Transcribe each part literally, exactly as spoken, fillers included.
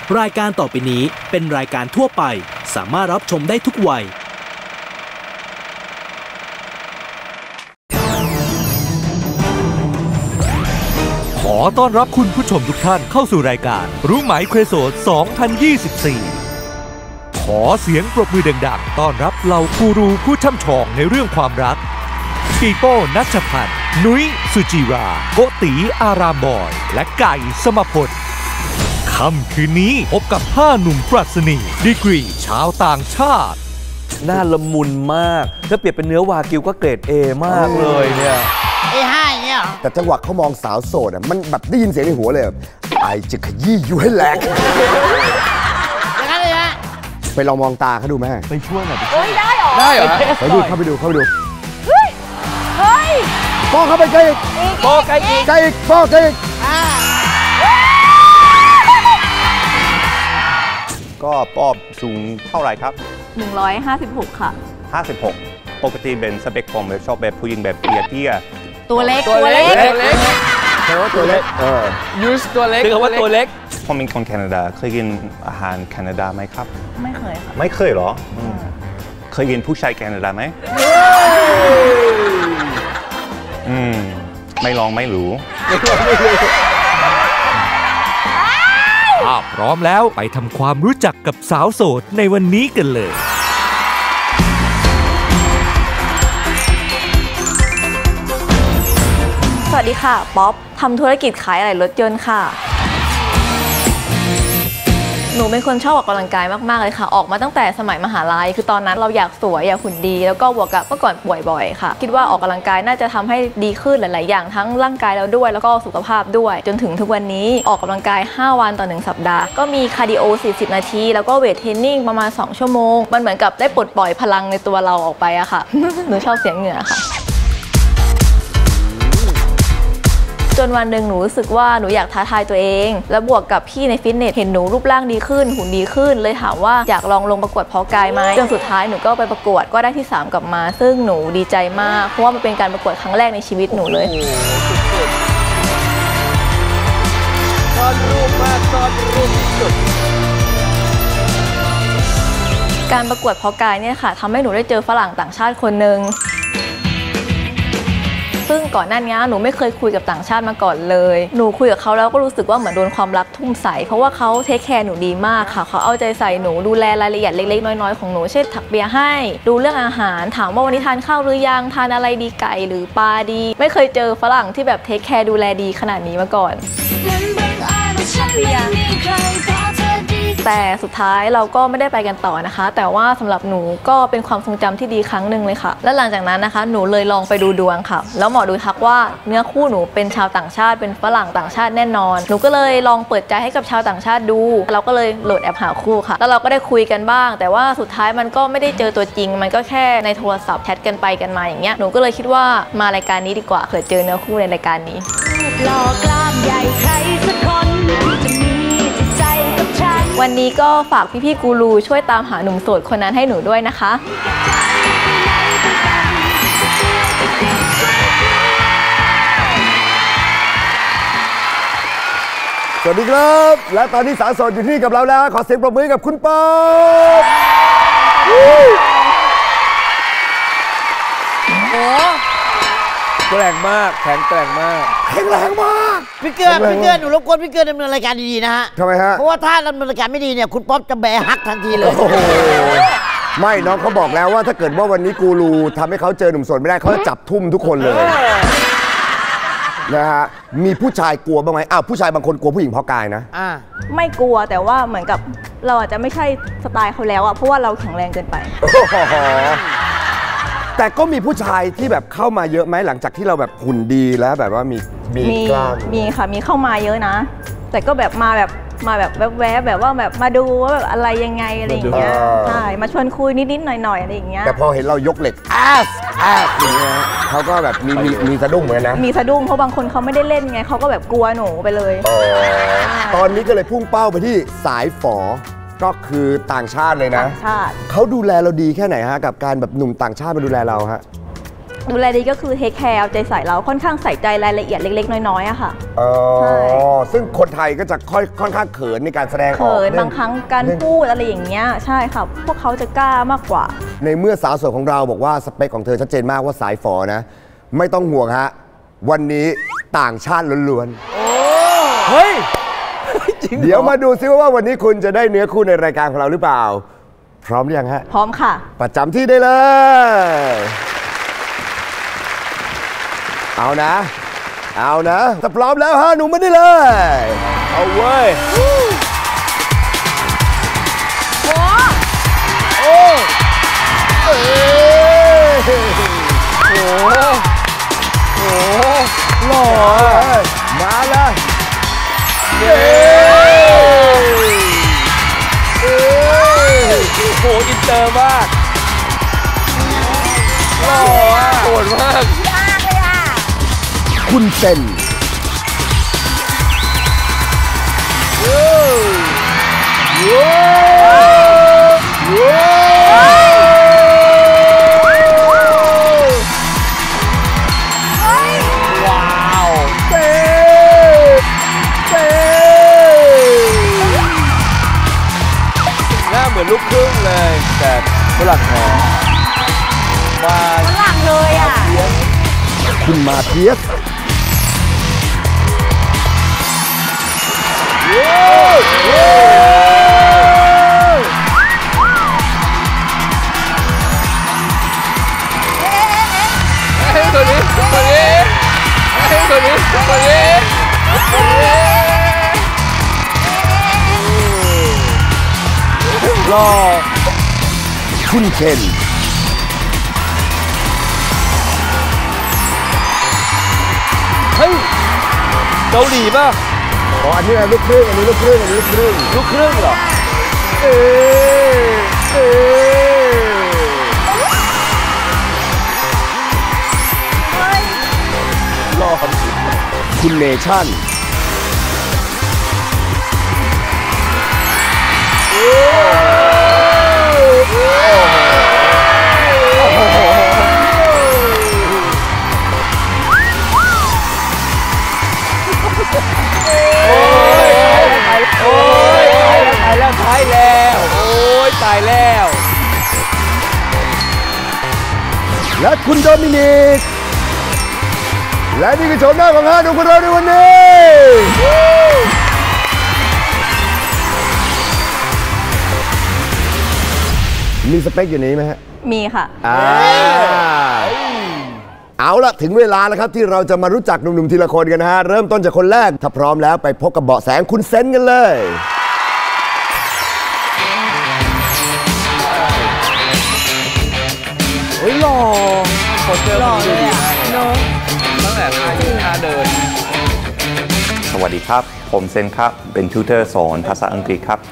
รายการต่อไปนี้เป็นรายการทั่วไปสามารถรับชมได้ทุกวัยขอต้อนรับคุณผู้ชมทุกท่านเข้าสู่รายการรู้ไหมเครโซดสองพันยี่สิบสี่ขอเสียงปรบมือดังๆต้อนรับเหล่ากูรูผู้ช่ำชองในเรื่องความรักปีโป้นัชพันธ์นุ้ยสุจิราโกติอารามบอยและไก่สมพลค่ำคืนนี้พบกับห้าหนุ่มปรัชนีดีกรีชาวต่างชาติน่าละมุนมากถ้าเปรียบเป็นเนื้อวากิวก็เกรด A มากเลยเนี่ยเอห้าอย่างเงี้ยแต่จังหวะเขามองสาวโสดอ่ะมันแบบได้ยินเสียงในหัวเลยไอจะขยี้อยู่ให้แหลกอย่างนั้นเลยฮะไปลองมองตาเขาดูแม่ไปช่วยหน่อยโอ้ยได้หรอได้เหรอไปดูเข้าไปดูเข้าไปดูเฮ้ยเฮ้ยป้อเข้าไปใกล้อีกป้อใกล้อีกใกล้อีกป้อใกล้อีกก็ป้อสูงเท่าไหร่ครับหนึ่งร้อยห้าสิบหกค่ะห้าสิบหกปกติเป็นสเปคผมชอบแบบผู้หญิงแบบเตี้ยๆตัวเล็กตัวเล็กตัวเล็กเธอว่าตัวเล็กเออ use ตัวเล็กคือว่าตัวเล็กผมเป็นคนแคนาดาเคยกินอาหารแคนาดาไหมครับไม่เคยค่ะไม่เคยหรอเคยกินผู้ชายแคนาดาไหมอืมไม่ลองไม่รู้ถ้าพร้อมแล้วไปทำความรู้จักกับสาวโสดในวันนี้กันเลยสวัสดีค่ะป๊อปทำธุรกิจขายอะไหล่รถยนต์ค่ะหนูเป็นคนชอบออกกำลังกายมากๆเลยค่ะออกมาตั้งแต่สมัยมหาลัยคือตอนนั้นเราอยากสวยอยากหุ่นดีแล้วก็บวกกับเมื่อก่อนป่วยบ่อยค่ะคิดว่าออกกำลังกายน่าจะทำให้ดีขึ้นหลายๆอย่างทั้งร่างกายเราด้วยแล้วก็สุขภาพด้วยจนถึงทุกวันนี้ออกกำลังกายห้าวันต่อหนึ่งสัปดาห์ก็มีคาร์ดิโอสี่สิบนาทีแล้วก็เวทเทรนนิ่งประมาณสองชั่วโมงมันเหมือนกับได้ปลดปล่อยพลังในตัวเราออกไปอะค่ะ หนูชอบเสียงเหงื่อค่ะจนวันหนึ่งหนูรู้สึกว่าหนูอยากท้าทายตัวเองแล้วบวกกับพี่ในฟิตเนสเห็นหนูรูปร่างดีขึ้นหุ่นดีขึ้นเลยถามว่าอยากลองลงประกวดเพาะกายไหมจนสุดท้ายหนูก็ไปประกวดก็ได้ที่สามกลับมาซึ่งหนูดีใจมากเพราะว่ามันเป็นการประกวดครั้งแรกในชีวิตหนูเลยซ่อนรูปมากซ่อนรูปที่สุดการประกวดเพาะกายเนี่ยค่ะทำให้หนูได้เจอฝรั่งต่างชาติคนหนึ่งซึ่งก่อนหน้านี้หนูไม่เคยคุยกับต่างชาติมาก่อนเลยหนูคุยกับเขาแล้วก็รู้สึกว่าเหมือนโดนความรักทุ่มใส่เพราะว่าเขาเทคแคร์หนูดีมากค่ะเขาเอาใจใส่หนูดูแลรายละเอียดเล็กๆน้อยๆของหนูเช่นถักเบียร์ให้ดูเรื่องอาหารถามว่าวันนี้ทานข้าวหรือยังทานอะไรดีไก่หรือปลาดีไม่เคยเจอฝรั่งที่แบบเทคแคร์ดูแลดีขนาดนี้มาก่อนแต่สุดท้ายเราก็ไม่ได้ไปกันต่อนะคะแต่ว่าสำหรับหนูก็เป็นความทรงจำที่ดีครั้งหนึ่งเลยค่ะและหลังจากนั้นนะคะหนูเลยลองไปดูดวงค่ะแล้วหมอดูทักว่าเนื้อคู่หนูเป็นชาวต่างชาติเป็นฝรั่งต่างชาติแน่นอนหนูก็เลยลองเปิดใจให้กับชาวต่างชาติดูเราก็เลยโหลดแอปหาคู่ค่ะแล้วเราก็ได้คุยกันบ้างแต่ว่าสุดท้ายมันก็ไม่ได้เจอตัวจริงมันก็แค่ในโทรศัพท์แชทกันไปกันมาอย่างเงี้ยหนูก็เลยคิดว่ามารายการนี้ดีกว่าเผื่อเจอเนื้อคู่ในรายการนี้หล่อกล้ามใหญ่ใครสักคนจะมีจิตใจกับฉันวันนี้ก็ฝากพี่ๆกูรูช่วยตามหาหนุ่มโสดคนนั้นให้หนูด้วยนะคะสวัสดีครับและตอนนี้สาวโสดอยู่ที่กับเราแล้วขอเสียงปรบมือกับคุณป๊อปโอ้แกร่งมากแข็งแกร่งมากแข็งแรงมากพี่เกือพี่เกือหนูรบกวนพี่เกือดำเนินรายการดีๆนะฮะทำไมฮะเพราะว่าถ้าดำเนินรายการไม่ดีเนี่ยคุณป๊อปจะแบฮักทันทีเลยไม่น้องเขาบอกแล้วว่าถ้าเกิดว่าวันนี้กูรูทำให้เขาเจอหนุ่มโสดไม่ได้เขาจะจับทุ่มทุกคนเลยนะฮะมีผู้ชายกลัวบ้างไหมอ้าวผู้ชายบางคนกลัวผู้หญิงเพาะกายนะอ่าไม่กลัวแต่ว่าเหมือนกับเราอาจจะไม่ใช่สไตล์เขาแล้วอะเพราะว่าเราแข็งแรงเกินไปแต่ก็มีผู้ชายที่แบบเข้ามาเยอะไหมหลังจากที่เราแบบหุ่นดีแล้วแบบว่ามีมีกล้ามมีค่ะมีเข้ามาเยอะนะแต่ก็แบบมาแบบมาแบบแวบๆแบบว่าแบบมาดูว่าแบบอะไรยังไงอะไรอย่างเงี้ยใช่มาชวนคุยนิดๆหน่อยๆอะไรอย่างเงี้ยแต่พอเห็นเรายกเหล็กแอสแอสอย่างเงี้ยเขาก็แบบมีมีมีสะดุ้งเหมือนนะมีสะดุ้งเพราะบางคนเขาไม่ได้เล่นไงเขาก็แบบกลัวหนูไปเลยตอนนี้ก็เลยพุ่งเป้าไปที่สายฝอก็คือต่างชาติเลยนะต่างชาติเขาดูแลเราดีแค่ไหนฮะกับการแบบหนุ่มต่างชาติมาดูแลเราฮะดูแลดีก็คือเทคแคร์เอาใจใส่เราค่อนข้างใส่ใจรายละเอียดเล็กๆน้อยๆอะค่ะอ๋อใช่ซึ่งคนไทยก็จะค่อยค่อนข้างเขินในการแสดงออกเขินเรื่องบางครั้งการพูดอะไรอย่างเงี้ยใช่ค่ะพวกเขาจะกล้ามากกว่าในเมื่อสาวโสดของเราบอกว่าสเปคของเธอชัดเจนมากว่าสายฝอนะ ไม่ต้องห่วงฮะ วันนี้ต่างชาติล้วนเฮ้ย จริงๆ เดี๋ยวมาดูซิว่าวันนี้คุณจะได้เนื้อคู่ในรายการของเราหรือเปล่า พร้อมหรือยังฮะพร้อมค่ะประจำที่ได้เลย เอานะ เอานะถ้าพร้อมแล้วฮะหนุ่มมาได้เลยเอาเว้ยโอ้เอ้ยโอ้โหโอ้โหหล่อมาเลยเอ้ยเอ้ยโอ้โหอินเตอร์มากหล่ออ่ะโหดมากคุณเซนว้าวว้าวเต้เต้หน้าเหมือนลูกครึ่งเลย แต่ฝรั่งแท้มาคุณมาเทียสเฮ้ยตัวนี้ตัวนี้เฮ้ยตัวนี้ตัวนี้หล่อคุณเคนเฮ้ยเกาหลีป่ะอ๋ออันนี้ลูกครึ่งอันนี้ลูกครึ่งอันนี้ลูกครึ่งลูกครึ่งเหรอเอ้ยเอ้ยหล่อคุณเนชั่นโอ้ยตายแล้วตายแล้วโอ้ยตายแล้วและคุณโดมินิกและนี่คือโฉมหน้าของห้าหนุ่มของเราในวันนี้มีสเปคอยู่นี้ไหมฮะมีค่ะอ่าเอาละถึงเวลาแล้วครับที่เราจะมารู้จักหนุ่มๆทีละคนกันนะฮะ เริ่มต้นจากคนแรก ถ้าพร้อมแล้วไปพบกับเบาะแสของคุณเซนกันเลยเฮ้ยหล่อคนเจอหล่อเลยอ่ะตั้งแต่ท่ายืนท่าเดินสวัสดีครับ ผมเซนครับ เป็นทูเตอร์สอนภาษาอังกฤษครับ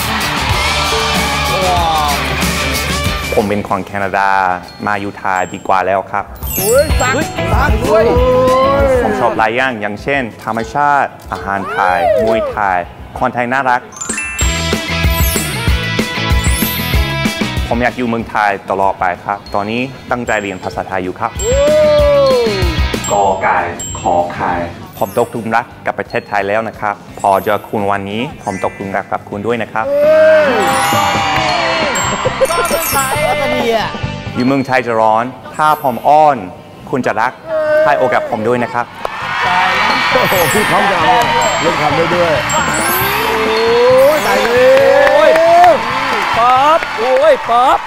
ผมเป็นคนแคนาดา มาอยู่ไทยดีกว่าแล้วครับซักซักด้วยผมชอบหลายอย่างอย่างเช่น ธรรมชาติ อาหารไทย มวยไทย คนไทยน่ารัก ผมอยากอยู่เมืองไทยตลอดไปครับ ตอนนี้ตั้งใจเรียนภาษาไทยอยู่ครับกอไก่ขอไข่ผมตกหลุมรักกับประเทศไทยแล้วนะครับ พอเจอคุณวันนี้ ผมตกหลุมรักกับคุณด้วยนะครับ อยู่เมืองไทยจะร้อน ถ้าผมอ้อน คุณจะรัก ให้โอกาสผมด้วยนะครับโอ้โหพี่พร้อมจะเอาเล่นคำได้ด้วย โอ้ยตายเลยป๊อปโอ้ยป๊อป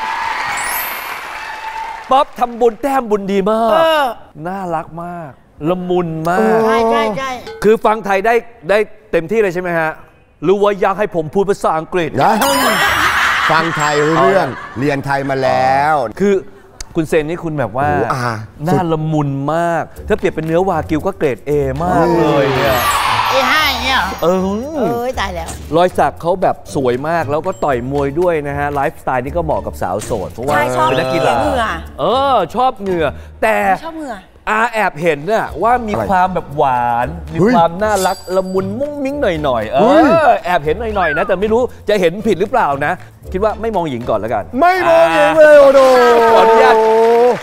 ป๊อปทำบุญแต้มบุญดีมาก น่ารักมาก ละมุนมากใช่ใช่ใช่คือฟังไทยได้ได้เต็มที่เลยใช่ไหมฮะหรือว่าอยากให้ผมพูดภาษาอังกฤษนะฟังไทยรู้เรื่อง เรียนไทยมาแล้วคือคุณเซนนี่คุณแบบว่าโอ้โหอ่าหน้าละมุนมาก ถ้าเปรียบเป็นเนื้อวากิวก็เกรด A มากเลยเนี่ยเอห้าอย่างเงี้ยเหรอเอเออ้ยตายแล้วรอยสักเขาแบบสวยมากแล้วก็ต่อยมวยด้วยนะฮะ ไลฟ์สไตล์นี่ก็เหมาะกับสาวโสด เพราะว่าใช่ชอบเป็นนักกีฬาเหงื่อเออ ชอบเหงื่อ แต่ชอบเหงื่ออาแอบเห็นน่ะว่ามีอะไรความแบบหวาน มีเฮ้ยความน่ารักละมุนมุ้งมิ้งหน่อยๆ เอเฮ้ยอ แอบเห็นหน่อยๆนะ แต่ไม่รู้จะเห็นผิดหรือเปล่านะ คิดว่าไม่มองหญิงก่อนแล้วกันไม่มองเองเลยโอ้โหขออนุญาต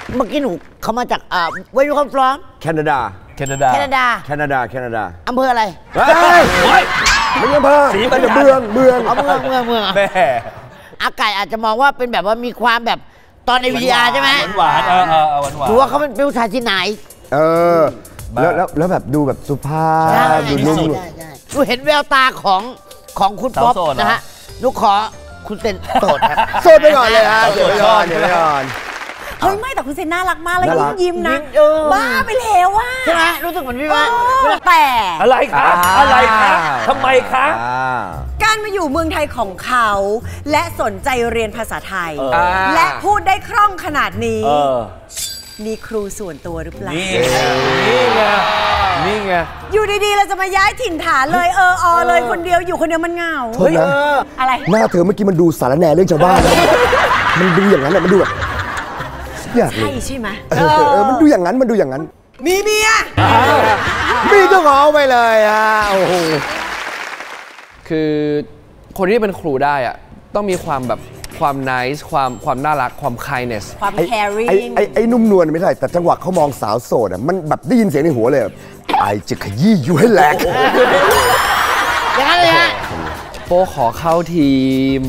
เมื่อกี้หนูเขามาจากอ่า Where you come from แคนาดาแคนาดาแคนาดาแคนาดา แคนาดาอำเภออะไรเฮ้ยไม่ใช่อำเภอเป็นเมืองเมืองเอาเมืองเมืองเมืองแม่อาไก่อาจจะมองว่าเป็นแบบว่ามีความแบบตอนในวีดีอาร์ใช่ไหมหวานๆเออเออเออหวานหวานถือว่าเขาเป็นผู้ชายที่ไหนเออแล้วแล้วแล้วแบบดูแบบสุภาพดูนุ่มได้ได้หนูเห็นแววตาของของคุณป๊อปนะฮะหนูขอคุณเซนโสดครับโสดไปก่อนเลยฮะโสดไปก่อนโสดไปก่อนเฮ้ยไม่แต่คุณเซนน่ารักมากเลยน่ารัยิ้กมยิ้มนะเออบ้าไปแล้วว่ะใช่ไหมรู้สึกเหมือนพี่ว่าแต่อะไรคะอะไรคะทำไมคะอ่าการมาอยู่เมืองไทยของเขา และสนใจเรียนภาษาไทยเออและพูดได้คล่องขนาดนี้เออมีครูส่วนตัวหรือเปล่านี่ไงนี่ไงนี่ไงอยู่ดีๆ เราจะมาย้ายถิ่นฐานเลยเออออเลยคนเดียวอยู่คนเดียวมันเหงาโทษนะอะไรหน้าเธอเมื่อกี้มันดูสารแหน่เรื่องชาวบ้านนะมันดูอย่างนั้นแหละมันดูแบบอยากเลใช่ยใช่ไหมเออเออมันดูอย่างนั้นมันดูอย่างนั้นมีเมียมีเจ้าของไปเลยอ่ะโอ้โหคือคนที่เป็นครูได้อะต้องมีความแบบความ nice ความความน่ารักความ kindness ความไอ้ caring ไอ้ไอ้ไอ้นุ่มนวลไม่ใช่แต่จังหวะเขามองสาวโสดอ่ะมันแบบได้ยินเสียงในหัวเลยแบบไอจะขยี้อยู่ให้แหลกอย่างนั้นเลยฮะโปขอเข้าทีม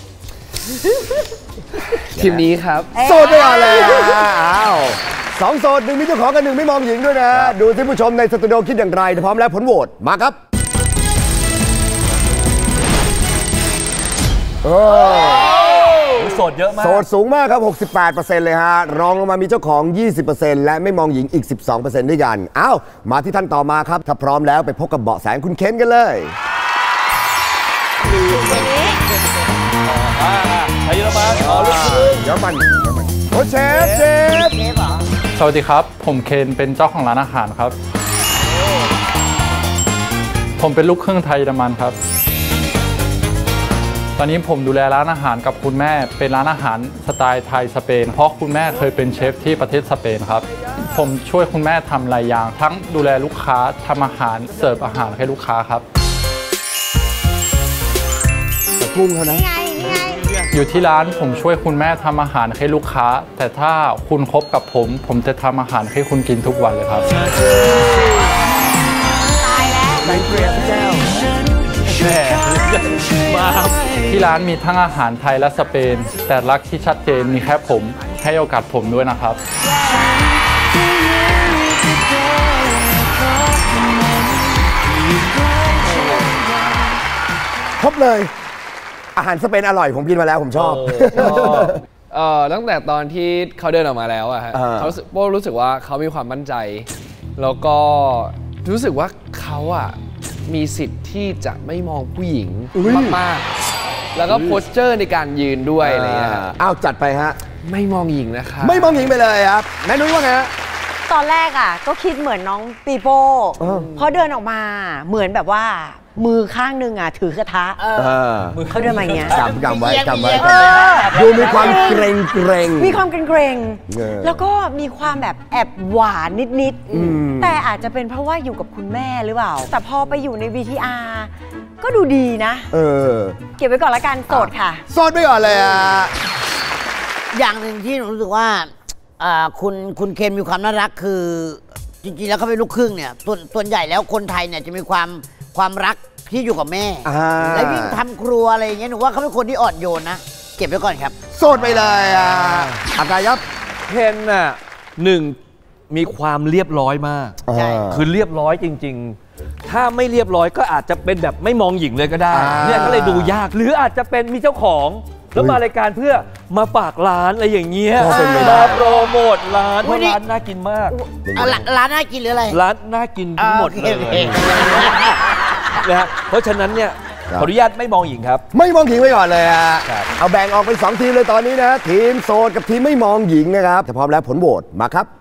ทีมนี้ครับโสดไปก่อนเลยอ้าวสองโสดหนึ่งมีเจ้าของกันหนึ่งไม่มองหญิงด้วยนะ ดูที่ผู้ชมในสตูดิโอคิดอย่างไรถ้าพร้อมแล้วผลโหวตมาครับโอ้โสดเยอะมากโสดสูงมากครับ หกสิบแปดเปอร์เซ็นต์ เลยฮะ รองลงมามีเจ้าของ ยี่สิบเปอร์เซ็นต์ และไม่มองหญิงอีก สิบสองเปอร์เซ็นต์ ด้วยกัน อ้าว มาที่ท่านต่อมาครับ ถ้าพร้อมแล้วไปพบกับเบาะแสคุณเคนกันเลยไทยเยอรมันอ๋อลูกครึ่งเดี๋ยวมันเดี๋ยวมันโอ้เชฟเชฟเชฟเหรอสวัสดีครับ ผมเคนเป็นเจ้าของร้านอาหารครับ ผมเป็นลูกครึ่งไทยเยอรมันครับ ตอนนี้ผมดูแลร้านอาหารกับคุณแม่เป็นร้านอาหารสไตล์ไทยสเปน เพราะคุณแม่เคยเป็นเชฟที่ประเทศสเปนครับ ผมช่วยคุณแม่ทำหลายอย่างทั้งดูแลลูกค้าทำอาหารเสิร์ฟอาหารให้ลูกค้าครับกุ้งเขานะอยู่ที่ร้านผมช่วยคุณแม่ทำอาหารให้ลูกค้า แต่ถ้าคุณคบกับผม ผมจะทำอาหารให้คุณกินทุกวันเลยครับ ที่ร้านมีทั้งอาหารไทยและสเปน แต่รักที่ชัดเจนมีแค่ผมให้โอกาสผมด้วยนะครับครบเลย อาหารสเปนอร่อยผมกินมาแล้วผมชอบเอ่อตั้งแต่ตอนที่เขาเดินออกมาแล้วอะฮะอ่าเขารู้สึกโป้รู้สึกว่าเขามีความมั่นใจ แล้วก็รู้สึกว่าเขาอะมีสิทธิ์ที่จะไม่มองผู้หญิงมากๆแล้วก็โพสเจอร์ในการยืนด้วยอะไรเงี้ยฮะอ้าวจัดไปฮะไม่มองหญิงนะคะไม่มองหญิงไปเลยครับแม่นุ้ยว่าไงฮะตอนแรกอ่ะก็คิดเหมือนน้องปีโป้เออเพราะเดินออกมาเหมือนแบบว่ามือข้างหนึงอ่ะถือกระทะเออเขาเดินมาอย่างเงี้ยกำกำไว้กำไว้เอียงดูมีความเกรงเกรงมีความเกรงเออๆแล้วก็มีความแบบแอบหวานนิดอืมๆ แต่อาจจะเป็นเพราะว่าอยู่กับคุณแม่หรือเปล่า แต่พอไปอยู่ใน วี ที อาร์ ก็ดูดีนะเออเก็บไว้ก่อนละกันโสดค่ะโสดไปก่อนเลยอ่ะอย่างหนึ่งที่หนูรู้สึกว่าอ่าคุณคุณเคนมีความน่ารักคือ จริงๆแล้วเขาเป็นลูกครึ่งเนี่ยส่วนส่วนใหญ่แล้วคนไทยเนี่ยจะมีความความรักที่อยู่กับแม่อ่าแล้วยิ่งทำครัวอะไรอย่างเงี้ยหนูว่าเขาเป็นคนที่อ่อนโยนนะเก็บไว้ก่อนครับโสดไปเลยอ่ะอากายับเคนน่ะหนึ่งมีความเรียบร้อยมากใช่คือเรียบร้อยจริง ๆ ถ้าไม่เรียบร้อยก็อาจจะเป็นแบบไม่มองหญิงเลยก็ได้อ่าเนี่ยก็เลยดูยาก หรืออาจจะเป็นมีเจ้าของ แล้วมารายการเพื่อมาฝากร้านอะไรอย่างเงี้ยก็เป็นไปได้มาโปรโมทร้านเพอุ๊ยราะนี่ร้านน่ากินมากเอาละร้านน่ากินหรืออะไรร้านน่ากินทั้งหมดเลยโอเคนะฮะเพราะฉะนั้นเนี่ยครับขออนุญาตไม่มองหญิงครับไม่มองหญิงไว้ก่อนเลยฮะครับเอาแบ่งออกเป็นสองทีมเลยตอนนี้นะ ทีมโสดกับทีมไม่มองหญิงนะครับถ้าพร้อมแล้วผลโหวตมาครับ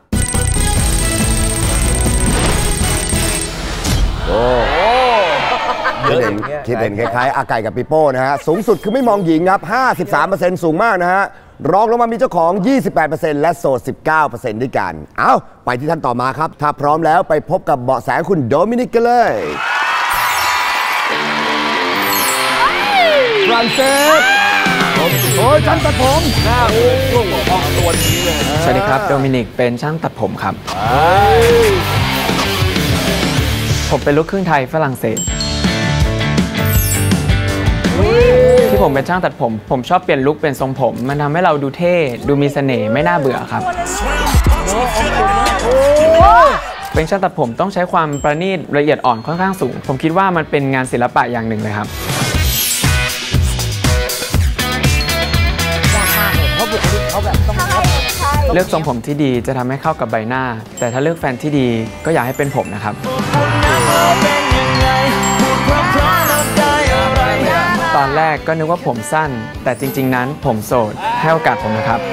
โอ้เยคิดอะอเห็นย่างเงี้ยคิดเห็นคล้ายๆอาไก่กับปิโป้นะฮะ สูงสุดคือไม่มองหญิงครับ ห้าสิบสามเปอร์เซ็นต์ สูงมากนะฮะ รองลงมามีเจ้าของ ยี่สิบแปดเปอร์เซ็นต์ และโสด สิบเก้าเปอร์เซ็นต์ ด้วยกัน เอาไปที่ท่านต่อมาครับ ถ้าพร้อมแล้วไปพบกับเบาะแสคุณโดมินิกกันเลยฟรานเซสโอ้ยช่างตัดผมหน้าโอ้โหออกตัวนี้เลยสวัสดีครับโดมินิกเป็นช่างตัดผมครับผมเป็นลูกครึ่งไทยฝรั่งเศสที่ผมเป็นช่างตัดผมผมชอบเปลี่ยนลุคเป็นทรงผมมันทำให้เราดูเท่ดูมีเสน่ห์ไม่น่าเบื่อครับเป็นช่างตัดผมต้องใช้ความประณีตละเอียดอ่อนค่อนข้างสูงผมคิดว่ามันเป็นงานศิลปะอย่างหนึ่งเลยครับเลือกทรงผมที่ดีจะทำให้เข้ากับใบหน้าแต่ถ้าเลือกแฟนที่ดีก็อยากให้เป็นผมนะครับตอนแรกก็นึกว่าผมสั้นแต่จริงๆนั้นผมโสดให้โอกาสผมนะครับ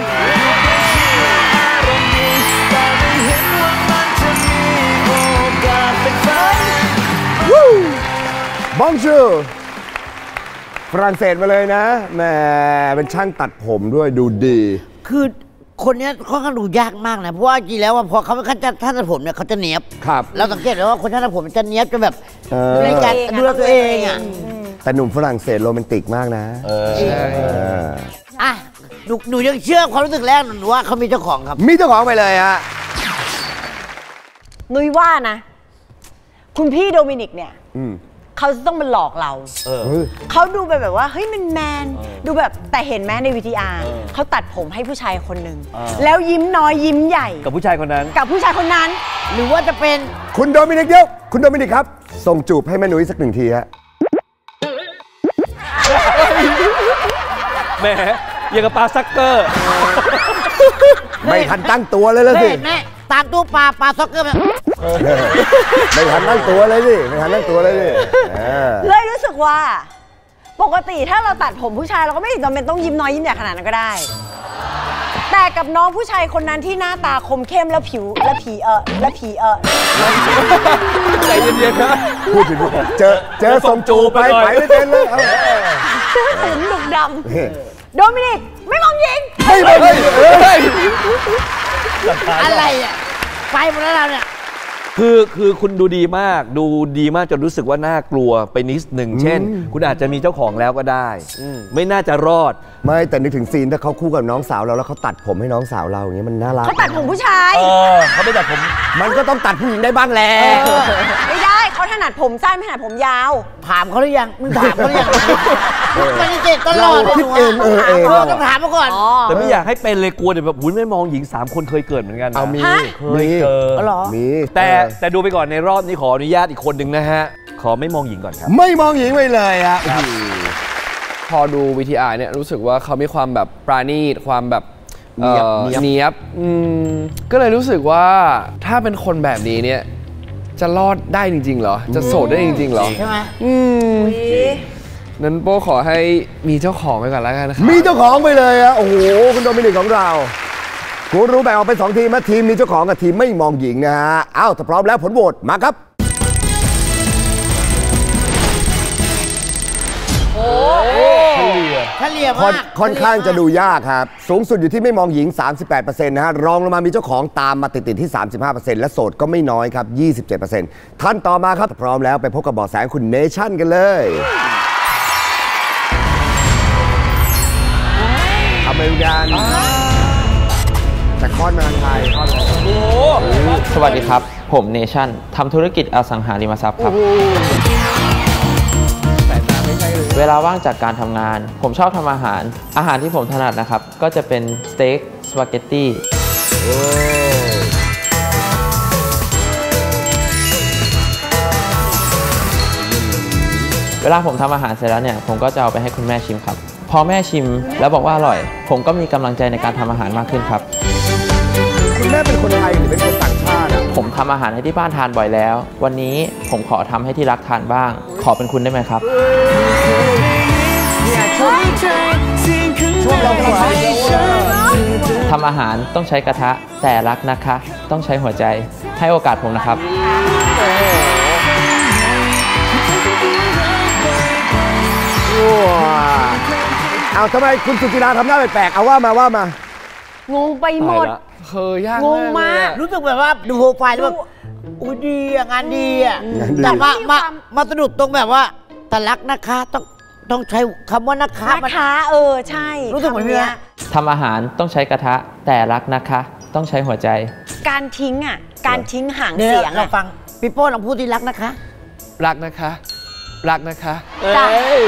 บองชูฝรั่งเศสมาเลยนะแหมเป็นช่างตัดผมด้วยดูดีคือคนนี้ค่อนข้างดูยากมากนะเพราะว่าจริงแล้วว่าพอเขาเป็นช่างตัดผมเนี่ยเขาจะเนียบครับเราสังเกตเลยว่าคนช่างตัดผมจะเนียบจะแบบดูแลการดูแลตัวเองอ่ะแต่หนุ่มฝรั่งเศสโรแมนติกมากนะใช่อ่ะหนูหนูยังเชื่อความรู้สึกแรกหนูว่าเขามีเจ้าของครับมีเจ้าของไปเลยฮะนุ้ยว่านะคุณพี่โดมินิกเนี่ยเขาจะต้องมาหลอกเราเขาดูแบบแบบว่าเฮ้ยมันแมนดูแบบแต่เห็นไหมในวีทีอาร์เขาตัดผมให้ผู้ชายคนหนึ่งแล้วยิ้มน้อยยิ้มใหญ่กับผู้ชายคนนั้นกับผู้ชายคนนั้นหรือว่าจะเป็นคุณโดมินิกเดียวคุณโดมินิกครับส่งจูบให้แม่นุ้ยสักหนึ่งทีฮะแหมอย่างกับปลาซักเกอร์ไม่ทันตั้งตัวเลยแล้วสิแม่ตามตัวปลาปลาซักเกอร์แบบไม่ทันตั้งตัวเลยสิไม่ทันตั้งตัวเลยสิเลยรู้สึกว่าปกติถ้าเราตัดผมผู้ชายเราก็ไม่จำเป็นต้องยิ้มน้อยยิ้มใหญ่ขนาดนั้นก็ได้แต่กับน้องผู้ชายคนนั้นที่หน้าตาคมเข้มแล้วผิวและผีเออและผีเออใจเย็นๆนะพูดถึงเจอเจอส่งจูไปไปไม่เป็นเลยถึงหนุกดำโดมินิกไม่มองยิงไม่ไม่ไม่อะไรอ่ะไปหมดแล้วเราเนี่ยคือคือคุณดูดีมากดูดีมากจนรู้สึกว่าน่ากลัวไปนิดหนึ่งเช่นคุณอาจจะมีเจ้าของแล้วก็ได้ไม่น่าจะรอดไม่แต่นึกถึงซีนถ้าเขาคู่กับน้องสาวเราแล้วเขาตัดผมให้น้องสาวเราอย่างเงี้ยมันน่ารักเขาตัดผมผู้ชายเออเขาไม่ตัดผมมันก็ต้องตัดผู้หญิงได้บ้างแหละไม่ได้เขาถนัดผมสั้นไม่ถนัดผมยาวถามเขาหรือยังมึงถามเขาหรือยังปฏิเสธตลอดคิดเองเออเองต้องถามมาก่อนแต่ไม่อยากให้เป็นเลยกลัวเดี๋ยวแบบหุ่นไม่มองหญิงสามคนเคยเกิดเหมือนกันเอามีเคยเจอมีแต่แต่ดูไปก่อนในรอบนี้ขออนุญาตอีกคนหนึ่งนะฮะขอไม่มองหญิงก่อนครับไม่มองหญิงไปเลยฮะพอดูวีทีอาร์เนี่ยรู้สึกว่าเขามีความแบบปราณีตความแบบเนียบเนียบก็เลยรู้สึกว่าถ้าเป็นคนแบบนี้เนี่ยจะรอดได้จริงๆเหรอจะโสดได้จริงๆเหรอใช่ไหมอืมนั้นโป้ขอให้มีเจ้าของไปก่อนแล้วกันนะครับมีเจ้าของไปเลยอะโอ้โหคุณโดมินิกของเราคุณรู้แบ่งออกเป็นสองทีมนะทีมมีเจ้าของกับทีมไม่มองหญิงนะฮะอ้าวถ้าพร้อมแล้วผลโหวตมาครับโอ้เฉลี่ยเฉลี่ยมากค่อนข้างจะดูยากครับสูงสุดอยู่ที่ไม่มองหญิง สามสิบแปดเปอร์เซ็นต์ นะฮะรองลงมามีเจ้าของตามมาติดๆที่ สามสิบห้าเปอร์เซ็นต์ และโสดก็ไม่น้อยครับ ยี่สิบเจ็ดเปอร์เซ็นต์ ท่านต่อมาครับพร้อมแล้วไปพบกับเบาะแสคุณเนชั่นกันเลยอเมริกันแต่คอนเมืองไทยสวัสดีครับผมเนชั่นทำธุรกิจอสังหาริมทรัพย์ครับเวลาว่างจากการทำงานผมชอบทำอาหารอาหารที่ผมถนัดนะครับก็จะเป็นสเต็กสปาเกตตี้เวลาผมทำอาหารเสร็จแล้วเนี่ยผมก็จะเอาไปให้คุณแม่ชิมครับพอแม่ชิมแล้วบอกว่าอร่อยผมก็มีกำลังใจในการทำอาหารมากขึ้นครับคุณแม่เป็นคนไทยหรือเป็นคนต่างชาติผมทำอาหารให้ที่บ้านทานบ่อยแล้ววันนี้ผมขอทำให้ที่รักทานบ้างขอเป็นคุณได้ไหมครับทำอาหารต้องใช้กระทะแต่รักนะคะต้องใช้หัวใจให้โอกาสผมนะครับเอาทำไมคุณสุจิราทำหน้าแปลกๆเอาว่ามาว่ามางงไปหมดเคยยากงงมากรู้สึกแบบว่าดูโปรไฟล์แล้วแบบอุ้ยดีอ่ะงานดีอ่ะแต่มามามาสะดุดตรงแบบว่าแต่รักนะคะต้องต้องใช้คำว่านะคะนะคะเออใช่รู้สึกเหมือนเนี้ยทำอาหารต้องใช้กระทะแต่รักนะคะต้องใช้หัวใจการทิ้งอ่ะการทิ้งห่างเดี๋ยวเสียงเราอะฟังพี่โป้ลองพูดที่รักนะคะรักนะคะ รักนะคะจ้ะ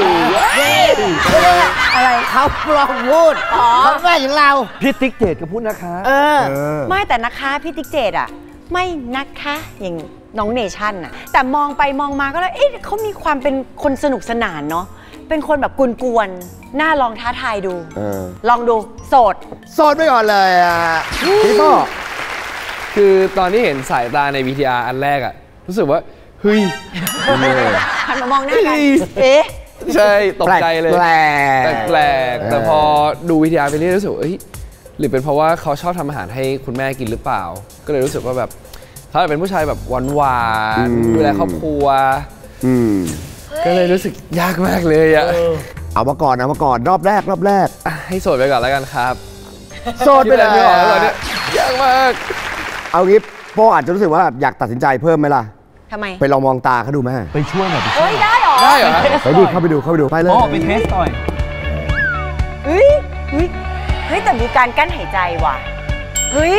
อะไรเขาลองพูดเขาแม่ถึงเราพี่ติ๊กเจดก็พูดนะคะเออไม่แต่นะคะพี่ติ๊กเจดอ่ะไม่นะคะอย่างน้องเนชั่นอ่ะแต่มองไปมองมาก็เลยเอ๊ะเขามีความเป็นคนสนุกสนานเนาะเป็นคนแบบกวนๆน่าลองท้าทายดูเออลองดูโสดโสดไปก่อนเลยอ่ะพี่โป้คือตอนที่เห็นสายตาใน วี ที อาร์ อันแรกอะรู้สึกว่าเฮ้ยหันมามองหน้ากันเอ๊ะใช่ตกใจเลยแปลกแปลกๆแต่พอดู วี ที อาร์ ไปเรื่อยรู้สึกว่าเอ้ยหรือเป็นเพราะว่าเขาชอบทำอาหารให้คุณแม่กินหรือเปล่า ก็เลยรู้สึกว่าแบบเขาเป็นผู้ชายแบบหวานๆดูแลครอบครัวอืมก็เลยรู้สึกยากมากเลยอะเอามาก่อนเอามาก่อนรอบแรกรอบแรกอ่ะให้โสดไปก่อนแล้วกันครับโสดไปเลยคิดอะไรไม่ออกแล้วเนี่ยยากมากเอางี้โป้อาจจะรู้สึกว่าอยากตัดสินใจเพิ่มไหมล่ะทำไมไปลองมองตาเขาดูแม่ไปช่วยหน่อยเฮ้ยได้เหรอได้เหรอไปดิเข้าไปดูเข้าไปดูไปเลยโอ้ไปเทสหน่อยเฮ้ยเฮ้ยเฮ้ยแต่มีการกั้นหายใจว่ะเฮ้ย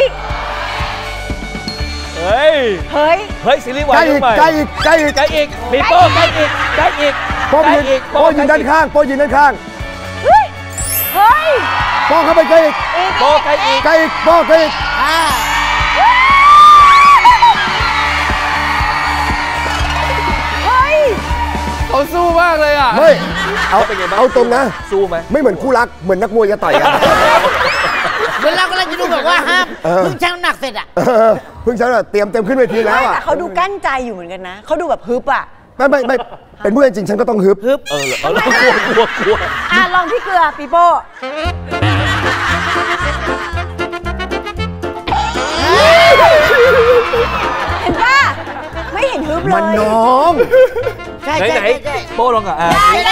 เฮ้ยเฮ้ยเฮ้ยซีรีส์วาใกยล้อีกใกล้อีกใกล้อีกใกล้อีกปีโป้ใกล้อีกใกล้อีกโป้ยืนโป้ยืนด้านข้างโป้ยืนด้านข้างเฮ้ยเฮ้ยโป้เข้าไปใกล้อีกโป้ใกล้อีกใกล้อีกโป้ใกล้อีกเฮ้ยเขาสู้มากเลยอ่ะไม่เอาเอาตรงนะสู้ไหมไม่เหมือนคู่รักเหมือนนักมวยจะต่อยกันเหมือนเรากำลังจะดูแบบว่าห้ามเออเพิ่งชั่งน้ำหนักเสร็จอ่ะเออเพิ่งฉันอะเตรียมเต็มขึ้นเวทีแล้วไม่อ่ะแต่เขาดูกั้นใจอยู่เหมือนกันนะเขาดูแบบฮึบอ่ะไม่ไม่ไม่เป็นผู้เล่นจริงฉันก็ต้องฮึบฮึบเออเออกลัวกลัวกลัวอ่ะลองพี่เกลือปีโป้เห็นป่ะไม่เห็นฮึบเลยมันน้องใช่ไหนใช่ไหนใช่โป้ลองกับอา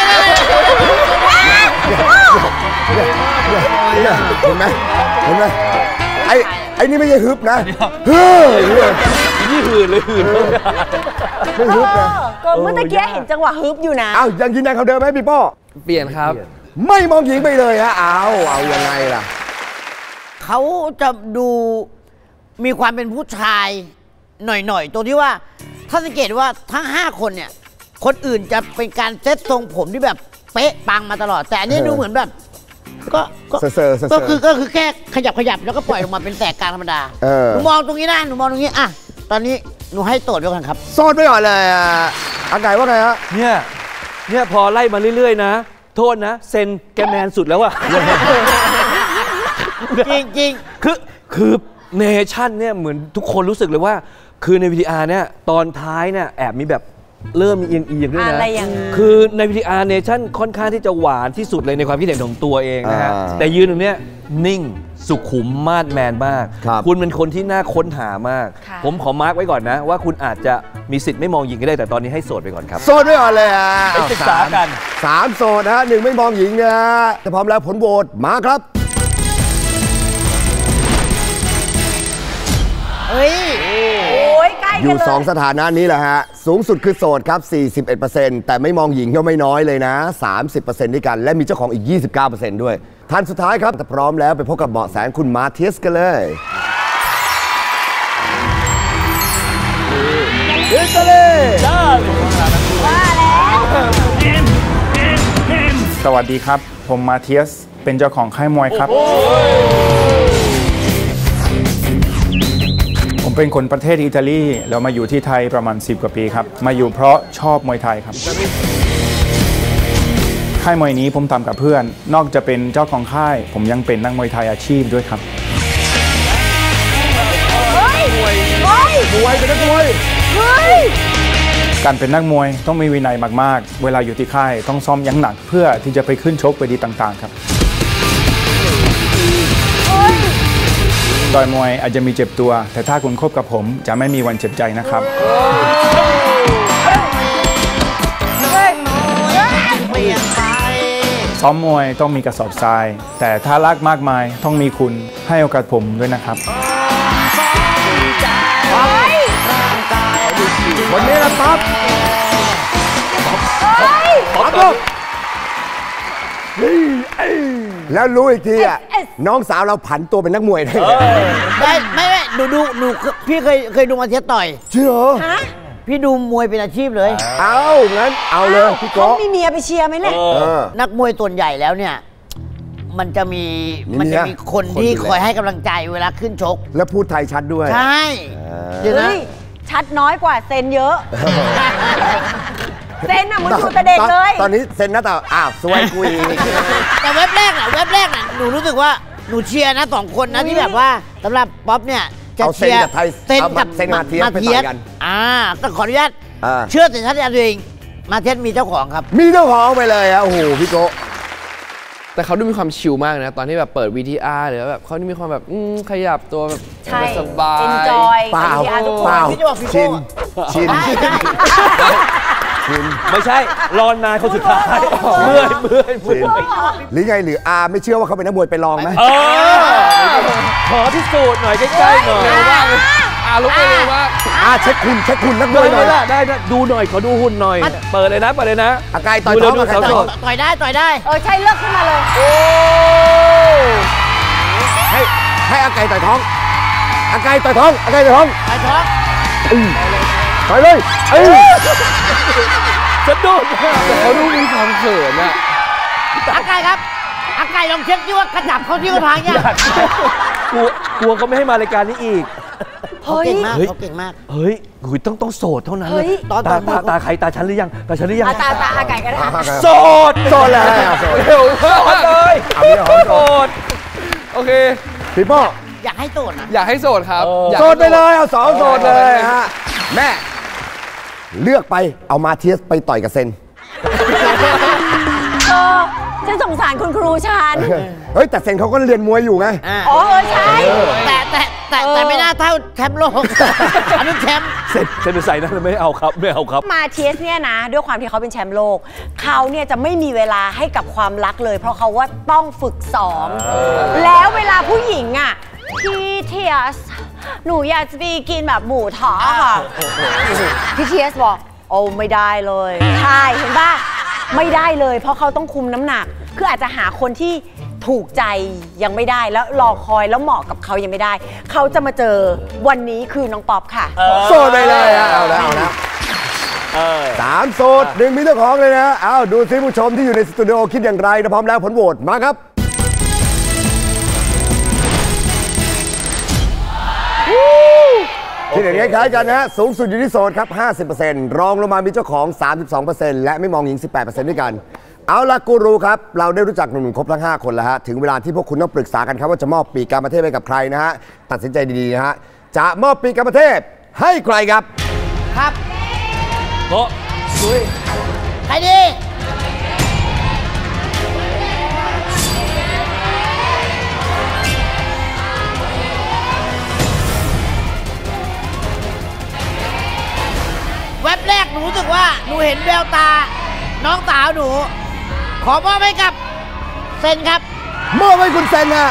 เนี่ยเห็นไหมเห็นไหมไอ้ไอ้นี่ไม่ใช่ฮึบนะฮึบนี่หืนเลยหืนไม่ฮึบนะก็เมื่อตะกี้เห็นจังหวะฮึบอยู่นะอ้าวยังยืนยันคำเดิมไหมพี่โป้เปลี่ยนครับไม่มองหญิงไปเลยฮะเอาเอายังไงล่ะเขาจะดูมีความเป็นผู้ชายหน่อยๆตรงที่ว่าถ้าสังเกตว่าทั้งห้าคนเนี่ยคนอื่นจะเป็นการเซตทรงผมที่แบบเป๊ะปังมาตลอด แต่อันนี้เออดูเหมือนแบบ ก็ก็เซอร์เซอร์เซอร์ก็คือก็คือแค่ขยับขยับแล้วก็ปล่อยลงมาเป็นแสกกลางธรรมดาเออหนูมองตรงนี้นะหนูมองตรงนี้อ่ะตอนนี้หนูให้โตดไปก่อนครับโซนไปก่อนเลยอ่ะอันไหนว่าไงฮะเนี่ยเนี่ยพอไล่มาเรื่อยๆนะโทษนะเซนแกแมนสุดแล้วอะจริงจริงคือคือเนชั่นเนี่ยเหมือนทุกคนรู้สึกเลยว่า คือใน วี ที อาร์ เนี่ยตอนท้ายเนี่ยแอบมีแบบเริ่มมีเอียงเอียงด้วยนะอะไรอย่างนั้นคือใน วี ที อาร์ เนชั่นค่อนข้างที่จะหวานที่สุดเลยในความคิดเห็นของตัวเองนะฮะอ่าแต่ยืนตรงเนี้ยนิ่งสุขุมมาดแมนมากครับคุณเป็นคนที่น่าค้นหามากค่ะผมขอมาร์กไว้ก่อนนะ ว่าคุณอาจจะมีสิทธิ์ไม่มองหญิงก็ได้แต่ตอนนี้ให้โสดไปก่อนครับโซนไปก่อนเลยอ่ะไปศึกษากันสามโซนนะฮะหนึ่งไม่มองหญิงนะฮะถ้าพร้อมแล้วผลโหวตมาครับเฮ้ยโอ้ยใกล้กันอเลยยู่ สอง สถานะนี้แหละฮะ สูงสุดคือโสดครับ สี่สิบเอ็ดเปอร์เซ็นต์ แต่ไม่มองหญิงก็ไม่น้อยเลยนะ สามสิบเปอร์เซ็นต์ ด้วยกัน และมีเจ้าของอีก ยี่สิบเก้าเปอร์เซ็นต์ ด้วย ท่านสุดท้ายครับถ้าพร้อมแล้วไปพบกับเบาะแสคุณมาเทียสกันเลยเอิตาลีสวัสดีครับ ผมมาเทียส เป็นเจ้าของค่ายมวยครับ ผมเป็นคนประเทศอิตาลีแล้วมาอยู่ที่ไทยประมาณสิบกว่าปีครับ มาอยู่เพราะชอบมวยไทยครับ ค่ายมวยนี้ผมทำกับเพื่อน นอกจะเป็นเจ้าของค่าย ผมยังเป็นนักมวยไทยอาชีพด้วยครับเฮ้ยเฮ้ยมวยเป็นนักมวยเฮ้ยการเป็นนักมวยต้องมีวินัยมากๆ เวลาอยู่ที่ค่ายต้องซ้อมอย่างหนักเพื่อที่จะไปขึ้นชกเวทีต่างๆครับต่อยมวยอาจจะมีเจ็บตัว แต่ถ้าคุณคบกับผมจะไม่มีวันเจ็บใจนะครับ ซ้อมมวยต้องมีกระสอบทราย แต่ถ้ารักมากมายต้องมีคุณให้โอกาสผมด้วยนะครับวันนี้ละครับขอตอบแล้วรู้อีกทีอ่ะน้องสาวเราผันตัวเป็นนักมวยได้ไงได้ไม่ไม่หนูดูหนูพี่เคยเคยดูมาเทียต่อยเชื่อฮะพี่ดูมวยเป็นอาชีพเลยเอางั้นเอาเลยพี่โก้เขามีเมียไปเชียร์ไหมเนี่ยนักมวยตัวใหญ่แล้วเนี่ย มันจะมีมีมันจะเมียมีคนที่คนดูแลคอยให้กำลังใจเวลาขึ้นชกแล้วพูดไทยชัดด้วยใช่เดี๋ยวนะเฮ้ย ชัดน้อยกว่าเซนเยอะ เซนอ่ะมึงอยู่แต่เด็กเลยตอนนี้เซ็นนะแต่อ้าวสวยกุยแต่เว็บแรกน่ะเว็บแรกน่ะหนูรู้สึกว่าหนูเชียร์นะสองคนนะที่แบบว่าสำหรับป๊อปเนี่ยจะเอาเซ็นเชียร์กับไทยเซนเอากับเซ็นมาเทียบไปต่อยกันอ่าต้องขออนุญาตอ่าเชื่อสัญชาตญาณตัวเองมาเทียบมีเจ้าของครับมีเจ้าของไปเลยอะโอ้โหพี่โก้แต่เขาดูมีความชิลมากนะ ตอนที่แบบเปิด วี ที อาร์ หรือแบบเขาดูมีความแบบอืมขยับตัวแบบใช่สบาย enjoy เปล่าวี ที อาร์ ทุกคนเปล่าพี่จะบอกพี่โก้ชินชินได้ได้ชินไม่ใช่รอนนานคนสุดท้ายเมื่อยเมื่อยเมื่อยหรือไงหรืออาไม่เชื่อว่าเขาเป็นนักมวยไปลองไหมเออขอพิสูจน์หน่อยใกล้ๆหน่อยเร็วมากเลยอ่ะลุกไปเร็วมากอาเช็คคุณเช็คคุณนักมได้วยหไหมน่อยล่ะได้นะดูหน่อยขอดูหุ่นหน่อย เปิดเลยนะเปิดเลยนะอากายต่อยดูท้องดูอากายสาวต่อยโสท้องดต่อยได้ต่อยได้เออ ใช่เลือกขึ้นมาเลยให้ให้อากายต่อยท้องอากายต่อยท้องอากายต่อยท้องต่อยท้องต่อยเลยเอ้ยสะดุดแต่เขาดูมีความเขินอะอากายครับอากายลองเช็คที่ว่ากระจับเขาที่กระทางยังกลัวกลัวเขาไม่ให้มารายการนี้อีกเขาเก่งมากเขาเก่งมากเฮ้ยหุยต้องต้องโสดเท่านั้นเลยเฮ้ยตอนตาตอนตาตาใครตาฉันหรือยังตาฉันหรือยังอาตาตาอาไก่ก็ได้โสดโซนเลยโซนเร็วโสดเลยเอาพี่หอมโสก่อนดโอเคพี่โป้อยากให้โสดนะอยากให้โสดครับอยากโซให้นไปเลยเอาสองโซนเลยฮะแม่เลือกไปเอามาเทียสไปต่อยกับเซนเออฉันสงสารคุณครูฉันเฮ้ยแต่เซนเขาก็เรียนมวยอยู่ไงอ๋อเออใช่แต่แต่แต่แต่ไม่น่าเท่าแชมป์โลก อันนี้แชมป์เสร็จเสร็จไปใส่นั่นเลยไม่เอาครับไม่เอาครับมาเทียสเนี่ยนะ ด้วยความที่เขาเป็นแชมป์โลก เขาเนี่ยจะไม่มีเวลาให้กับความรักเลย เพราะเขาว่าต้องฝึกซ้อม แล้วเวลาผู้หญิงอ่ะพี่เทียส หนูอยากจะไปกินแบบหมูทอดค่ะพี่เทียสบอกโอ้ไม่ได้เลยใช่เห็นป่ะไม่ได้เลย เพราะเขาต้องคุมน้ำหนัก คืออาจจะหาคนที่ถูกใจยังไม่ได้แล้วรอคอยแล้วเหมาะกับเขายังไม่ได้ เขาจะมาเจอวันนี้คือน้องป๊อปค่ะโซนไปเลยฮะเอาแล้วเอาแล้วสามโซนหนึ่งมีเจ้าของเลยนะเอาดูซิผู้ชมที่อยู่ในสตูดิโอคิดอย่างไรนะพร้อมแล้วผลโหวตมาครับที่เห็นคล้ายๆกันนะฮะสูงสุดอยู่ที่โซนครับ ห้าสิบเปอร์เซ็นต์ รองลงมามีเจ้าของ สามสิบสองเปอร์เซ็นต์ และไม่มองหญิง สิบแปดเปอร์เซ็นต์ ด้วยกัน เอาล่ะกูรูครับ เราได้รู้จักหนุ่มๆครบทั้ง ห้า คนแล้วฮะ ถึงเวลาที่พวกคุณต้องปรึกษากันครับว่าจะมอบปีกการประเทศให้กับใครนะฮะ ตัดสินใจดีๆนะฮะ จะมอบปีกการประเทศให้ใครครับครับโต๊ะดุยใครดีเว็บแรกหนูรู้สึกว่าหนูเห็นแววตา น้องสาวหนู ขอมอบให้กับเซนครับมอบให้คุณเซนนะ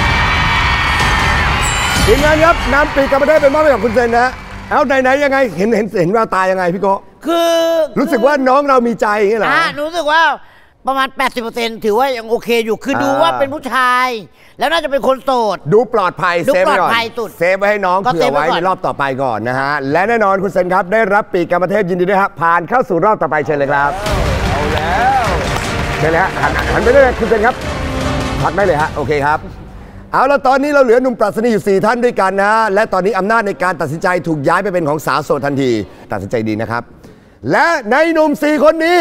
ทีมงานครับนำปีกการประเทศไปมอบให้กับคุณเซนนะเอาไหนๆยังไงเห็นเห็นเห็นแววตายังไงพี่โกคือรู้สึกว่าน้องเรามีใจอย่างนี้เหรออ่าหนูรู้สึกว่าประมาณ แปดสิบเปอร์เซ็นต์ ถือว่ายังโอเคอยู่ คือดูอ่าว่าเป็นผู้ชาย แล้วน่าจะเป็นคนโสดดูปลอดภัยดูเซฟไว้ก่อนปลอดภัยสุดเซฟไว้ให้น้องก็เผื่อไว้เซฟไว้ก่อนในรอบต่อไปก่อนนะฮะ และแน่นอนคุณเซนครับ ได้รับปีกการประเทศยินดีด้วยครับผ่านเข้าสู่รอบต่อไปเชิญเลยครับเอาแล้วเชิญเลยฮะหันหันไปได้เลยคุณเซนครับพักได้เลยฮะโอเคครับ เอาแล้วตอนนี้เราเหลือหนุ่มปรัชนีอยู่สี่ท่านด้วยกันนะฮะและตอนนี้อำนาจในการตัดสินใจถูกย้ายไปเป็นของสาวโสดทันที ตัดสินใจดีนะครับ และในหนุ่มสี่คนนี้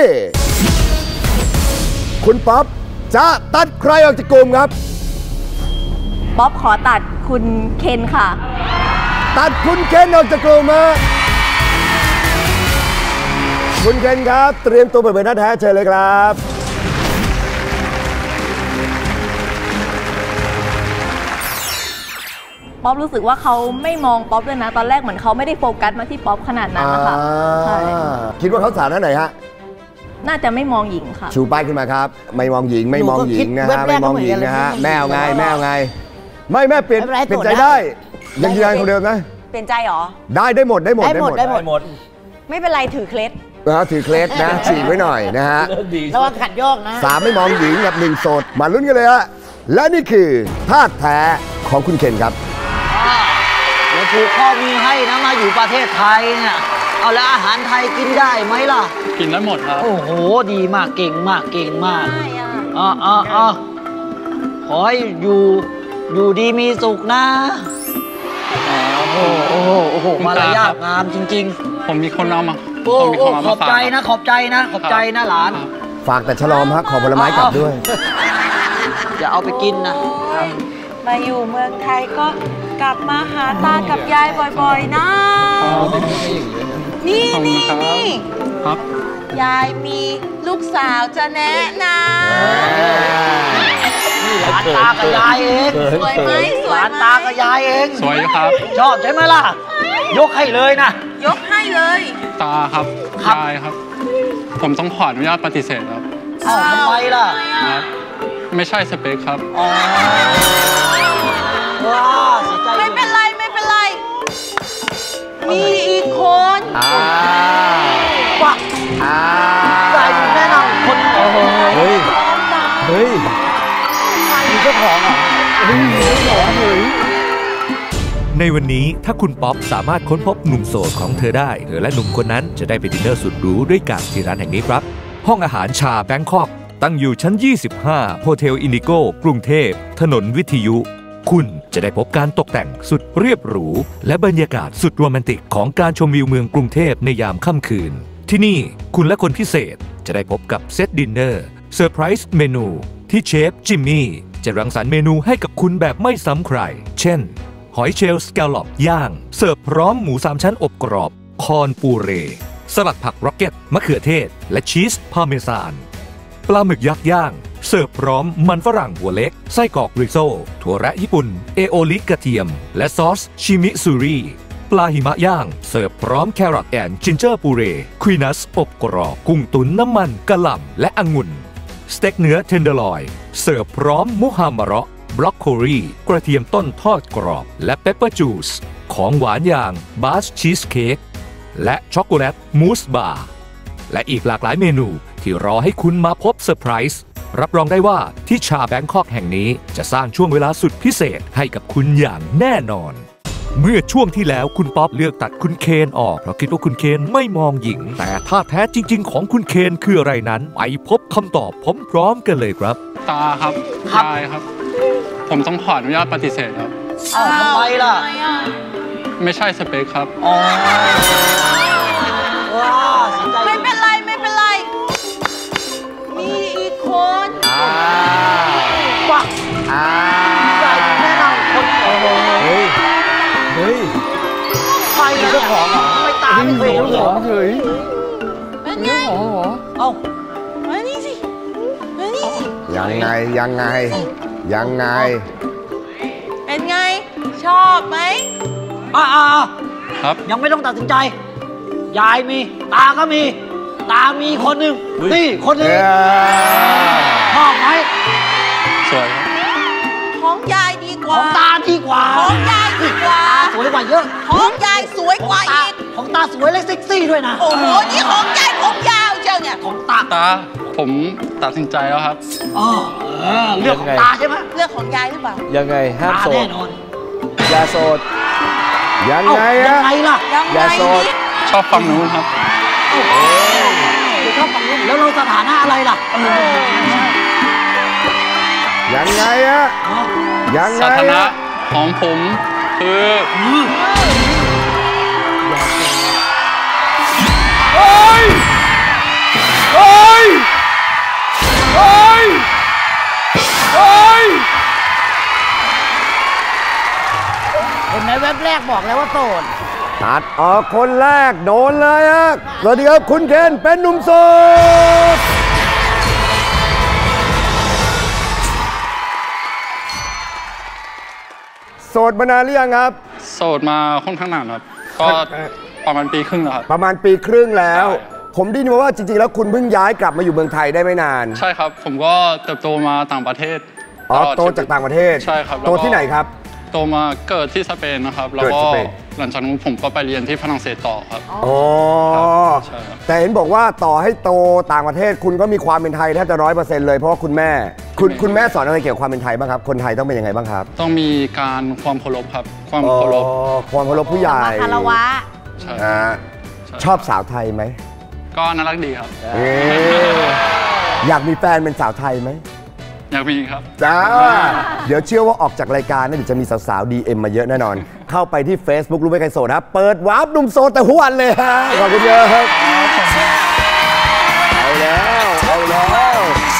คุณป๊อปจะตัดใครออกจากกลุ่มครับป๊อปขอตัดคุณเคนค่ะตัดคุณเคนออกจากกลุ่มฮะคุณเคนครับ เตรียมตัวเปิดเผยหน้าแท้เชิญเลยครับป๊อปรู้สึกว่าเขาไม่มองป๊อปเลยนะ ตอนแรกเหมือนเขาไม่ได้โฟกัสมาที่ป๊อปขนาดนั้นนะคะใช่คิดว่าเขาสารหน้าไหนฮะน่าจะไม่มองหญิงค่ะชูป้ายขึ้นมาครับ ไม่มองหญิงไม่มองหญิงนะหนูก็คิดฮะเว็บแรไม่กมองหญิงนะฮะก็เหมือนกันเลยแม่เอาไงแม่เอาไง ไม่แม่เปลี่ยนไม่เป็นไรเปลี่ยนใจโสดได้ได้ยังยืนยันของเดิมนะเปลี่ยนใจเหรอได้ได้หมดได้หมดได้หมดได้หมดหมดไม่เป็นไรถือเคล็ดนะถือเคล็ดนะฉีกไว้หน่อยนะฮะระวังขัดโยกนะสามไม่มองหญิงกับหนึ่งโสดมาลุ้นกันเลยฮะและนี่คือธาตุแท้ของคุณเคนครับเดี๋ยวผูกข้อมือให้นะมาอยู่ประเทศไทยเนี่ยเอาแล้วอาหารไทยกินได้ไหมล่ะกินได้หมดครับโอ้โหดีมากเก่งมากเก่งมากอ่าอ่าอ่าขอให้อยู่อยู่ดีมีสุขนะโอ้โหโอ้โหโอ้โหมารยาทงามจริงๆผมมีคนเอามาโอ้โหขอบใจนะขอบใจนะขอบใจนะหลานฝากแต่ฉลอมฮะขอผลไม้กลับด้วยอย่าเอาไปกินนะมาอยู่เมืองไทยก็กลับมาหาตากับยายบ่อยๆนะนี่นี่นี่ครับยายมีลูกสาวจะแนะนำหลานตากับยายเองสวยไหมสวยหลานตากับยายเองสวยครับชอบใช่ไหมล่ะยกให้เลยนะยกให้เลยตาครับยายครับผมต้องขออนุญาตปฏิเสธครับอ้าวทำไมล่ะไม่ใช่สเปคครับว้าไม่เป็นไรไม่เป็นไรมีอีกคนว้าใจแน่นอนคนเฮ้ยเฮ้ยมีเจ้าของอ่ะมีเจ้าของเลยในวันนี้ถ้าคุณป๊อปสามารถค้นพบหนุ่มโสดของเธอได้เธอและหนุ่มคนนั้นจะได้ไปดินเนอร์สุดหรูด้วยกันที่ร้านแห่งนี้ครับห้องอาหารชาแบงคอกตั้งอยู่ชั้นยี่สิบห้าโฮเทลอินดิโก้กรุงเทพถนนวิทยุคุณจะได้พบการตกแต่งสุดเรียบหรูและบรรยากาศสุดโรแมนติกของการชมวิวเมืองกรุงเทพในยามค่ำคืนที่นี่คุณและคนพิเศษจะได้พบกับเซตดินเนอร์เซอร์ไพรส์เมนูที่เชฟจิมมี่จะรังสรรค์เมนูให้กับคุณแบบไม่ซ้ำใครเช่นหอยเชลล์สแกลลอปย่างเสิร์ฟพร้อมหมูสามชั้นอบกรอบคอนปูเรสลัดผักร็อกเก็ตมะเขือเทศและชีสพาร์เมซานปลาหมึกยักษ์ย่างเสิร์ฟพร้อมมันฝรั่งหัวเล็กไส้กรอกริโซถั่วแระญี่ปุ่นเอโอลิกกระเทียมและซอสชิมิซูริปลาหิมะย่างเสิร์ฟพร้อมแครอทแอนด์จินเจอร์ปูเรควีนัสอบกรอบกุ้งตุ๋นน้ำมันกะหล่ำและองุ่นสเต็กเนื้อเทนเดอร์ลอยเสิร์ฟพร้อมมุฮัมมะเราะบล็อกโคลีกระเทียมต้นทอดกรอบและเปปเปอร์จูสของหวานอย่างบาสชีสเค้กและช็อกโกแลตมูสบาร์และอีกหลากหลายเมนูที่รอให้คุณมาพบเซอร์ไพรส์รับรองได้ว่าที่ชาแบงคอกแห่งนี้จะสร้างช่วงเวลาสุดพิเศษให้กับคุณอย่างแน่นอนเมื่อช่วงที่แล้วคุณป๊อปเลือกตัดคุณเคนออกเพราะคิดว่าคุณเคนไม่มองหญิงแต่ท่าแท้จริงๆของคุณเคนคืออะไรนั้นไปพบคำตอบพร้อมๆกันเลยครับตาครับยายครับผมต้องขออนุญาตปฏิเสธครับอ้าวทำไมล่ะไม่ใช่สเปคครับอ๋อว้าไม่เป็นไรไม่เป็นไรมีอีกคนว้าใจแน่นอนคนเฮ้ยเฮ้ยใครเจ้าของไม่ตามไม่เจ้าของเฮ้ยเป็นไงเอ้ามานี่สิมานี่สิยังไงยังไงยังไงเป็นไงชอบไหมอ่าครับยังไม่ต้องตัดสินใจยายมีตาก็มีตามีคนหนึ่งนี่คนหนึ่งชอบไหมสวยครับของยายดีกว่าของตาดีกว่าของยายดีกว่าสวยกว่าเยอะของยายสวยกว่าอีกของตาสวยและเซ็กซี่ด้วยนะโอ้โหนี่ของยายผมยาวเจ้าเนี่ยของตาตาผมตัดสินใจแล้วครับอ๋อเรื่องของตาใช่ไหมเรื่องของยายหรือเปล่ายังไงห้ามโสดแน่นอนอย่าโสดยังไงอะยังไงล่ะอย่าโสดชอบฟังนู้นครับชอบฟังนู้นแล้วเราสถานะอะไรล่ะยังไงอะยังไงสถานะของผมคือโอ้ยโอ้ยโอ้ยโอ้ยคนในเว็บแรกบอกแล้วว่าโสดตัดออกคนแรกโดนเลยฮะสวัสดีครับคุณเคนเป็นหนุ่มโสดโสดมานานหรือยังครับโสดมาค่อนข้างนานครับก็ประมาณปีครึ่งแล้วครับประมาณปีครึ่งแล้วผมได้ยินมาว่าจริงๆแล้วคุณเพิ่งย้ายกลับมาอยู่เมืองไทยได้ไม่นานใช่ครับผมก็เติบโตมาต่างประเทศอ๋อโตจากต่างประเทศใช่ครับโตที่ไหนครับโตมาเกิดที่สเปนนะครับแล้วก็หลังจากนั้นผมก็ไปเรียนที่ฝรั่งเศสต่อครับอ๋อแต่เห็นบอกว่าต่อให้โตต่างประเทศคุณก็มีความเป็นไทยแทบจะร้อยเปอร์เซ็นต์เลยเพราะว่าคุณแม่คุณคุณแม่สอนอะไรเกี่ยวกับความเป็นไทยบ้างครับคนไทยต้องเป็นยังไงบ้างครับต้องมีการความเคารพครับความเคารพความเคารพผู้ใหญ่คารวะชอบสาวไทยไหมก็น่ารักดีครับอยากมีแฟนเป็นสาวไทยไหมอยากมีครับจ้าเดี๋ยวเชื่อว่าออกจากรายการนะเดี๋ยวจะมีสาวๆ ดี เอ็ม มาเยอะแน่นอนเข้าไปที่ Facebook รู้ไหมใครโสดนะเปิดวาร์ปหนุ่มโสดแต่หัววันเลยฮะขอบคุณเยอะครับเอาแล้วเอาแล้ว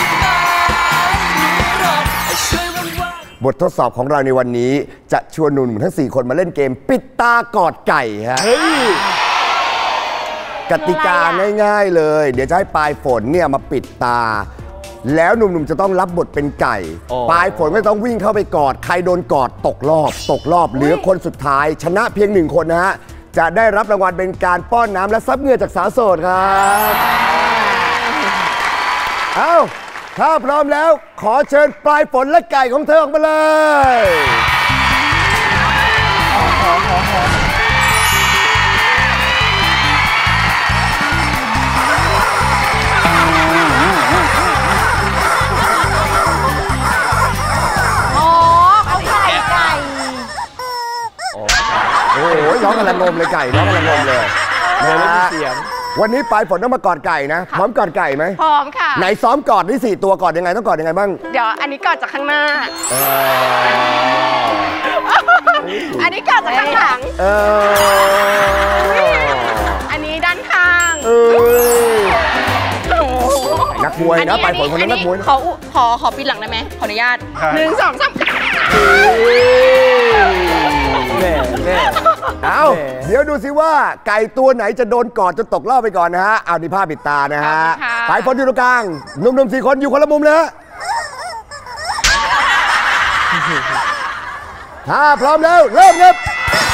บททดสอบของเราในวันนี้จะชวนหนุ่มทั้งสี่คนมาเล่นเกมปิดตากอดไก่ฮะกติกาง่ายๆเลยเดี๋ยวจะให้ปลายฝนเนี่ยมาปิดตาแล้วหนุ่มๆจะต้องรับบทเป็นไก่ปลายฝนก็ต้องวิ่งเข้าไปกอดใครโดนกอดตกรอบตกรอบเหลือคนสุดท้ายชนะเพียงหนึ่งคนนะฮะจะได้รับรางวัลเป็นการป้อนน้ำและซับเหงื่อจากสาวโสดครับเอาถ้าพร้อมแล้วขอเชิญปลายฝนและไก่ของเธอออกมาเลยโอ้ยร้องกำลังงมเลยไก่ร้องกำลังงมเลยนะฮะวันนี้ปลายฝนต้องมากอดไก่นะพร้อมกอดไก่ไหมพร้อมค่ะไหนซ้อมกอดนี่สี่ตัวกอดยังไงต้องกอดยังไงบ้างเดี๋ยวอันนี้กอดจากข้างหน้าอันนี้กอดจากข้างหลังอันนี้ด้านข้างนักมวยนะปลายฝนคนนั้นนักมวยขอขอขอปีนหลังได้ไหมขออนุญาตหนึ่งสองสามแม่แม่เอาเดี๋ยวดูสิว่าไก่ตัวไหนจะโดนกอดจนตกรอบไปก่อนนะฮะเอานี่ผ้าปิดตานะฮะปลายฝนอยู่ตรงกลางหนุ่มๆสี่คนอยู่คนละมุมเลยฮะถ้าพร้อมแล้วเริ่มครับ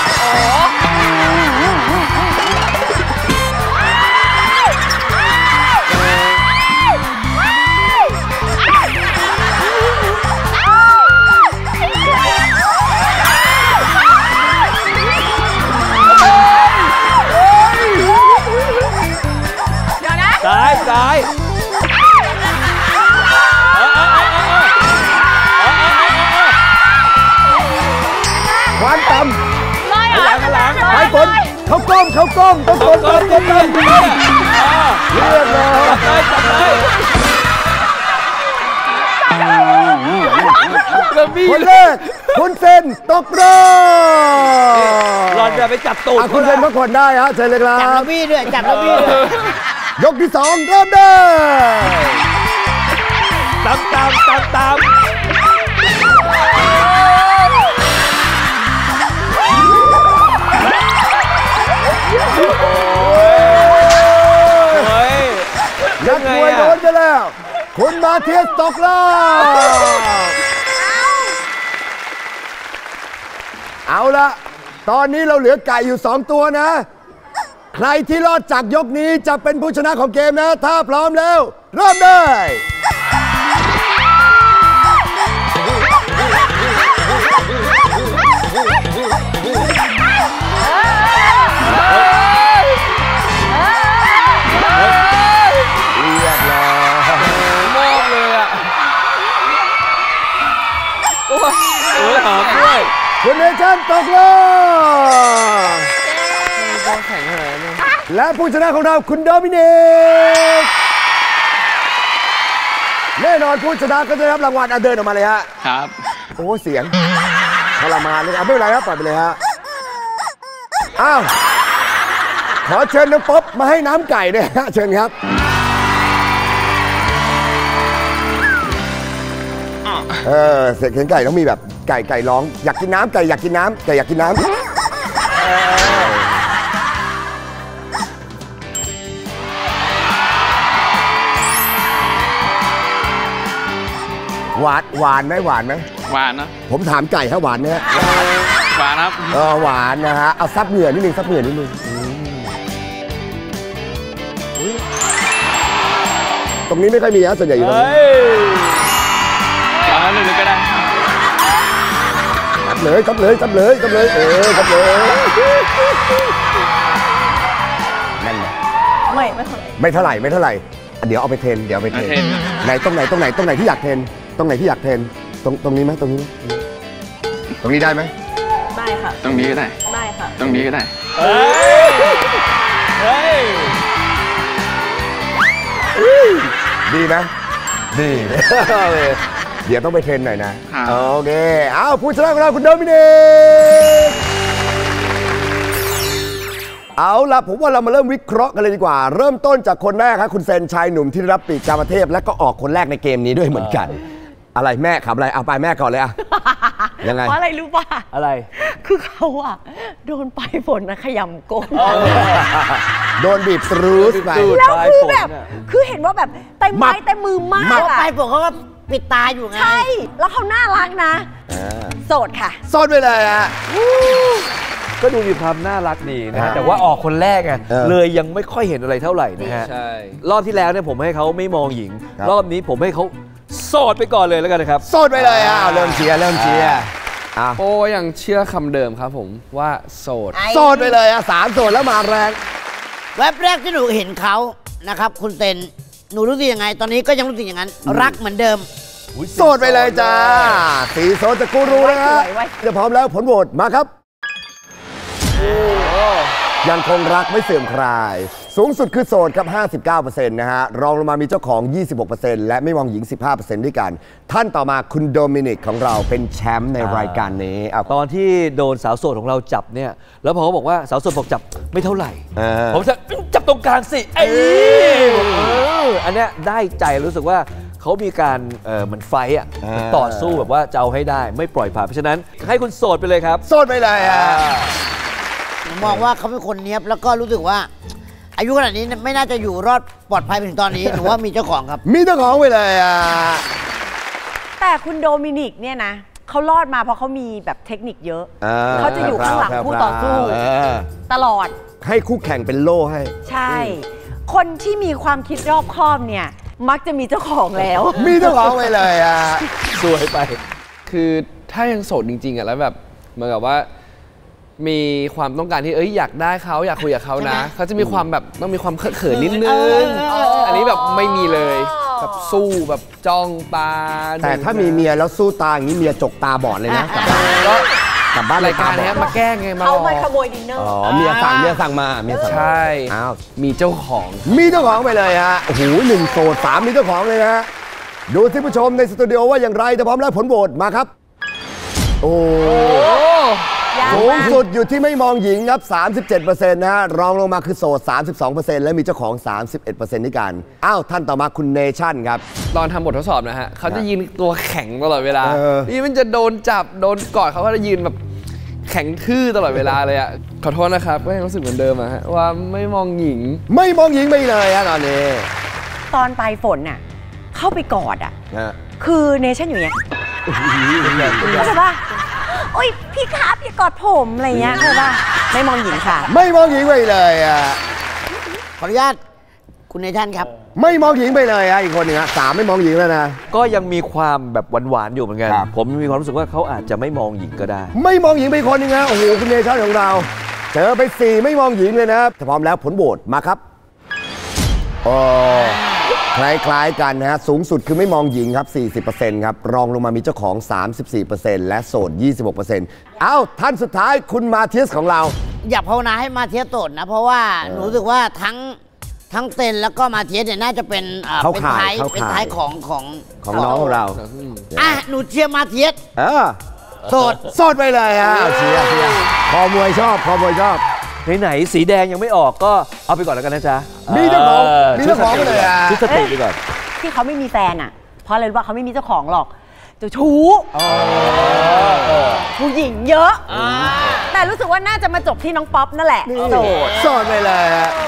ซ้ายซ้ายควันต่ำหลังหลังไปฝนเขาก้มเขาก้มต้องก้มก้มก้มก้มเรียบร้อยจับเลยจับเลยคนแรกคุณเซนตกรอบหลอนจะไปจับตูดคุณเซนพักผ่อนได้ฮะเชิญเลยครับจับระบี้ด้วยจับระบี้ด้วยยกที่สองเริ่มได้ตามตามตามตามนักมวยโดนไปแล้วคุณมาเทียสตกรอบเอาละตอนนี้เราเหลือไก่อยู่สองตัวนะใครที่รอดจากยกนี้จะเป็นผู้ชนะของเกมนะถ้าพร้อมแล้วเริ่มได้เรียบร้อยมองเลยอ่ะโอ้ยหอมด้วยคุณเนชั่นตกรอบแข่งขนาดนี้และผู้ชนะของเราคุณโดมินิกแน่นอนผู้ชนะก็จะได้รับรางวัลเดินออกมาเลยฮะครับโอ้เสียงทรมานเลยอ่ะไม่เป็นไรครับปล่อยไปเลยฮะอ้าวขอเชิญน้องป๊อปมาให้น้ำไก่ด้วยฮะเชิญครับเออเสียงไก่ต้องมีแบบไก่ไก่ร้องอยากกินน้ำไก่อยากกินน้ำไก่อยากกินน้ำหวานหวานไหมหวานไหมหวานนะผมถามไก่ฮะหวานไหมฮะหวานครับเออหวานนะฮะเอาซับเหงื่อนิดนึงซับเหงื่อนิดนึงตรงนี้ไม่ค่อยมีฮะส่วนใหญ่อยู่ตรงนี้เอาหนึ่งก็ได้นัดเลเลยจับเลยจับเลยจับเลยเออจับเลยนั่นแหละไม่ไม่เท่าไหร่ไม่เท่าไหร่ไม่เท่าไหร่เดี๋ยวเอาไปเทรนเดี๋ยวเอาไปเทรนไหนตรงไหนตรงไหนตรงไหนที่อยากเทรนตรงไหนที่อยากเทรนตรงตรงนี้ไหมตรงนี้ตรงนี้ได้ไหมได้ค่ะตรงนี้ก็ได้ได้ค่ะตรงนี้ก็ได้เฮ้ยเฮ้ยดีไหมดีเดี๋ยวต้องไปเทรนหน่อยนะโอเคเอาผู้ชนะของเราคุณโดมินิกเอาล่ะผมว่าเรามาเริ่มวิเคราะห์กันเลยดีกว่าเริ่มต้นจากคนแรกครับคุณเซนชายหนุ่มที่ได้รับปีกกามเทพและก็ออกคนแรกในเกมนี้ด้วยเหมือนกันอะไรแม่ขับอะไรเอาไปแม่ก่อนเลยอะยังไงเพราะอะไรรู้ป่ะอะไรคือเขาอะโดนปลายฝนนะขยำก้นโดนบีบตรูสไปแล้วคือแบบคือเห็นว่าแบบเต็มไม้เต็มมือมากอะปลายฝนเขาก็ปิดตาอยู่ไงใช่แล้วเขาน่ารักนะโสดค่ะโสดไปเลยอะก็ดูมีความน่ารักดีนะฮะแต่ว่าออกคนแรกไงเลยยังไม่ค่อยเห็นอะไรเท่าไหร่นะฮะรอบที่แล้วเนี่ยผมให้เขาไม่มองหญิงรอบนี้ผมให้เขาโสดไปก่อนเลยแล้วกันนะครับโสดไปเลยอ่ะเริ่มเชียร์เริ่มเชียร์โอ้ยังเชื่อคำเดิมครับผมว่าโสดโสดไปเลยอ่ะสามโสดแล้วมาแรงแวบแรกที่หนูเห็นเขานะครับคุณเซนหนูรู้สึกยังไงตอนนี้ก็ยังรู้สึกอย่างนั้นรักเหมือนเดิมโสดไปเลยจ้าสีโสดจะกูรู้นะฮะจะพร้อมแล้วผลโหวตมาครับยังคงรักไม่เสื่อมคลายสูงสุดคือโสดครับ ห้าสิบเก้าเปอร์เซ็นต์ นะฮะรองลงมามีเจ้าของ ยี่สิบหกเปอร์เซ็นต์ และไม่มองหญิง สิบห้าเปอร์เซ็นต์ ด้วยกันท่านต่อมาคุณโดมินิกของเราเป็นแชมป์ในรายการนี้ตอนที่โดนสาวโสดของเราจับเนี่ยแล้วพอเขาบอกว่าสาวโสดบอกจับไม่เท่าไหร่ผมจะจับตรงกลางสิไอ้อันเนี้ยได้ใจรู้สึกว่าเขามีการเหมือนไฟอ่ะต่อสู้แบบว่าจะเอาให้ได้ไม่ปล่อยผ่านเพราะฉะนั้นให้คุณโสดไปเลยครับโสดไปเลยอ่ะผมมองว่าเขาเป็นคนเนี้ยบแล้วก็รู้สึกว่าอายุขนาดนี้ไม่น่าจะอยู่รอดปลอดภัยไปถึงตอนนี้หนูว่ามีเจ้าของครับมีเจ้าของไปเลยอ่ะแต่คุณโดมินิกเนี่ยนะเขารอดมาเพราะเขามีแบบเทคนิคเยอะเขาจะอยู่ข้างหลังคู่ต่อสู้ตลอดให้คู่แข่งเป็นโล่ให้ใช่คนที่มีความคิดรอบคอบเนี่ยมักจะมีเจ้าของแล้วมีเจ้าของไปเลยอ่ะสวยไปคือถ้ายังโสดจริงๆอ่ะแล้วแบบเหมือนกับว่ามีความต้องการที่เอ้ยอยากได้เขาอยากคุยกับเขานะเขาจะมีความแบบต้องมีความเขินนิดนึงอันนี้แบบไม่มีเลยแบบสู้แบบจ้องตาแต่ถ้ามีเมียแล้วสู้ตาอย่างนี้เมียจกตาบอดเลยนะก็กลับบ้านรายการนี้มาแก้ไงมาเอามาขโมยดินเนอร์อ๋อเมียสั่งเมียสั่งมาเมียสั่งใช่อ้าวมีเจ้าของมีเจ้าของไปเลยฮะโอ้โหหนึ่งโสดสามมีเจ้าของเลยนะดูที่ผู้ชมในสตูดิโอว่าอย่างไรจะพร้อมแล้วผลโหวตมาครับโอ้สูงสุดอยู่ที่ไม่มองหญิงครับ สามสิบเจ็ดเปอร์เซ็นต์ นะฮะรองลงมาคือโสด สามสิบสองเปอร์เซ็นต์ และมีเจ้าของ สามสิบเอ็ดเปอร์เซ็นต์ ด้วยกันอ้าวท่านต่อมาคุณเนชั่นครับตอนทำบททดสอบนะฮะเขาจะยืนตัวแข็งตลอดเวลานี่มันจะโดนจับโดนกอดเขาก็จะยืนแบบแข็งทื่อตลอดเวลาเลยอ่ะขอโทษนะครับก็ยังรู้สึกเหมือนเดิมอะฮะว่าไม่มองหญิงไม่มองหญิงไม่เลยอะตอนนี้ตอนปลายฝนน่ะเข้าไปกอดอ่ะคือเนชั่นอยู่เนี่ยเข้าใจป่ะโอ้ยพี่ครับอย่ากอดผมอะไรเงี้ยเข้าใจป่ะไม่มองหญิงค่ะไม่มองหญิงไปเลยอ่ะขออนุญาตคุณเนชั่นครับไม่มองหญิงไปเลยอ่ะอีกคนหนึ่งอ่ะสามไม่มองหญิงแล้วนะก็ยังมีความแบบหวานๆอยู่เหมือนกันผมมีความรู้สึกว่าเขาอาจจะไม่มองหญิงก็ได้ไม่มองหญิงไปคนหนึ่งนะโอ้โหคุณเนชั่นของเราเจอไปสี่ไม่มองหญิงเลยนะพร้อมแล้วผลโหวตมาครับโอ้คล้ายๆกันนะฮะสูงสุดคือไม่มองหญิงครับ สี่สิบเปอร์เซ็นต์ ครับรองลงมามีเจ้าของ สามสิบสี่เปอร์เซ็นต์ และโสด ยี่สิบหกเปอร์เซ็นต์ เอ้าท่านสุดท้ายคุณมาเทียสของเราอยากภาวนาให้มาเทียสโสดนะเพราะว่าหนูรู้สึกว่าทั้งทั้งเต้นแล้วก็มาเทียสเนี่ยน่าจะเป็นเป็นท้ายเป็นท้ายของของของน้องของเราอ่ะหนูเชียร์มาเทียสโสดโสดไปเลยฮะเชียร์เชียร์คอมวยชอบคอมวยชอบไหนๆสีแดงยังไม่ออกก็เอาไปก่อนแล้วกันนะจ๊ะมีเจ้าของมีเจ้าของเลยอ่ะชุดสเตย์ไปก่อนที่เขาไม่มีแฟนอ่ะเพราะอะไรรู้ป่ะเขาไม่มีเจ้าของหรอกเจ้าชู้ผู้หญิงเยอะแต่รู้สึกว่าน่าจะมาจบที่น้องป๊อปนั่นแหละโสดโสดไปเลย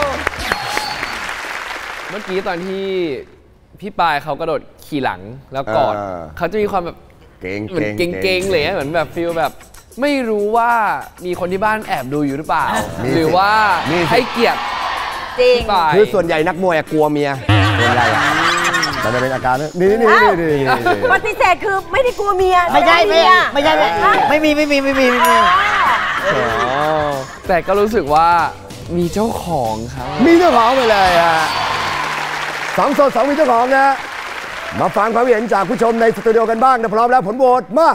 เมื่อกี้ตอนที่พี่ปายเขากระโดดขี่หลังแล้วกอดเขาจะมีความแบบเก่งเหมือนเก่งๆเลยเหมือนแบบฟีลแบบไม่รู้ว่ามีคนที่บ้านแอบดูอยู่หรือเปล่าหรือว่าให้เกียรติจริงคือส่วนใหญ่นักมวยกลัวเมียส่วนใหญ่มันจะเป็นอาการนี่นี่นี่นี่ปฏิเสธคือไม่ได้กลัวเมียไม่ใช่ไม่ไม่ใช่ไม่มีไม่มีไม่มีไม่มีแต่ก็รู้สึกว่ามีเจ้าของครับมีเจ้าของไปเลยฮะสองโซนสองมีเจ้าของนะมาฟังความเห็นจากผู้ชมในสตูดิโอกันบ้างนะพร้อมแล้วผลโหวตมา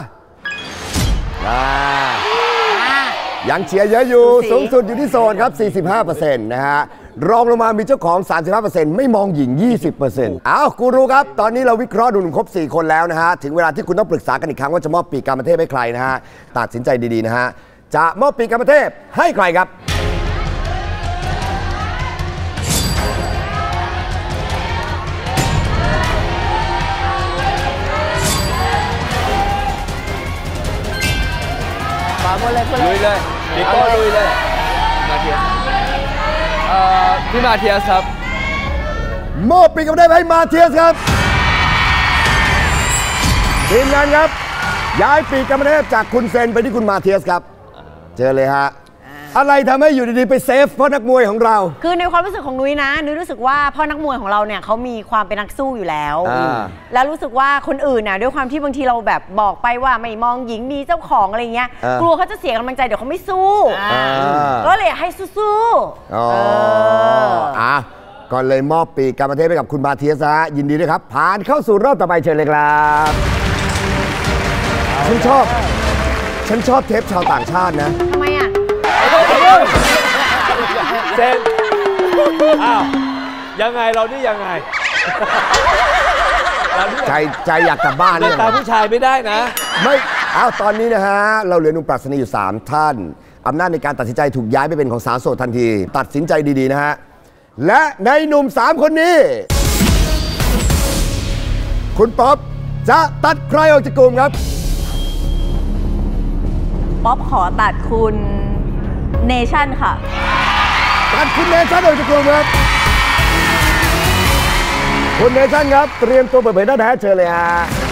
ยังเชียร์เยอะอยู่สูงสุดอยู่ที่โซนครับ สี่สิบห้าเปอร์เซ็นต์ นะฮะรองลงมามีเจ้าของ สามสิบห้าเปอร์เซ็นต์ ไม่มองหญิง ยี่สิบเปอร์เซ็นต์ อ้าวกูรูครับตอนนี้เราวิเคราะห์ดูหนุ่มครบสี่คนแล้วนะฮะถึงเวลาที่คุณต้องปรึกษากันอีกครั้งว่าจะมอบปีกกามเทพให้ใครนะฮะตัดสินใจดีๆนะฮะจะมอบปีกกามเทพให้ใครครับลุยเลยพี่โก้ลุยเลยมาเทียสเอ่อพี่มาเทียสครับมอบปีกกามเทพให้มาเทียสครับทีมงานครับย้ายปีกกามเทพจากคุณเซนไปที่คุณมาเทียสครับเจอเลยฮะอะไรทำให้อยู่ดีๆไปเซฟเพราะนักมวยของเราคือในความรู้สึกของนุ้ยนะนุ้ยรู้สึกว่าพ่อนักมวยของเราเนี่ยเขามีความเป็นนักสู้อยู่แล้วแล้วรู้สึกว่าคนอื่นน่ะด้วยความที่บางทีเราแบบบอกไปว่าไม่มองหญิงมีเจ้าของอะไรเงี้ยกลัวเขาจะเสียกำลังใจเดี๋ยวเขาไม่สู้ก็เลยให้สู้ๆอ๋ออ่ะก่อนเลยมอบปีกกามเทพให้กับคุณมาเทียสฮะยินดีด้วยครับผ่านเข้าสู่รอบต่อไปเชิญเลยครับฉันชอบฉันชอบเทปชาวต่างชาตินะทำไมอ่ะเซนอ้าวยังไงเรานี่ยังไงใจใจอยากกลับบ้านเลยตามผู้ชายไม่ได้นะไม่อ้าวตอนนี้นะฮะเราเหลือหนุ่มปรัชนีอยู่สามท่านอำนาจในการตัดสินใจถูกย้ายไปเป็นของสาวโสดทันทีตัดสินใจดีๆนะฮะและในหนุ่มสามคนนี้คุณป๊อปจะตัดใครออกจากกลุ่มครับป๊อปขอตัดคุณเนชั่นค่ะตัดคุณเนชั่นออกจากกลุ่มครับคุณเนชั่นครับเตรียมตัวเปิดเผยหน้าแท้เชิญเลยฮะ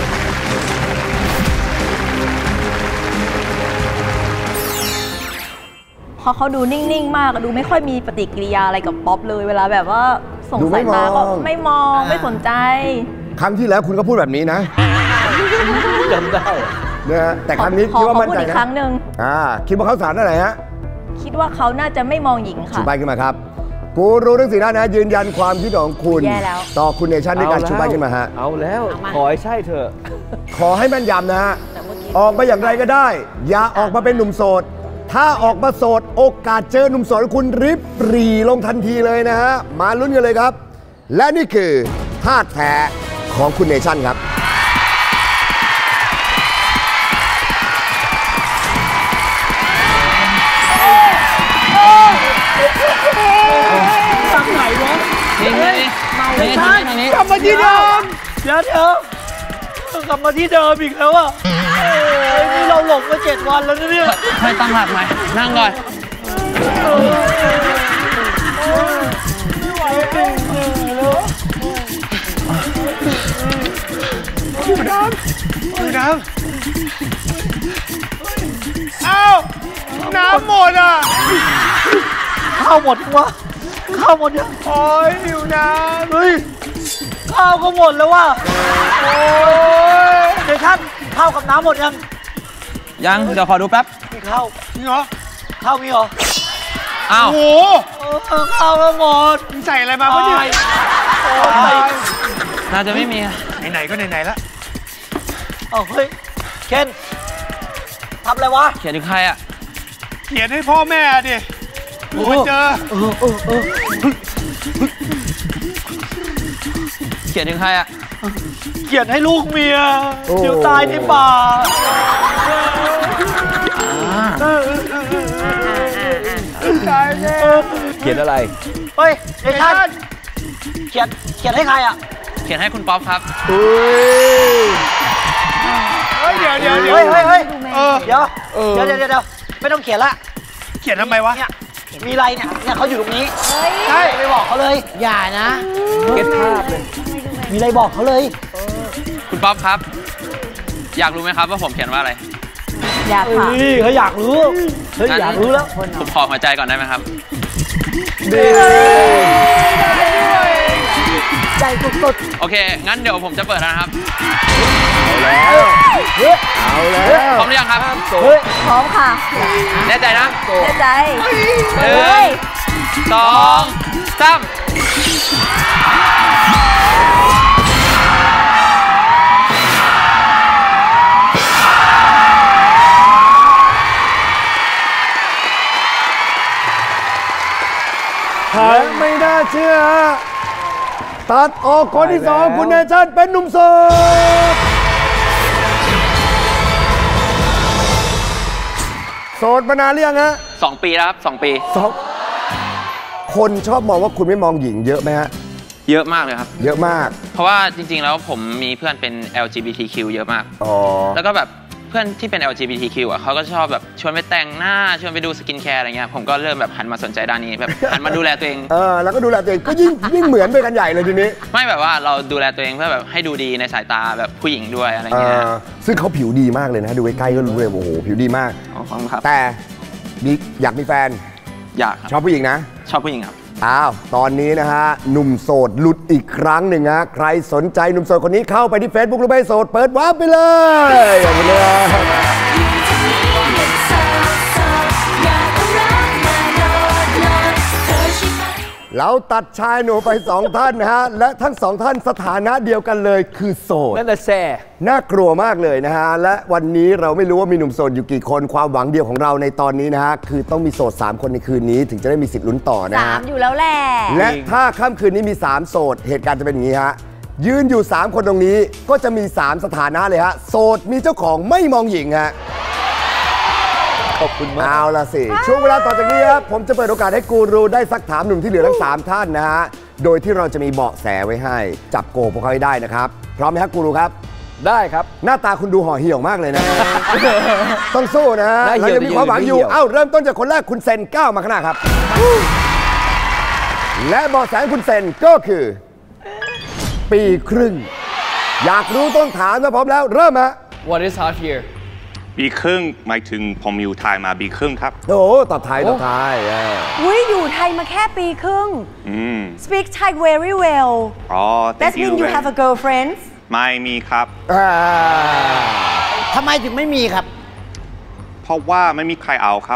เพราะเขาดูนิ่งๆมากดูไม่ค่อยมีปฏิกิริยาอะไรกับป๊อปเลยเวลาแบบว่าส่งสายตาก็ไม่มองไม่สนใจครั้งที่แล้วคุณก็พูดแบบนี้นะจำได้นะฮะแต่ครั้งนี้คิดว่ามั่นใจนะครั้งหนึ่งอ่าคิดว่าเขาสารอะไรฮะคิดว่าเขาน่าจะไม่มองหญิงค่ะชูใบขึ้นมาครับกูรู้เรื่องสีหน้านะยืนยันความคิดของคุณต่อคุณเนชั่นด้วยการชูใบขึ้นมาฮะเอาแล้วขอให้ใช่เถอะขอให้แม่นยำนะฮะออกมาอย่างไรก็ได้อย่าออกมาเป็นหนุ่มโสดถ้าออกมาโสดโอกาสเจอหนุ่มโสดคุณริบหรี่ลงทันทีเลยนะฮะมาลุ้นกันเลยครับและนี่คือท่าแท้ของคุณเนชั่นครับทำไหนวะนี่นี่นี่ทางนี้ทางนี้กลับมาที่เดิมเดี๋ยวเดี๋ยวกลับมาที่เดิมอีกแล้วอ่ะนี่เราหลงมาเจ็ดวันแล้วนะเนี่ยให้ตั้งหลักไหมนั่งก่อนอยู่น้ำอยู่น้ำอ้าวน้ำหมดอ่ะข้าวหมดวะข้าวหมดยังโอ้ยหิวน้ำเฮ้ยข้าวก็หมดแล้วว่ะโอ้ยเดี๋ยวท่านข้าวกับน้ำหมดยังยังเดี๋ยวขอดูแป๊บมีข้าวมีเหรอข้าวมีเหรออ้าวโอ้โหข้าวก็หมดใส่อะไรมาบ้างเนี่ยน่าจะไม่มีไหนๆก็ไหนๆแล้วอ๋อเฮ้ยเคนทำอะไรวะเขียนถึงใครอ่ะเขียนให้พ่อแม่ดิผมมาเจอเขียนถึงใครอ่ะเขียนให้ลูกเมียเดี๋ยวตายในป่าตายแน่เขียนอะไรเฮ้ยเดชานเขียนเขียนให้ใครอ่ะเขียนให้คุณป๊อปครับเฮ้ยเดี๋ยวเดี๋ยวเดี๋ยวเฮ้ยเฮ้ยเฮ้ยเดี๋ยวเดี๋ยวเดี๋ยวเดี๋ยวไม่ต้องเขียนละเขียนทำไมวะมีอะไรเนี่ยเนี่ยเขาอยู่ตรงนี้ใช่ไปบอกเขาเลยอย่านะเก็บภาพเลยมีอะไรบอกเขาเลยคุณป๊อปครับอยากรู้ไหมครับว่าผมเขียนว่าอะไรอยากค่ะเขาอยากรู้เฮ้ยอยากรู้แล้วผมขอหัวใจก่อนได้ไหมครับดีใจสุดโอเค งั้นเดี๋ยวผมจะเปิดแล้วนะครับเอาแล้วพร้อมหรือยังครับเฮ้ยพร้อมค่ะแน่ใจนะแน่ใจหนึ่งสองสามและไม่น่าเชื่อตัดออกคนที่สองคุณเนชั่นเป็นหนุ่มโสดโสดมานานหรือยังฮะสองปีแล้วครับสองปีสองคนชอบมองว่าคุณไม่มองหญิงเยอะไหมฮะเยอะมากเลยครับเยอะมากเพราะว่าจริง ๆ แล้วผมมีเพื่อนเป็น แอล จี บี ที คิว เยอะมากอ๋อแล้วก็แบบเพื่อนที่เป็น แอล จี บี ที คิว อ่ะเขาก็ชอบแบบชวนไปแต่งหน้าชวนไปดูสกินแคร์อะไรเงี้ยผมก็เริ่มแบบหันมาสนใจด้านนี้แบบหันมาดูแลตัวเองเออแล้วก็ดูแลตัวเองก็ยิ่งยิ่งเหมือนไปกันใหญ่เลยทีนี้ไม่แบบว่าเราดูแลตัวเองเพื่อแบบให้ดูดีในสายตาแบบผู้หญิงด้วยอะไรเงี้ยอ่าซึ่งเขาผิวดีมากเลยนะดูใกล้ๆก็รู้เลยโอ้โหผิวดีมากขอบคุณครับแต่มีอยากมีแฟนอยากครับชอบผู้หญิงนะชอบผู้หญิงครับอ้าวตอนนี้นะฮะหนุ่มโสดหลุดอีกครั้งหนึ่งฮะใครสนใจหนุ่มโสดคนนี้เข้าไปที่ Facebook หรือไม่โสดเปิดวาร์ปไปเลยอย่างนี้เลยเราตัดชายหนูไปสองท่านนะฮะและทั้งสองท่านสถานะเดียวกันเลยคือโสดนั่นแหละแซ่น่ากลัวมากเลยนะฮะและวันนี้เราไม่รู้ว่ามีหนุ่มโสดอยู่กี่คนความหวังเดียวของเราในตอนนี้นะฮะคือต้องมีโสดสามคนในคืนนี้ถึงจะได้มีสิทธิ์ลุ้นต่อนะสาฮะมอยู่แล้วแหละและถ้าค่ำคืนนี้มีสามโสดเหตุการณ์จะเป็นอย่างนี้ฮะยืนอยู่สามคนตรงนี้ก็จะมีสามสถานะเลยฮะโสดมีเจ้าของไม่มองหญิงฮะขอบคุณมากเอาละสิช่วงเวลาต่อจากนี้ครับผมจะเปิดโอกาสให้กูรูได้ซักถามหนุ่มที่เหลือทั้งสามท่านนะฮะโดยที่เราจะมีเบาะแสไว้ให้จับโกพวกเขาให้ได้นะครับพร้อมไหมครับกูรูครับได้ครับหน้าตาคุณดูห่อเหี่ยวมากเลยนะ ต้องสู้นะฮะเรายังมีความหวังอยู่เอ้าเริ่มต้นจากคนแรกคุณเซนก้าวมาข้างหน้าครับและเบาะแสคุณเซนก็คือ ปีครึ่งอยากรู้ต้องถามนะพร้อมแล้วเริ่มฮะ What is half year ปีครึ่งหมายถึงผมอยู่ไทยมาปีครึ่งครับโอ้ตอบไทยตอบไทยอุ้ยอยู่ไทยมาแค่ปีครึ่งอืม Speak Thai very well อ๋อ That means you have a girlfriend ไม่มีครับทำไมถึงไม่มีครับเพราะว่าไม่มีใครเอาครับ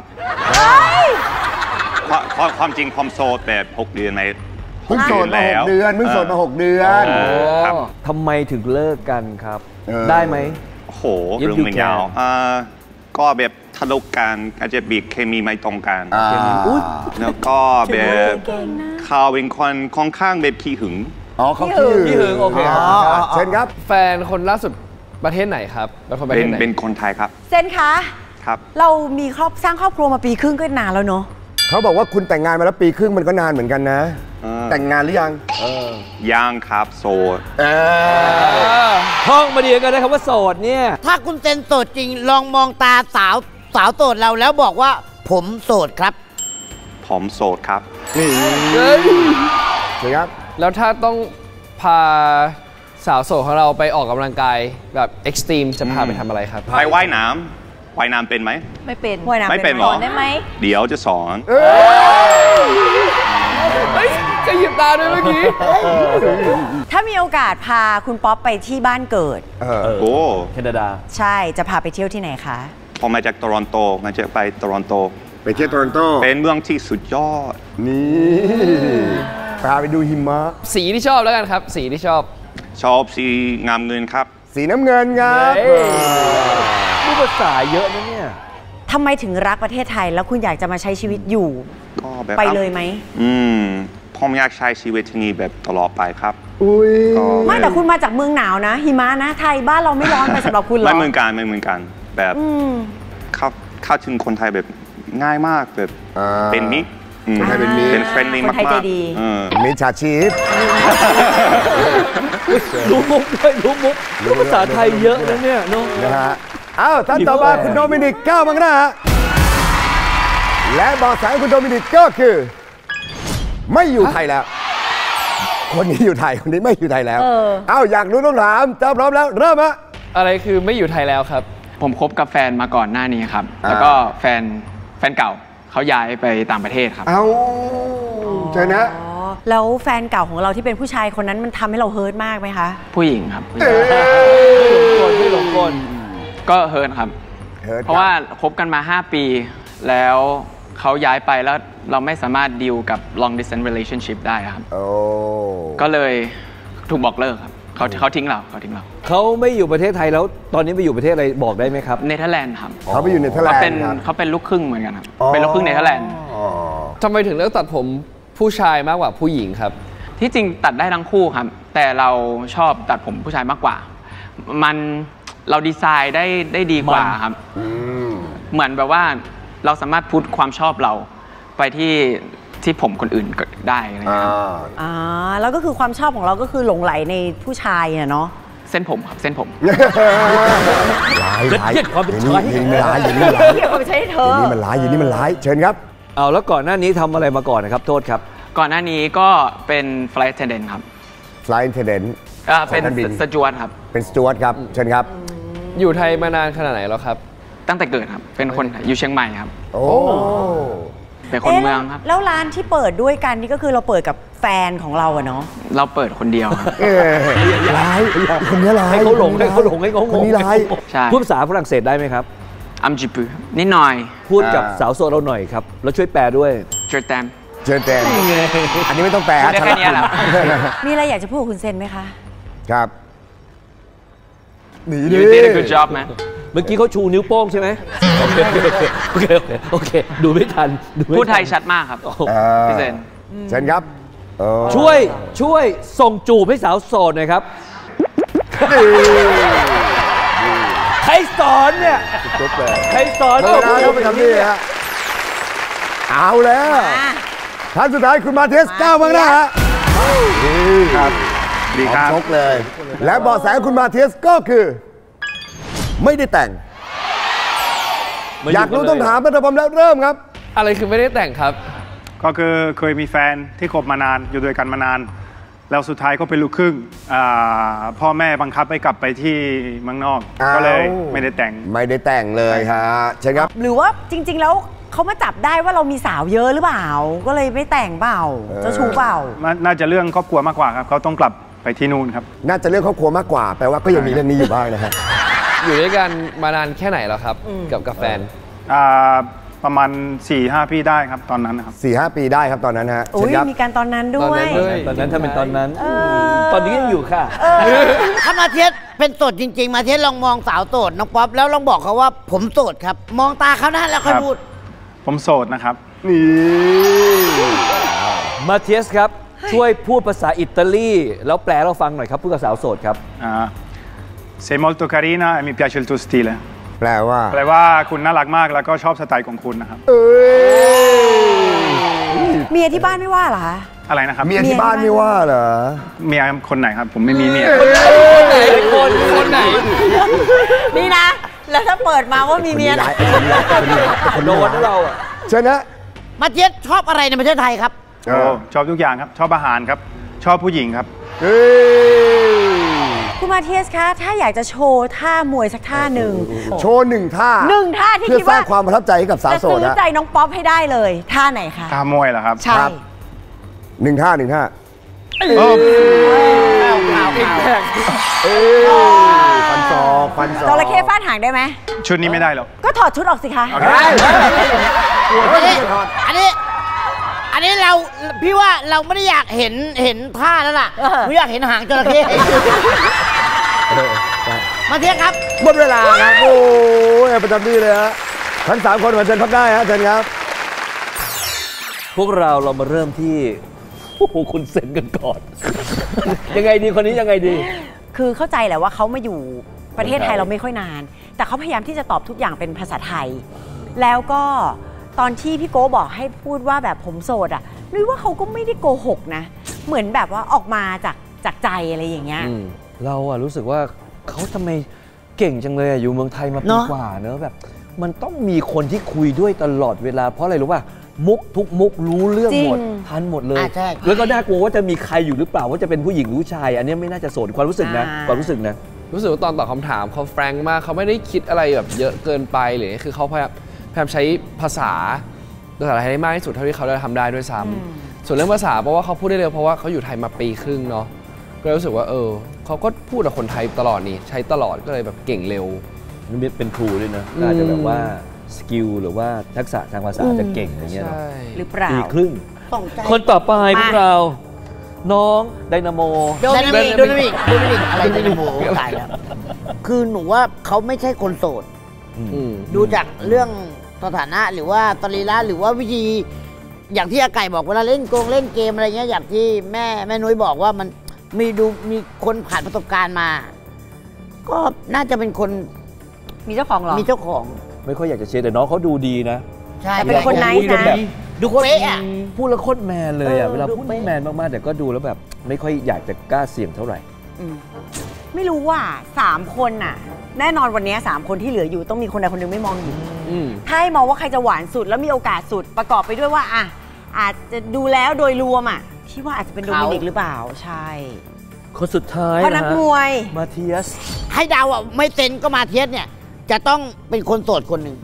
ความความจริงผมโสดแบบหกเดือนไหมเพิ่งโสดมาหกเดือนเพิ่งโสดมาหกเดือนทำไมถึงเลิกกันครับได้ไหมโอ้โหเรื่องไม่ยาวก็แบบทะเลาะกันอาจจะบีเคมีไม่ตรงกันแล้วก็แบบเขาเป็นคนค่อนข้างแบบขี้หึงอ๋อเขาขี้หึงขี้หึงโอเคเช่นครับแฟนคนล่าสุดประเทศไหนครับเป็นคนประเทศไหนเป็นคนไทยครับเซนคะครับเรามีครอบสร้างครอบครัวมาปีครึ่งก็นานแล้วเนาะเขาบอกว่าคุณแต่งงานมาแล้วปีครึ่งมันก็นานเหมือนกันนะแต่งงานหรือยังยังครับโสดท่องมาดีกันนะครับว่าโสดเนี่ยถ้าคุณเซนโสดจริงลองมองตาสาวสาวโสดเราแล้วบอกว่าผมโสดครับผมโสดครับนี่ใช่ครับแล้วถ้าต้องพาสาวโสดของเราไปออกกำลังกายแบบเอ็กซ์ตรีมจะพาไปทำอะไรครับไปว่ายน้ำว่ายน้ำเป็นไหมไม่เป็นว่ายน้ำไม่เป็นหรอได้ไหมเดี๋ยวจะสอนจะหยิบตาด้วยเมื่อกี้ถ้ามีโอกาสพาคุณป๊อปไปที่บ้านเกิดโอ้แคนาดาใช่จะพาไปเที่ยวที่ไหนคะผมมาจากโตรอนโตมาจะไปโตรอนโตไปเที่ยวโตรอนโตเป็นเมืองที่สุดยอดนี่พาไปดูหิมะสีที่ชอบแล้วกันครับสีที่ชอบชอบสีงามเงินครับสีน้ำเงินครับพูดภาษาเยอะนะเนี่ยทำไมถึงรักประเทศไทยแล้วคุณอยากจะมาใช้ชีวิตอยู่ไปเลยไหมอืมผมอยากใช้ชีวิตที่นี่แบบตลอดไปครับอุ้ยไม่แต่คุณมาจากเมืองหนาวนะหิมะนะไทยบ้านเราไม่ร้อนไปสำหรับคุณหรอไม่เหมือนกันไม่เหมือนกันแบบเข้าเข้าถึงคนไทยแบบง่ายมากแบบเป็นมิตรเป็นมิตรเป็นเฟรนลี่มากๆมิตรชาชีพรู้มุกด้วยรู้มุกรู้ภาษาไทยเยอะนะเนี่ยน้องนะฮะอ้าวท่านต่อมาคุณโดมินิกก้าวมาข้างหน้าและเบาะแสคุณโดมินิกก็คือไม่อยู่ไทยแล้วคนนี้อยู่ไทยคนนี้ไม่อยู่ไทยแล้วอ้าวอยากรู้ต้องถามเจ้าพร้อมแล้วเริ่มฮะอะไรคือไม่อยู่ไทยแล้วครับผมคบกับแฟนมาก่อนหน้านี้ครับแล้วก็แฟนแฟนเก่าเขาย้ายไปต่างประเทศครับเอาใช่นะแล้วแฟนเก่าของเราที่เป็นผู้ชายคนนั้นมันทำให้เราเฮิร์ตมากไหมคะผู้หญิงครับไม่หลงกลก็เฮิร์ตครับ เพราะว่าคบกันมาห้าปีแล้วเขาย้ายไปแล้วเราไม่สามารถดีลกับ long distance relationship ได้ครับก็เลยถูกบอกเลิกครับเขาเขาทิ้งเราเขาทิ้งเราเขาไม่อยู่ประเทศไทยแล้วตอนนี้ไปอยู่ประเทศอะไรบอกได้ไหมครับเนเธอร์แลนด์ครับเขาไปอยู่เนเธอร์แลนด์เขาเป็นเขาเป็นลูกครึ่งเหมือนกันครับเป็นลูกครึ่งเนเธอร์แลนด์ทำไมถึงเลือกตัดผมผู้ชายมากกว่าผู้หญิงครับที่จริงตัดได้ทั้งคู่ครับแต่เราชอบตัดผมผู้ชายมากกว่ามันเราดีไซน์ได้ได้ดีกว่าครับเหมือนแบบว่าเราสามารถพุทความชอบเราไปที่ที่ผมคนอื่นก็ได้อะไรเงี้ยอ่าแล้วก็คือความชอบของเราก็คือหลงไหลในผู้ชายเนาะเส้นผมครับเส้นผมร้ายร้ายอย่างนี้มันร้ายอย่างนี้มันร้ายอย่างนี้มันร้ายอย่างนี้มันร้ายเชิญครับเอาแล้วก่อนหน้านี้ทำอะไรมาก่อนนะครับโทษครับก่อนหน้านี้ก็เป็น flight attendant ครับ flight attendant อ่าเป็นสจ๊วตครับเป็นสจ๊วตครับเชิญครับอยู่ไทยมานานขนาดไหนแล้วครับตั้งแต่เกิดครับเป็นคนอยู่เชียงใหม่ครับโอ้เป็นคนเมืองครับแล้วร้านที่เปิดด้วยกันนี่ก็คือเราเปิดกับแฟนของเราอะเนาะเราเปิดคนเดียวครับร้ายคนนี้ร้ายให้เขาหลงให้เขาหลงให้เขาคนนี้ร้ายพูดภาษาฝรั่งเศสได้ไหมครับอัมจิปุนิดหน่อยพูดกับสาวโสดเราหน่อยครับแล้วช่วยแปลด้วยเจอแตมเจอแตมอันนี้ไม่ต้องแปลแค่นี้แหละมีอะไรอยากจะพูดกับคุณเซนไหมคะครับนี่ You did a good job man เมื่อกี้เขาชูนิ้วโป้งใช่ไหมโอเคโอเคโอเคดูไม่ทันพูดไทยชัดมากครับพี่เซนเชิญครับช่วยช่วยส่งจูบให้สาวโสดหน่อยครับใครสอนเนี่ยใครสอนเราเราไปทำนี่ฮะเอาแล้วท่านสุดท้ายคุณมาเทสก้าวบ้างนะฮะครับดีครับชกเลยและเบาะแสคุณมาเทสก็คือไม่ได้แต่งอยากรู้ต้องถามนะพร้อมแล้วเริ่มครับอะไรคือไม่ได้แต่งครับก็คือเคยมีแฟนที่คบมานานอยู่ด้วยกันมานานแล้วสุดท้ายก็เป็นลูกครึ่งพ่อแม่บังคับให้กลับไปที่เมืองนอกก็เลยไม่ได้แต่งไม่ได้แต่งเลยฮะใช่ครับหรือว่าจริงๆแล้วเขามาจับได้ว่าเรามีสาวเยอะหรือเปล่าก็เลยไม่แต่งเปล่าเจ้าชู้เปล่าน่าจะเรื่องครอบครัวมากกว่าครับเขาต้องกลับไปที่นู่นครับน่าจะเรื่องครอบครัวมากกว่าแปลว่าก็ยังมีเรื่องนี้อยู่บ้างนะฮะอยู่ด้วยกันมานานแค่ไหนแล้วครับกับกับแฟนประมาณ สี่ห้า ปีได้ครับตอนนั้นครับสี่ห้า ปีได้ครับตอนนั้นฮะโอ้ยมีการตอนนั้นด้วยตอนนั้นถ้าเป็นตอนนั้นตอนนี้ยังอยู่ค่ะถ้ามาเทียสเป็นโสดจริงๆมาเทียสลองมองสาวโสดน้องป๊อปแล้วลองบอกเขาว่าผมโสดครับมองตาเขาหน้าแล้วค่อยพูดผมโสดนะครับนี่มาเทียสครับช่วยพูดภาษาอิตาลีแล้วแปลเราฟังหน่อยครับพูดกับสาวโสดครับ Sei molto carina e mi piace il tuo stile แปลว่าแปลว่าคุณน่ารักมากแล้วก็ชอบสไตล์ของคุณนะครับเมียที่บ้านไม่ว่าเหรอคะอะไรนะครับเมียที่บ้านไม่ว่าเหรอเมียคนไหนครับผมไม่มีเมียคนไหนคนคนไหนนี่นะแล้วถ้าเปิดมาว่ามีเมียโดนเราอ่ะใช่นะมาเทียสชอบอะไรในประเทศไทยครับชอบทุกอย่างครับชอบอาหารครับชอบผู้หญิงครับคุณมาเทียสคะถ้าอยากจะโชว์ท่ามวยสักท่าหนึ่งโชว์หนึ่งท่าหนึ่งท่าที่คิดว่าเพื่อสร้างความประทับใจให้กับสาวโสดนะจะซื้อใจน้องป๊อปให้ได้เลยท่าไหนคะท่ามวยเหรอครับใช่หนึ่งท่าหนึ่งท่าฟันศอกฟันศอกจระเข้ฟาดหางได้ไหมชุดนี้ไม่ได้หรอกก็ถอดชุดออกสิคะอันนี้อันนี้เราพี่ว่าเราไม่ได้อยากเห็นเห็นท่าแล้วล่ะพี่อยากเห็นหางจระเข้มาเทียบครับหมดเวลาครับโอ้ยประจำที่เลยฮะทั้งสามคนมาเชิญพักได้ฮะเชิญครับพวกเราเรามาเริ่มที่โอ้โหคุณเซนกันก่อนยังไงดีคนนี้ยังไงดีคือเข้าใจแหละว่าเขามาอยู่ประเทศไทยเราไม่ค่อยนานแต่เขาพยายามที่จะตอบทุกอย่างเป็นภาษาไทยแล้วก็ตอนที่พี่โก้บอกให้พูดว่าแบบผมโสดอ่ะนึกว่าเขาก็ไม่ได้โกหกนะเหมือนแบบว่าออกมาจากจากใจอะไรอย่างเงี้ยเราอะรู้สึกว่าเขาทำไมเก่งจังเลยอยู่เมืองไทยมาปีกว่าเนอะแบบมันต้องมีคนที่คุยด้วยตลอดเวลาเพราะอะไรรู้ป่ะมุกทุกมุกรู้เรื่องหมดทันหมดเลยแล้วก็น่ากลัวว่าจะมีใครอยู่หรือเปล่าว่าจะเป็นผู้หญิงหรือผู้ชายอันนี้ไม่น่าจะโสดความรู้สึกนะความรู้สึกนะรู้สึกว่าตอนตอบคำถามเขาแฟรงค์มากเขาไม่ได้คิดอะไรแบบเยอะเกินไปหรือคือเขาพยายามพยายามใช้ภาษาภาษาไทยได้มากที่สุดเท่าที่เขาได้ทำได้ด้วยซ้ำส่วนเรื่องภาษาเพราะว่าเขาพูดได้เร็วเพราะว่าเขาอยู่ไทยมาปีครึ่งเนาะก็รู้สึกว่าเออเขาก็พูดกับคนไทยตลอดนี่ใช้ตลอดก็เลยแบบเก่งเร็วนี่เป็นครูด้วยนะอาจจะแบบว่าสกิลหรือว่าทักษะทางภาษาจะเก่งอย่างเงี้ยเนาะหรือเปล่าปีครึ่งส่งใจคนต่อไปพวกเราน้องไดนาโมโดมินิกโดมินิกโดมินิกอะไรไดนาโมตายแล้วคือหนูว่าเขาไม่ใช่คนโสดดูจากเรื่องสถานะหรือว่าตรีระหรือว่าวิธีอย่างที่อาไก่บอกเวลาเล่นโกงเล่นเกมอะไรเงี้ยอย่างที่แม่แม่นุ้ยบอกว่ามันมีดูมีคนผ่านประสบการณ์มา ก็น่าจะเป็นคนมีเจ้าของหรอมีเจ้าของไม่ค่อยอยากจะเชียร์แต่น้องเขาดูดีนะใช่เป็นคนไนท์นะดูเป๊ะอ่ะพูดแล้วโคตรแมนเลยอ่ะเวลาพูดแมนมากๆแต่ก็ดูแล้วแบบไม่ค่อยอยากจะกล้าเสี่ยงเท่าไหร่ไม่รู้ว่าสามคนน่ะแน่นอนวันนี้สามคนที่เหลืออยู่ต้องมีคนใดคนหนึ่งไม่มองอยู่ถ้าให้มองว่าใครจะหวานสุดแล้วมีโอกาสสุดประกอบไปด้วยว่าอ่ะอาจจะดูแล้วโดยรวมอ่ะพี่ว่าอาจจะเป็นโดมินิกหรือเปล่าใช่คนสุดท้ายเพราะนักมวยมาเทียสให้เดาอ่ะไม่เซ็นก็มาเทียสเนี่ยจะต้องเป็นคนโสดคนหนึ่ง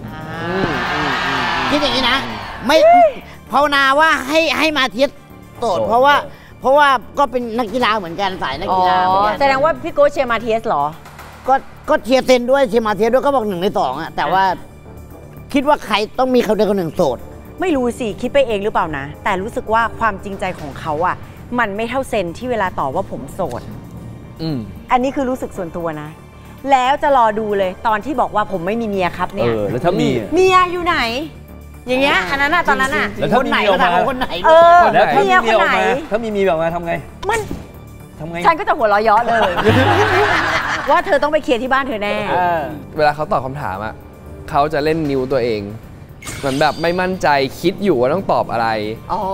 คิดอย่างนี้นะไม่ภาวนาว่าให้ให้มาเทียสโสดเพราะว่าเพราะว่าก็เป็นนักกีฬาเหมือนกันสายนักกีฬาเหมือนกันแสดงว่าพี่โก้เชียร์มาเทียสหรอก็ก็เชียร์เซนด้วยเชียร์มาเทียสด้วยก็บอกหนึ่งในสองอะแต่ว่าคิดว่าใครต้องมีเขาใดคนหนึ่งโสดไม่รู้สิคิดไปเองหรือเปล่านะแต่รู้สึกว่าความจริงใจของเขาอะมันไม่เท่าเซนที่เวลาตอบว่าผมโสดอืมอันนี้คือรู้สึกส่วนตัวนะแล้วจะรอดูเลยตอนที่บอกว่าผมไม่มีเมียครับเนี่ยเออแล้วถ้ามีเมียอยู่ไหนอย่างเงี้ยอันนั้นอะตอนนั้นอะคนไหนก็ถามคนไหนเออแล้วถ้ามีคนไหนถ้ามีมีแบบมาทำไงมันทำไงฉันก็จะหัวเราะเยาะเลยว่าเธอต้องไปเคลียร์ที่บ้านเธอแน่เวลาเขาตอบคำถามอะเขาจะเล่นนิ้วตัวเองเหมือนแบบไม่มั่นใจคิดอยู่ว่าต้องตอบอะไรอ๋อ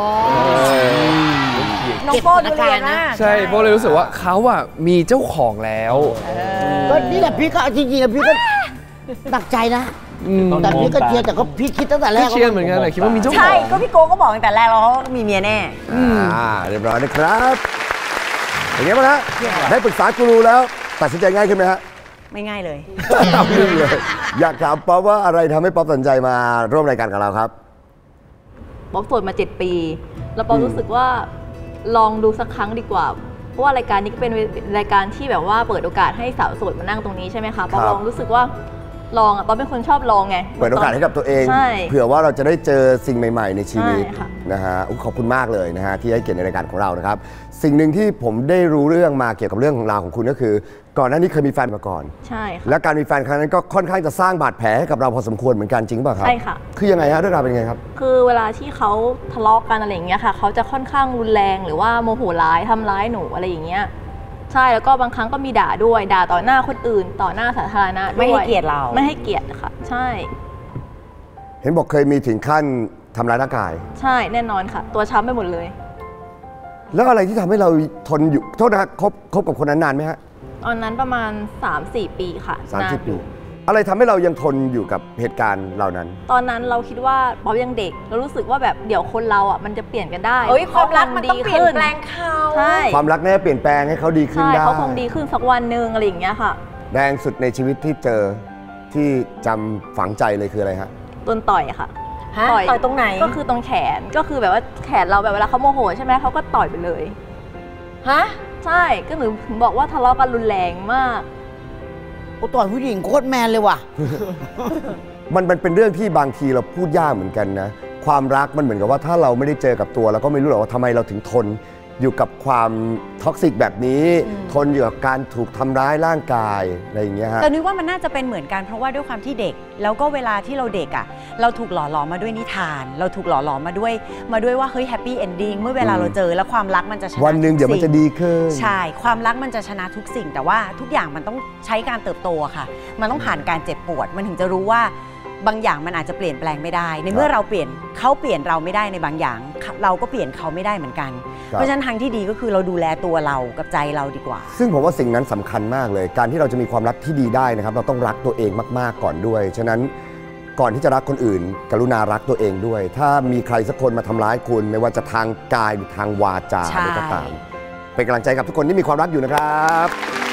น้องโป้ดูเรียนนะใช่โป้เลยรู้สึกว่าเขาอะมีเจ้าของแล้วก็นี่แหละพี่ก็จริงๆพี่ก็หนักใจนะแต่พี่ก็เชียร์แต่ก็พี่คิดตั้งแต่แรกเชียร์เหมือนกันเลยคิดว่ามีเจ้าของใช่ก็พี่โก้ก็บอกตั้งแต่แรกแล้วเขามีเมียแน่อ่าเรียบร้อยนะครับอย่างเงี้ยมาแล้วได้ปรึกษากูรูแล้วตัดสินใจง่ายขึ้นไหมฮะไม่ง่ายเลยอยากถามป๊อปว่าอะไรทำให้ป๊อปสนใจมาร่วมรายการกับเราครับป๊อปโสดมาเจ็ดปีแล้วป๊อปรู้สึกว่าลองดูสักครั้งดีกว่าเพราะว่ารายการนี้ก็เป็นรายการที่แบบว่าเปิดโอกาสให้สาวโสดมานั่งตรงนี้ใช่ไหมคะป๊อปลองรู้สึกว่าลองอ่ะป๊อปเป็นคนชอบลองไงเปิดโอกาสให้กับตัวเองเผื่อว่าเราจะได้เจอสิ่งใหม่ๆในชีวิตนะฮะขอบคุณมากเลยนะฮะที่ให้เกียรติในรายการของเรานะครับสิ่งหนึ่งที่ผมได้รู้เรื่องมาเกี่ยวกับเรื่องของราวของคุณก็คือก่อนหน้านี้เคยมีแฟนมาก่อนใช่ค่ะและการมีแฟนครั้งนั้นก็ค่อนข้างจะสร้างบาดแผลให้กับเราพอสมควรเหมือนกันจริงป่ะครับใช่ค่ะคือยังไงฮะเรื่องราวเป็นยังไงครับคือเวลาที่เขาทะเลาะกันอะไรอย่างเงี้ยค่ะเขาจะค่อนข้างรุนแรงหรือว่าโมโหร้ายทำร้ายหนูอะไรอย่างเงี้ยใช่แล้วก็บางครั้งก็มีด่าด้วยด่าต่อหน้าคนอื่นต่อหน้าสาธารณะไม่ให้เกียรติเราไม่ให้เกียรติค่ะใช่เห็นบอกเคยมีถึงขั้นทำร้ายร่างกายใช่แน่นอนค่ะตัวช้ำไปหมดเลยแล้วอะไรที่ทำให้เราทนอยู่โทษนะคบคบกับคนนั้นนานไหมฮะตอนนั้นประมาณ สามสี่ ปีค่ะสามสิบปีอะไรทำให้เรายังทนอยู่กับเหตุการณ์เหล่านั้นตอนนั้นเราคิดว่าป๊อปยังเด็กเรารู้สึกว่าแบบเดี๋ยวคนเราอ่ะมันจะเปลี่ยนกันได้เอ้ยความรักมันต้องเปลี่ยนแปลงเขาใช่ความรักแน่เปลี่ยนแปลงให้เขาดีขึ้นได้เขาคงดีขึ้นสักวันหนึ่งอะไรอย่างเงี้ยค่ะแรงสุดในชีวิตที่เจอที่จำฝังใจเลยคืออะไรฮะโดนต่อยค่ะต่อยตรงไหนก็คือตรงแขนก็คือแบบว่าแขนเราแบบเวลาเขาโมโหใช่ไหมเขาก็ต่อยไปเลยฮะใช่ก็หนูถึงบอกว่าทะเลาะกันรุนแรงมากโอ้ต่อยผู้หญิงโคตรแมนเลยว่ะมันมันเป็นเรื่องที่บางทีเราพูดยากเหมือนกันนะความรักมันเหมือนกับว่าถ้าเราไม่ได้เจอกับตัวเราก็ไม่รู้หรอกว่าทำไมเราถึงทนอยู่กับความท็อกซิกแบบนี้ทนอยู่กับการถูกทำร้ายร่างกายอะไรอย่างเงี้ยฮะแต่นึกว่ามันน่าจะเป็นเหมือนกันเพราะว่าด้วยความที่เด็กแล้วก็เวลาที่เราเด็กอ่ะเราถูกหล่อหลอมมาด้วยนิทานเราถูกหล่อหลอมมาด้วยมาด้วยว่าเฮ้ยแฮปปี้เอนดิ้งเมื่อเวลาเราเจอแล้วความรักมันจะชนะวันหนึ่งเดี๋ยวมันจะดีขึ้นใช่ความรักมันจะชนะทุกสิ่งแต่ว่าทุกอย่างมันต้องใช้การเติบโตค่ะมันต้องผ่านการเจ็บปวดมันถึงจะรู้ว่าบางอย่างมันอาจจะเปลี่ยนแปลงไม่ได้ในเมื่อเราเปลี่ยนเขาเปลี่ยนเราไม่ได้ในบางอย่างเราก็เปลี่ยนเขาไม่ได้เหมือนกันเพราะฉะนั้นทางที่ดีก็คือเราดูแลตัวเรากับใจเราดีกว่าซึ่งผมว่าสิ่งนั้นสำคัญมากเลยการที่เราจะมีความรักที่ดีได้นะครับเราต้องรักตัวเองมากๆก่อนด้วยฉะนั้นก่อนที่จะรักคนอื่นกรุณารักตัวเองด้วยถ้ามีใครสักคนมาทำร้ายคุณไม่ว่าจะทางกายหรือทางวาจาอะไรก็ตามเป็นกำลังใจกับทุกคนที่มีความรักอยู่นะครับ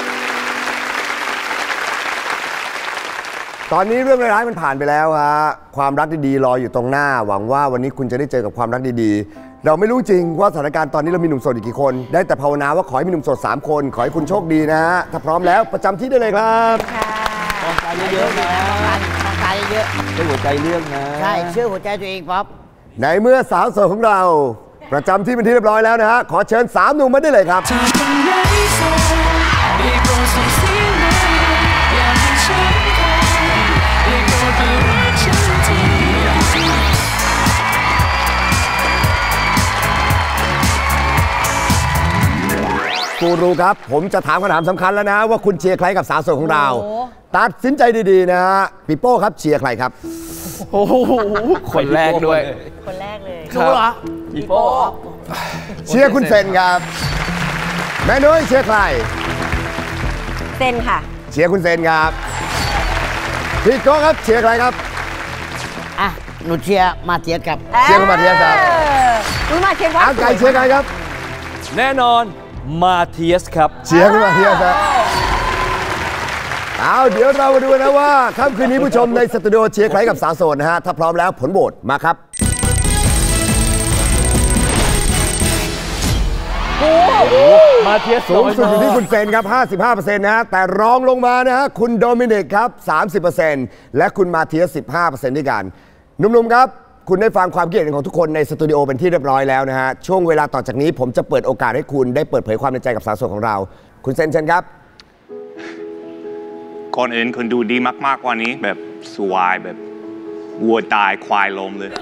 ตอนนี้เรื่องร้ายๆมันผ่านไปแล้วฮะความรักดีๆรออยู่ตรงหน้าหวังว่าวันนี้คุณจะได้เจอกับความรักดีๆเราไม่รู้จริงว่าสถานการณ์ตอนนี้เรามีหนุ่มโสดอีกกี่คนได้แต่ภาวนาว่าขอให้มีหนุ่มโสดสามคนขอให้คุณโชคดีนะฮะถ้าพร้อมแล้วประจำที่ได้เลยครับมองใจเยอะๆนะมองใจเยอะใช้หัวใจเลือกนะใช่เชื่อหัวใจตัวเองป๊อปในเมื่อสาวโสดของเราประจำที่เป็นที่เรียบร้อยแล้วนะฮะขอเชิญสามหนุ่มมาได้เลยครับกูรูครับผมจะถามคำถามสำคัญแล้วนะว่าคุณเชียร์ใครกับสาวโสดของเราตัดสินใจดีๆนะฮะปิโป้ครับเชียร์ใครครับโอ้โหคนแรกด้วยคนแรกเลยรู้เหรอปิโป้เชียร์คุณเซนครับแม่นุ้ยเชียร์ใครเซนค่ะเชียร์คุณเซนครับพี่โก้ครับเชียร์ใครครับอ่ะหนูเชียร์มาเทียสครับเชียร์คุณมาเทียสครับคุณมาเทียสว่าไก่เชียร์ใครครับแน่นอนมาเทียสครับเชียร์คุณมาเทียสครับเอาเดี๋ยวเรามาดูนะว่าค่ำคืนนี้ผู้ชมในสตูดิโอเชียร์ใครกับสาวโสดนะฮะถ้าพร้อมแล้วผลโหวตมาครับมาเทียสสูงสุดอยู่ที่คุณเซนครับ ห้าสิบห้าเปอร์เซ็นต์ นะฮะแต่รองลงมานะฮะคุณโดมินิกครับ สามสิบเปอร์เซ็นต์ และคุณมาเทียส สิบห้าเปอร์เซ็นต์ ด้วยกันหนุ่มๆครับคุณได้ฟังความคิดเห็นของทุกคนในสตูดิโอเป็นที่เรียบร้อยแล้วนะฮะช่วงเวลาต่อจากนี้ผมจะเปิดโอกาสให้คุณได้เปิดเผยความในใจกับสาวโสดของเราคุณเซนเชนครับก่อนอื่นคุณดูดีมากๆกว่านี้แบบสวายแบบวัวตายควายล้มเลย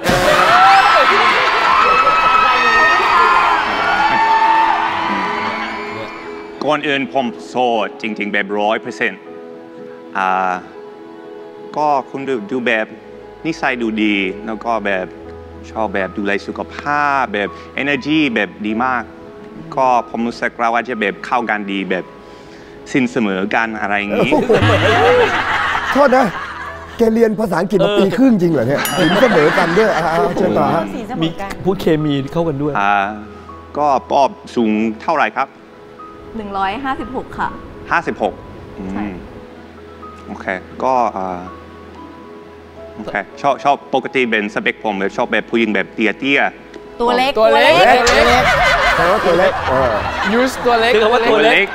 ก่อนอื่นผมโสดจริงๆแบบร้อยเปอร์เซ็นต์อ่าก็คุณดูดูแบบนิสัยดูดีแล้วก็แบบชอบแบบดูแลสุขภาพแบบ energy แบบดีมากก็ผมรู้สึกว่าจะแบบเข้ากันดีแบบสินเสมอกันอะไรอย่างนี้โทษนะแกเรียนภาษาอังกฤษมาปีครึ่งจริงเหรอเนี่ยสินเสมอกันด้วยเชิญต่อฮะมีพูดเคมีเข้ากันด้วยอ่าก็ปอบสูงเท่าไหร่ครับหนึ่งร้อยห้าสิบหกค่ะห้าสิบหกใช่โอเคก็อ่าโอเคชอบชอบปกติเป็นสเปคผมแบบชอบแบบผู้หญิงแบบเตี้ยเตี้ยตัวเล็กตัวเล็กตัวเล็กใช่ว่าตัวเล็กเออ use ตัวเล็กคือว่าตัวเล็ก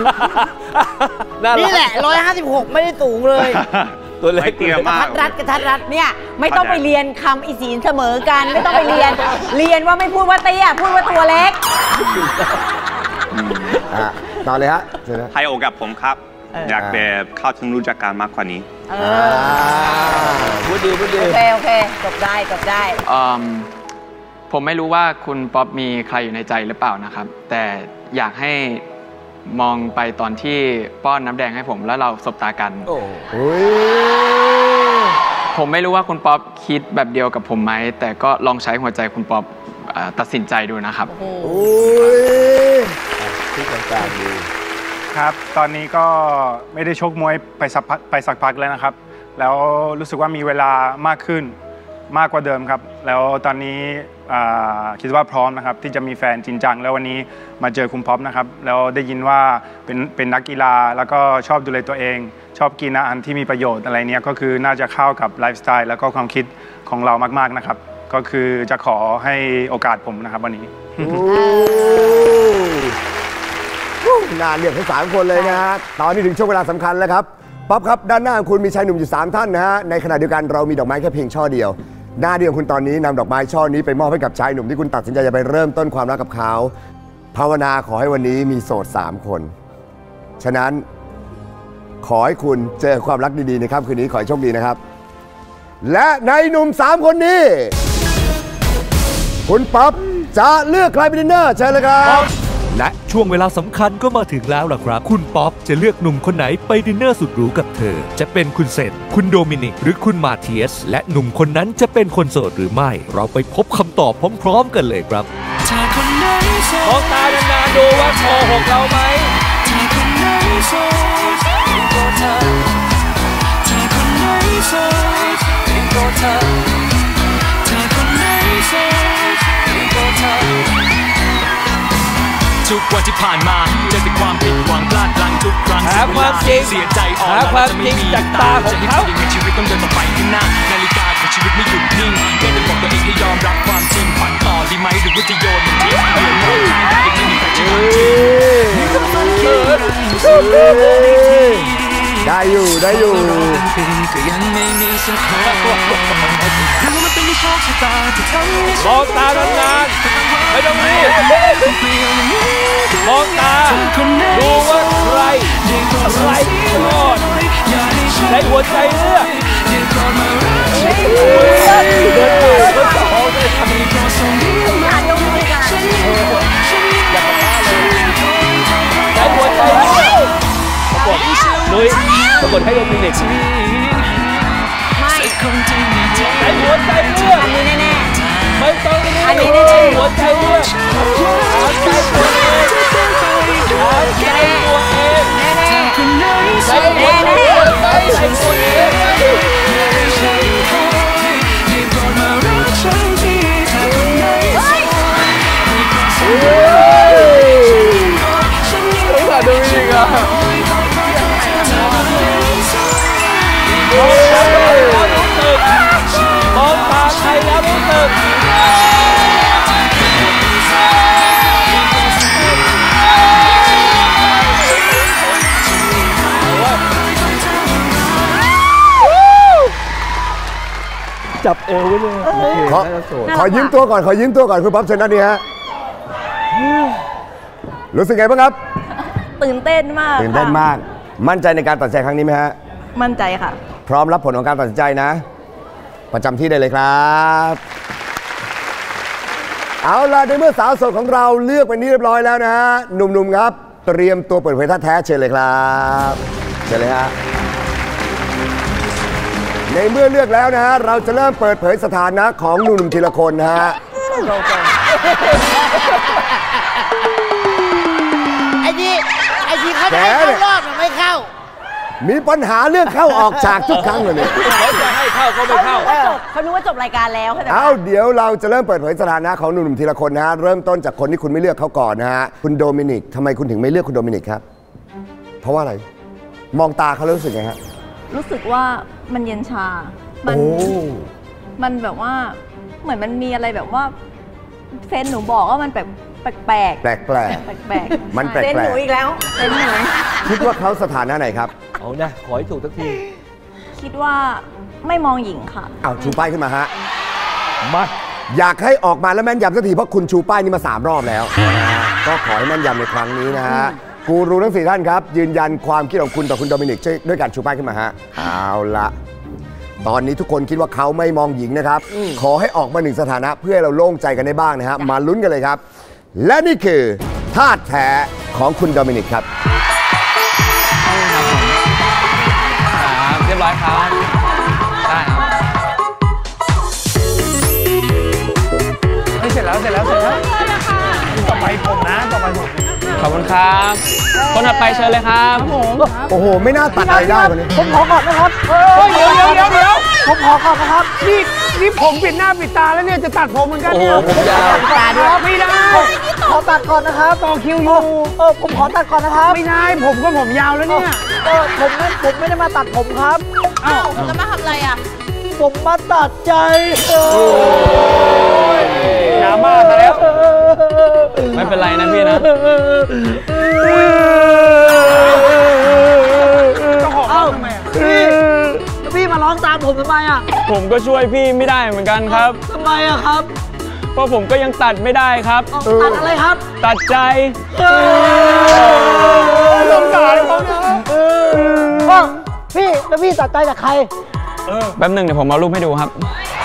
นี่แหละหนึ่งร้อยห้าสิบหกไม่ได้สูงเลยตัวเล็กเตี้ยมากกระทัดรัดกระทัดรัดเนี่ยไม่ต้องไปเรียนคำอีสีนเสมอกันไม่ต้องไปเรียนเรียนว่าไม่พูดว่าเตี้ยพูดว่าตัวเล็กต่อเลยฮะให้โอกาสผมครับอยากแบบเข้าถึงรู้จักกันมากกว่านี้พูดดีพูดดีโอเคโอเคจบได้จบได้ผมไม่รู้ว่าคุณป๊อปมีใครอยู่ในใจหรือเปล่านะครับแต่อยากให้มองไปตอนที่ป้อนน้ำแดงให้ผมแล้วเราสบตากันผมไม่รู้ว่าคุณป๊อปคิดแบบเดียวกับผมไหมแต่ก็ลองใช้หัวใจคุณป๊อปตัดสินใจดูนะครับที่ต่างๆดีครับตอนนี้ก็ไม่ได้ชกมวยไปสักพักไปสักพักแล้วนะครับแล้วรู้สึกว่ามีเวลามากขึ้นมากกว่าเดิมครับแล้วตอนนี้คิดว่าพร้อมนะครับที่จะมีแฟนจริงจังแล้ววันนี้มาเจอคุณป๊อปนะครับแล้วได้ยินว่าเป็นเป็นนักกีฬาแล้วก็ชอบดูแลตัวเองชอบกินอาหารที่มีประโยชน์อะไรเนี้ยก็คือน่าจะเข้ากับไลฟ์สไตล์แล้วก็ความคิดของเรามากๆนะครับก็คือจะขอให้โอกาสผมนะครับวันนี้น่าเรียกทั้งสามคนเลยนะฮะตอนนี้ถึงช่วงเวลาสำคัญแล้วครับป๊อปครับด้านหน้าของคุณมีชายหนุ่มอยู่สามท่านนะฮะในขณะเดียวกันเรามีดอกไม้แค่เพียงช่อเดียวหน้าเดียวคุณตอนนี้นำดอกไม้ช่อนี้ไปมอบให้กับชายหนุ่มที่คุณตัดสินใจจะไปเริ่มต้นความรักกับเขาภาวนาขอให้วันนี้มีโสดสามคนฉะนั้นขอให้คุณเจอความรักดีๆในค่ำคืนนี้ขอให้โชคดีนะครับและในหนุ่มสามคนนี้คุณป๊อปจะเลือกใครเป็นดินเนอร์เชิญเลยครับและช่วงเวลาสำคัญก็มาถึงแล้วล่ะครับคุณป๊อปจะเลือกหนุ่มคนไหนไปดินเนอร์สุดหรูกับเธอจะเป็นคุณเซนคุณโดมินิกหรือคุณมาเทียสและหนุ่มคนนั้นจะเป็นคนโสดหรือไม่เราไปพบคำตอบพร้อมๆกันเลยครับมองตานานๆดูว่าโกหกเราไหมทุกวันที่ผ่านมาเจอแต่ความผิดหวังพลาดพลั้งทุกกครั้งหาความจริงเสียใจอ่อนหาความจริงจากตาของเขาจะให้ชีวิตต้องเดินต่อไปข้างหน้านาฬิกาของชีวิตไม่หยุดนิ่งแค่จะบอกตัวเองให้ยอมรับความจริงฝันต่อดีไหมหรือว่าจะโยนมันทิ้งเรื่องราวทางที่ไม่มีใครจะรู้จริงได้อยู่ได้อยู่ก็ยังไม่มีสักคนหรือว่ามันเป็นโชคชะตาที่ทำให้ฉันมองตานานๆไม่ต้องรีบมองตาดูว่าใครใครรอดใช้หัวใจเลือกเดินผ่านคนสองเลยทำให้ก็ส่งเดียวมาอย่ามาเลยใช้หัวใจเลือกกดลุยกดให้โดมินิกใช้หัวใจเลือกอันนี้แน่ๆไม่ต้องอันนี้แน่ๆหัวใจเลือกหาใจตัวเองหาใจตัวเองแน่ๆใช้หัวใจเลือกใช้ตัวเองรู้สึกดูดีอ่ะมองตาแล้วรู้สึกมองตาใครแล้วรู้สึกจับเอวไว้เลยขอขอยืมตัวก่อนขอยืมตัวก่อนคุณป๊อปเชิญด้านนี้ฮะรู้สึกไงบ้างครับตื่นเต้นมากตื่นเต้นมากมั่นใจในการตัดสินใจครั้งนี้ไหมฮะมั่นใจค่ะพร้อมรับผลของการตัดสินใจนะ ประจำที่ได้เลยครับ เอาล่ะในเมื่อสาวโสดของเราเลือกไปนี้เรียบร้อยแล้วนะฮะหนุ่มๆครับเตรียมตัวเปิดเผยท่าแท้เชิญเลยครับเชิญเลยฮะในเมื่อเลือกแล้วนะฮะเราจะเริ่มเปิดเผยสถานะของหนุ่มๆทีละคนนะฮะไอ้ที่ไอ้ที่เขาจะให้เข้ารอบมันไม่เข้ามีปัญหาเรื่องเข้าออกฉากทุกครั้งเลยเนี่ยเขาจะให้เข้าเขาไม่เข้าเขารู้ว่าจบรายการแล้วเอาเดี๋ยวเราจะเริ่มเปิดเผยสถานะของหนุ่มๆทีละคนนะฮะเริ่มต้นจากคนที่คุณไม่เลือกเขาก่อนนะฮะคุณโดมินิกทำไมคุณถึงไม่เลือกคุณโดมินิกครับเพราะว่าอะไรมองตาเขาแล้วรู้สึกไงฮะรู้สึกว่ามันเย็นชา มันมันแบบว่าเหมือนมันมีอะไรแบบว่าเซนหนูบอกว่ามันแบบแปลกแปลกแปลกแปลกแปลกมันแปลกเซนหนูอีกแล้วเซนหนูคิดว่าเขาสถานะไหนครับเอานะขอให้ถูกสักทีคิดว่าไม่มองหญิงค่ะเอาชูป้ายขึ้นมาฮะมาอยากให้ออกมาแล้วแม่นยำสักทีเพราะคุณชูป้ายนี้มาสามรอบแล้วก็ขอให้แม่นยำในครั้งนี้นะฮะกูรูทั้งสี่ท่านครับยืนยันความคิดของคุณต่อคุณโดมินิกด้วยการชูป้ายขึ้นมาฮะเอาละตอนนี้ทุกคนคิดว่าเขาไม่มองหญิงนะครับขอให้ออกมาหนึ่งสถานะเพื่อให้เราโล่งใจกันได้บ้างนะฮะมาลุ้นกันเลยครับและนี่คือธาตุแท้ของคุณโดมินิกครับครับเรียบร้อยครับได้ครับเสร็จแล้วเสร็จแล้วเสร็จแล้วต่อไปผมนะต่อไปผมขอบคุณครับ คนถัดไปเชิญเลยครับโอ้โหไม่น่าตัดอะไรได้วันนี้ผมขอก่อนนะครับเฮ้ยเดี๋ยวเดี๋ยวเดี๋ยวเดี๋ยวผมขอก่อนนะครับนี่นี่ผมปิดหน้าปิดตาแล้วเนี่ยจะตัดผมเหมือนกันเนี่ยโอ้โหผมยาวตาด้วยไม่ได้ขอตัดก่อนนะครับต่อคิวอยู่เออผมขอตัดก่อนนะครับไม่ได้ผมก็ผมยาวแล้วเนี่ยเออผมไม่ผมไม่ได้มาตัดผมครับอ้าวแล้วมาทำอะไรอ่ะผมมาตัดใจดราม่าซะแล้วไม่เป็นไรนะพี่นะเอ้าพี่พี่มาร้องตามผมทำไมอ่ะผมก็ช่วยพี่ไม่ได้เหมือนกันครับทำไมอ่ะครับเพราะผมก็ยังตัดไม่ได้ครับตัดอะไรครับตัดใจสงสารเขานะพี่แล้วพี่ตัดใจจากใครแป๊บหนึ่งเดี๋ยวผมเอารูปให้ดูครับ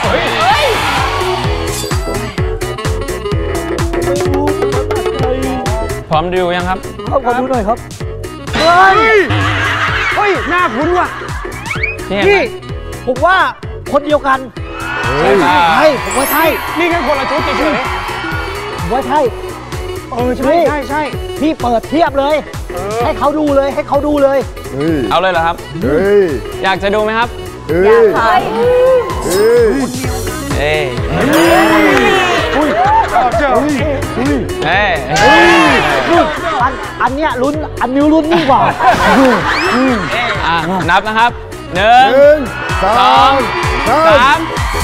พร้อมดูยังครับขอดูหน่อยครับ เฮ้ย เฮ้ย หน้าคุ้นว่ะ พี่ผมว่าคนเดียวกันใช่ไหมใช่ผมว่าใช่ นี่แค่คนละชุดเฉยๆผมว่าใช่ เออใช่ใช่ใช่พี่เปิดเทียบเลย ให้เขาดูเลย ให้เขาดูเลยเอาเลยเหรอครับเฮ้ยอยากจะดูไหมครับอยากค่ะเฮ้ยเอ้ยอุ้ยชอบเจ้าเอ้ยอันอันเนี้ยลุ้นอันนิ้วลุ้นยิ่งกว่าอ่ะนับนะครับหนึ่งสองสาม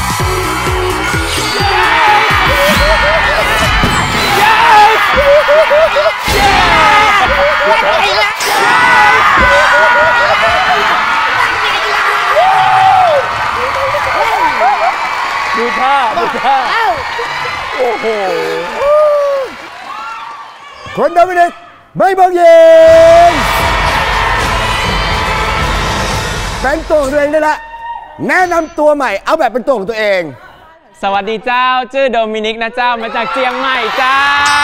ดูท่าดูท่าโอ้โหคนโดมินิกไม่บอกยิงเป็นตัวของตัวเองได้ละแนะนำตัวใหม่เอาแบบเป็นตัวของตัวเองสวัสดีเจ้าชื่อโดมินิกนะเจ้ามาจากเชียงใหม่เจ้า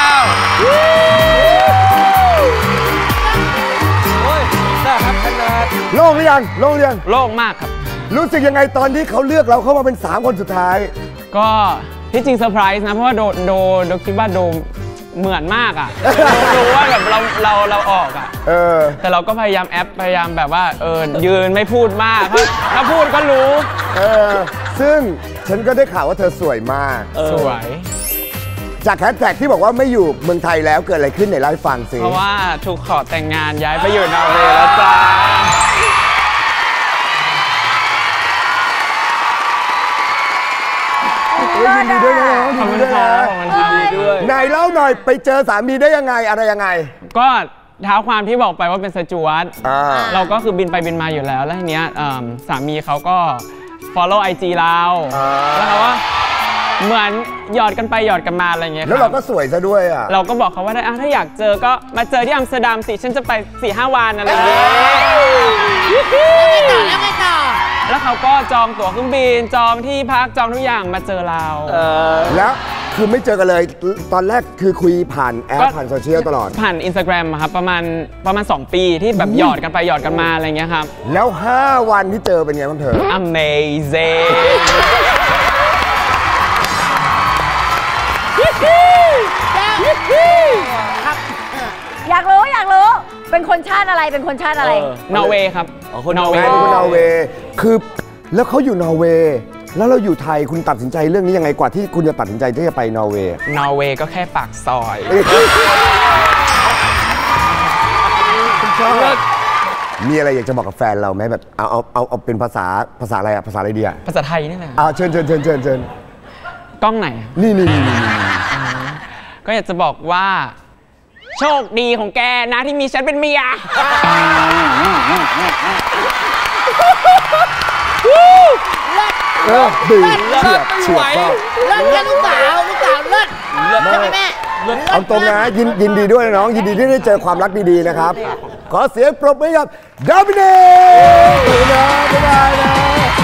โอ้ยน่ารักขนาดโล่งหรือยังโล่งหรือยังโล่งมากครับรู้สึกยังไงตอนที่เขาเลือกเราเข้ามาเป็นสามคนสุดท้ายก็ที่จริงเซอร์ไพรส์นะเพราะว่าโดโดโดคิดว่าโดเหมือนมากอ่ะรู้ว่าแบบเราเราเราออกอ่ะแต่เราก็พยายามแอปพยายามแบบว่าเออยืนไม่พูดมากถ้าพูดก็รู้เออซึ่งฉันก็ได้ข่าวว่าเธอสวยมากสวยจากแฮชแท็กที่บอกว่าไม่อยู่เมืองไทยแล้วเกิดอะไรขึ้นในเล่าให้ฟังสิเพราะว่าถูกขอแต่งงานย้ายไปอยู่นอร์เวย์แล้วจ้ายินดีด้วยนะยินดีด้วยนะไหนเล่าหน่อยไปเจอสามีได้ยังไงอะไรยังไงก็เท้าความที่บอกไปว่าเป็นสจ๊วตเราก็คือบินไปบินมาอยู่แล้วแล้วทีเนี้ยสามีเขาก็ follow ไอ จี เราแล้วเขาว่าเหมือนหยอดกันไปหยอดกันมาอะไรเงี้ยแล้วเราก็สวยซะด้วยอ่ะเราก็บอกเขาว่าได้ถ้าอยากเจอก็มาเจอที่อัมสเตอร์ดัมสิฉันจะไปสี่ห้าวันอะไรอย่างเงี้ยไม่ต่อแล้วไม่ต่อแล้วเขาก็จองตั๋วเครื่องบินจองที่พักจองทุกอย่างมาเจอเราแล้วคือไม่เจอกันเลยตอนแรกคือคุยผ่านแอปผ่านโซเชียลตลอดผ่าน Instagram ครับประมาณประมาณสองปีที่แบบหยอดกันไปหยอดกันมาอะไรเงี้ยครับแล้วห้าวันที่เจอเป็นไงบ้างเธอ Amazing อยากรู้อยากรู้เป็นคนชาติอะไรเป็นคนชาติอะไรนอร์เวย์ครับคนนอร์เวย์คนนอร์เวย์คือแล้วเขาอยู่นอร์เวย์แล้วเราอยู่ไทยคุณตัดสินใจเรื่องนี้ยังไงกว่าที่คุณจะตัดสินใจที่จะไปนอร์เวย์นอร์เวย์ก็แค่ปากซอยมีอะไรอยากจะบอกกับแฟนเราไหมแบบเอาเอาเอาเอาเป็นภาษาภาษาอะไรอะภาษาอะไรดีอะภาษาไทยนี่แหละอ่าเชิญเชิญเชิญเชิญเชิญกล้องไหนนี่นี่นี่ก็อยากจะบอกว่าโชคดีของแกนะที่มีฉันเป็นเมียเออดีเฉียบเฉียบมากเลิศแค่ลูกสาวลูกสาวเลิศใช่ไหมแม่เอาตรงนะยินยินดีด้วยน้องยินดีที่ได้เจอความรักดีๆนะครับขอเสียงปรบมือกับโดมินิกนะบ๊ายบายนะ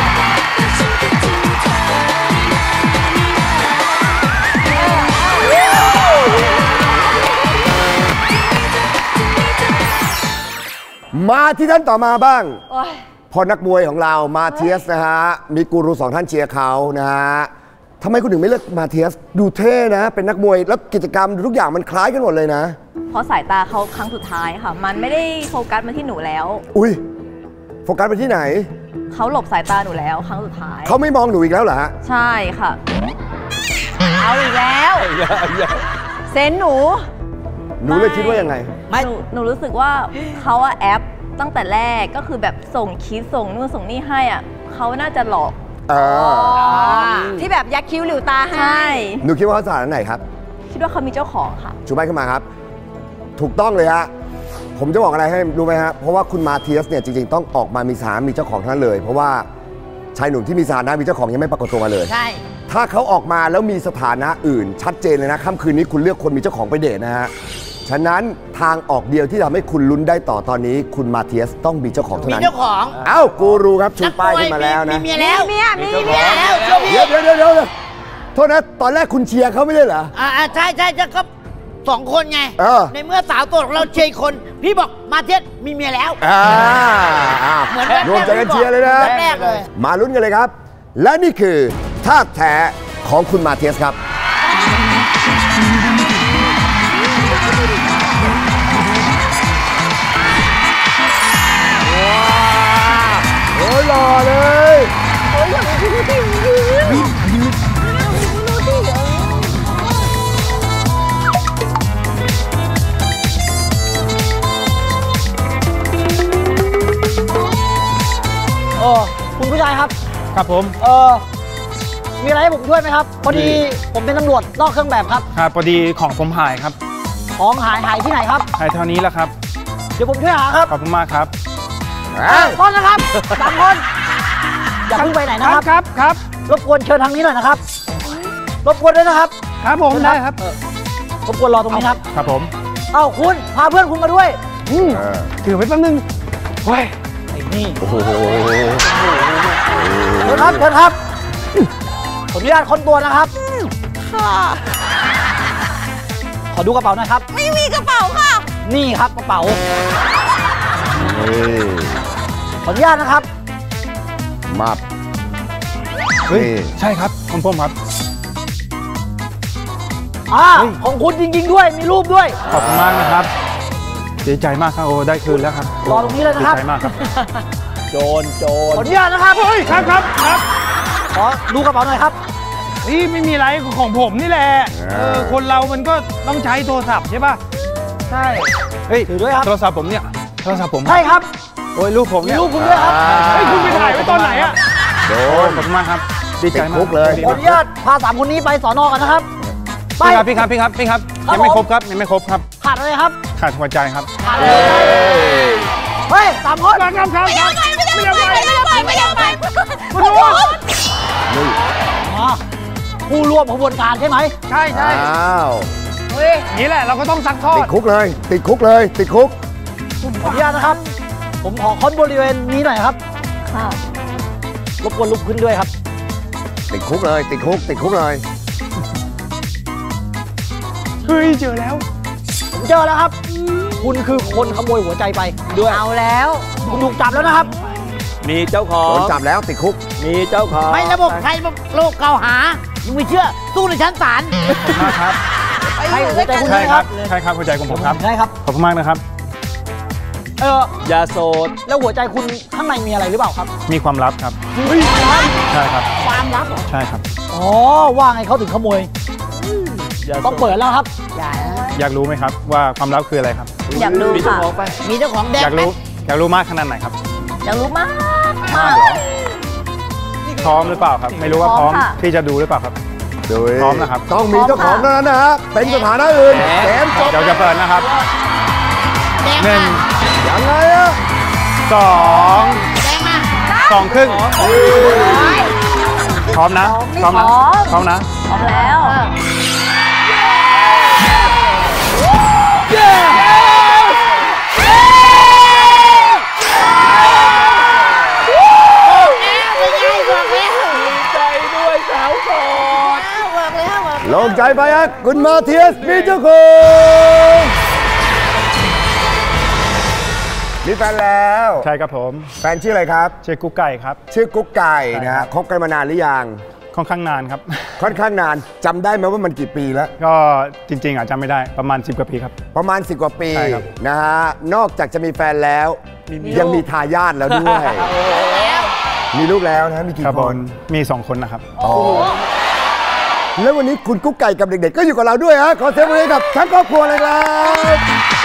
มาที่ท่านต่อมาบ้างพอนักมวยของเรามาเทียสนะฮะมีกูรูสองท่านเชียร์เขานะฮะทำไมคุณถึงไม่เลือกมาเทียสดูเท่นะเป็นนักมวยแล้วกิจกรรมทุกอย่างมันคล้ายกันหมดเลยนะเพราะสายตาเขาครั้งสุดท้ายค่ะมันไม่ได้โฟกัสมาที่หนูแล้วอุ้ยโฟกัสไปที่ไหนเขาหลบสายตาหนูแล้วครั้งสุดท้ายเขาไม่มองหนูอีกแล้วเหรอฮะใช่ค่ะเอาอีกแล้วเซนหนูหนูเลยคิดว่ายังไงหนูหนูรู้สึกว่าเขาอะแอปตั้งแต่แรกก็คือแบบส่งคิดส่งนู่นส่งนี่ให้อ่ะเขาน่าจะหลอกที่แบบยักคิ้วหลิวตาให้หนูคิดว่าเขาสถานะไหนครับคิดว่าเขามีเจ้าของค่ะชูใบขึ้นมาครับถูกต้องเลยฮะผมจะบอกอะไรให้รู้ไหมฮะเพราะว่าคุณมาเทียสเนี่ยจริงๆต้องออกมามีสถานะมีเจ้าของทั้งนั้นเลยเพราะว่าชายหนุ่มที่มีสถานะมีเจ้าของยังไม่ปรากฏตัวมาเลยใช่ถ้าเขาออกมาแล้วมีสถานะอื่นชัดเจนเลยนะค่ำคืนนี้คุณเลือกคนมีเจ้าของไปเดทนะฮะฉะนั้นทางออกเดียวที่ทำให้คุณลุ้นได้ต่อตอนนี้คุณมาเทียสต้องมีเจ้าของเท่านั้นมีเจ้าของเอ้ากูรูครับชูป้ายขึ้นมาแล้วนะมีเมียแล้วมีเมียมีเมียแล้วเดี๋ยวเดี๋ยวเดี๋ยวโทษนะตอนแรกคุณเชียร์เขาไม่ได้เหรออ่าใช่ใช่จะก็สองคนไงในเมื่อสาวตัวของเราเชียร์คนพี่บอกมาเทียสมีเมียแล้วอ่าเหมือนรวมใจกันเชียร์เลยนะมาลุ้นกันเลยครับและนี่คือท่าแท้ของคุณมาเทียสครับโอ้ยหล่อเลยโอ้ยอย่างนี้พี่พี่พี่อคุณผู้ชายครับครับผมเออมีอะไรให้ผมช่วยไหมครับพอดีผมเป็นตำรวจนอกเครื่องแบบครับครับพอดีของผมหายครับของหายหายที่ไหนครับหายเท่านี้แล้วครับเดี๋ยวผมช่วยหาครับขอบคุณมากครับต้นนะครับสามคนอย่าเพิ่งไปไหนนะครับครับครับรบกวนเชิญทางนี้หน่อยนะครับรบกวนด้วยนะครับครับผมได้ครับรบกวนรอตรงนี้ครับครับผมเอ้าคุณพาเพื่อนคุณมาด้วยถือไว้แป๊บนึงเฮ้ยไอ้นี่โอ้โหเชิญครับเชิญครับขออนุญาตค้นตัวนะครับค่ะขอดูกระเป๋าหน่อยครับไม่มีกระเป๋าค่ะนี่ครับกระเป๋าขออนุญาตนะครับมาเฮ้ยใช่ครับของผมครับอ่าของคุณจริงๆด้วยมีรูปด้วยขอบคุณมากนะครับดีใจมากครับโอ้ได้คืนแล้วครับรอตรงนี้เลยนะครับดีใจมากครับโจรโจรขออนุญาตนะครับเฮ้ยครับครับครับขอดูกระเป๋าหน่อยครับนี่ไม่มีอะไรของผมนี่แหละเออคนเรามันก็ต้องใช้โทรศัพท์ใช่ป่ะใช่เฮ้ยถือด้วยครับโทรศัพท์ผมเนี่ยโทรศัพท์ผมใช่ครับโอ้ยรูปผมเนี่ยรูปคุณด้วยครับเฮ้ยคุณไปถ่ายไว้ตอนไหนอะโดนขอบคุณมากครับดีใจมากเลยขออนุญาตพาสามคนนี้ไปสอนอกันนะครับพี่ครับพี่ครับพี่ครับพี่ครับยังไม่ครบครับยังไม่ครบครับขาดอะไรครับขาดหัวใจครับขาดอะไรเฮ้ยสามคนครับครับครับไม่ยอมไปไม่ยอมไปไม่ยอมไปคุณดูผู้ร่วมขบวนการใช่ไหมใช่ใช่อ้าวนี่แหละเราก็ต้องซักทอดติดคุกเลยติดคุกเลยติดคุกขออนุญาตนะครับผมขอค้นบริเวณนี้หน่อยครับค่ะรบกวนลุกขึ้นด้วยครับติดคุกเลยติดคุกติดคุกเลยเฮ้ยเจอแล้วผมเจอแล้วครับคุณคือคนขโมยหัวใจไปด้วยเอาแล้วคุณถูกจับแล้วนะครับมีเจ้าของโดนจับแล้วติดคุกมีเจ้าของไม่ระบบใครโลกเกล่าวหามึงไม่เชื่อสู้ในชั้นศาลขอบคุณมากครับใช่หัวใจคุณใช่ครับใช่ครับหัวใจของผมครับใช่ครับขอบคุณมากนะครับเออยาโซดแล้วหัวใจคุณข้างในมีอะไรหรือเปล่าครับมีความลับครับใช่ครับความลับเหรอใช่ครับอ๋อว่าไงเขาถึงขโมยต้องเปิดแล้วครับอยากรู้ไหมครับว่าความลับคืออะไรครับอยากรู้ค่ะมีเจ้าของแดงอยากรู้อยากรู้มากขนาดไหนครับอยากรู้มากมากพร้อมหรือเปล่าครับไม่รู้ว่าพร้อมที่จะดูหรือเปล่าครับพร้อมนะครับต้องมีเจ้าของนั้นนะฮะเป็นสถานะอื่นเกมจบเดี๋ยวจะเปิดนะครับหนึ่งยังไงอะสองสองครึ่งพร้อมนะพร้อมนะพร้อมนะพร้อมแล้วลงใจไปอ่ะคุณมาเทียสมีเจ้าของมีแฟนแล้วใช่ครับผมแฟนชื่ออะไรครับชื่อกุ๊กไก่ครับชื่อกุ๊กไก่นะฮะคบกันมานานหรือยังค่อนข้างนานครับค่อนข้างนานจำได้ไหมว่ามันกี่ปีแล้วก็จริงๆอ่ะจำไม่ได้ประมาณสิบกว่าปีครับประมาณสิบกว่าปีนะฮะนอกจากจะมีแฟนแล้วยังมีทายาทแล้วด้วยมีลูกแล้วนะมีกี่คนมีสองคนนะครับแล้ววันนี้คุณกุ๊กไก่กับเด็กๆก็อยู่กับเราด้วยฮะขอเสียงปรบมือกับทั้งครอบครัวเลยครับ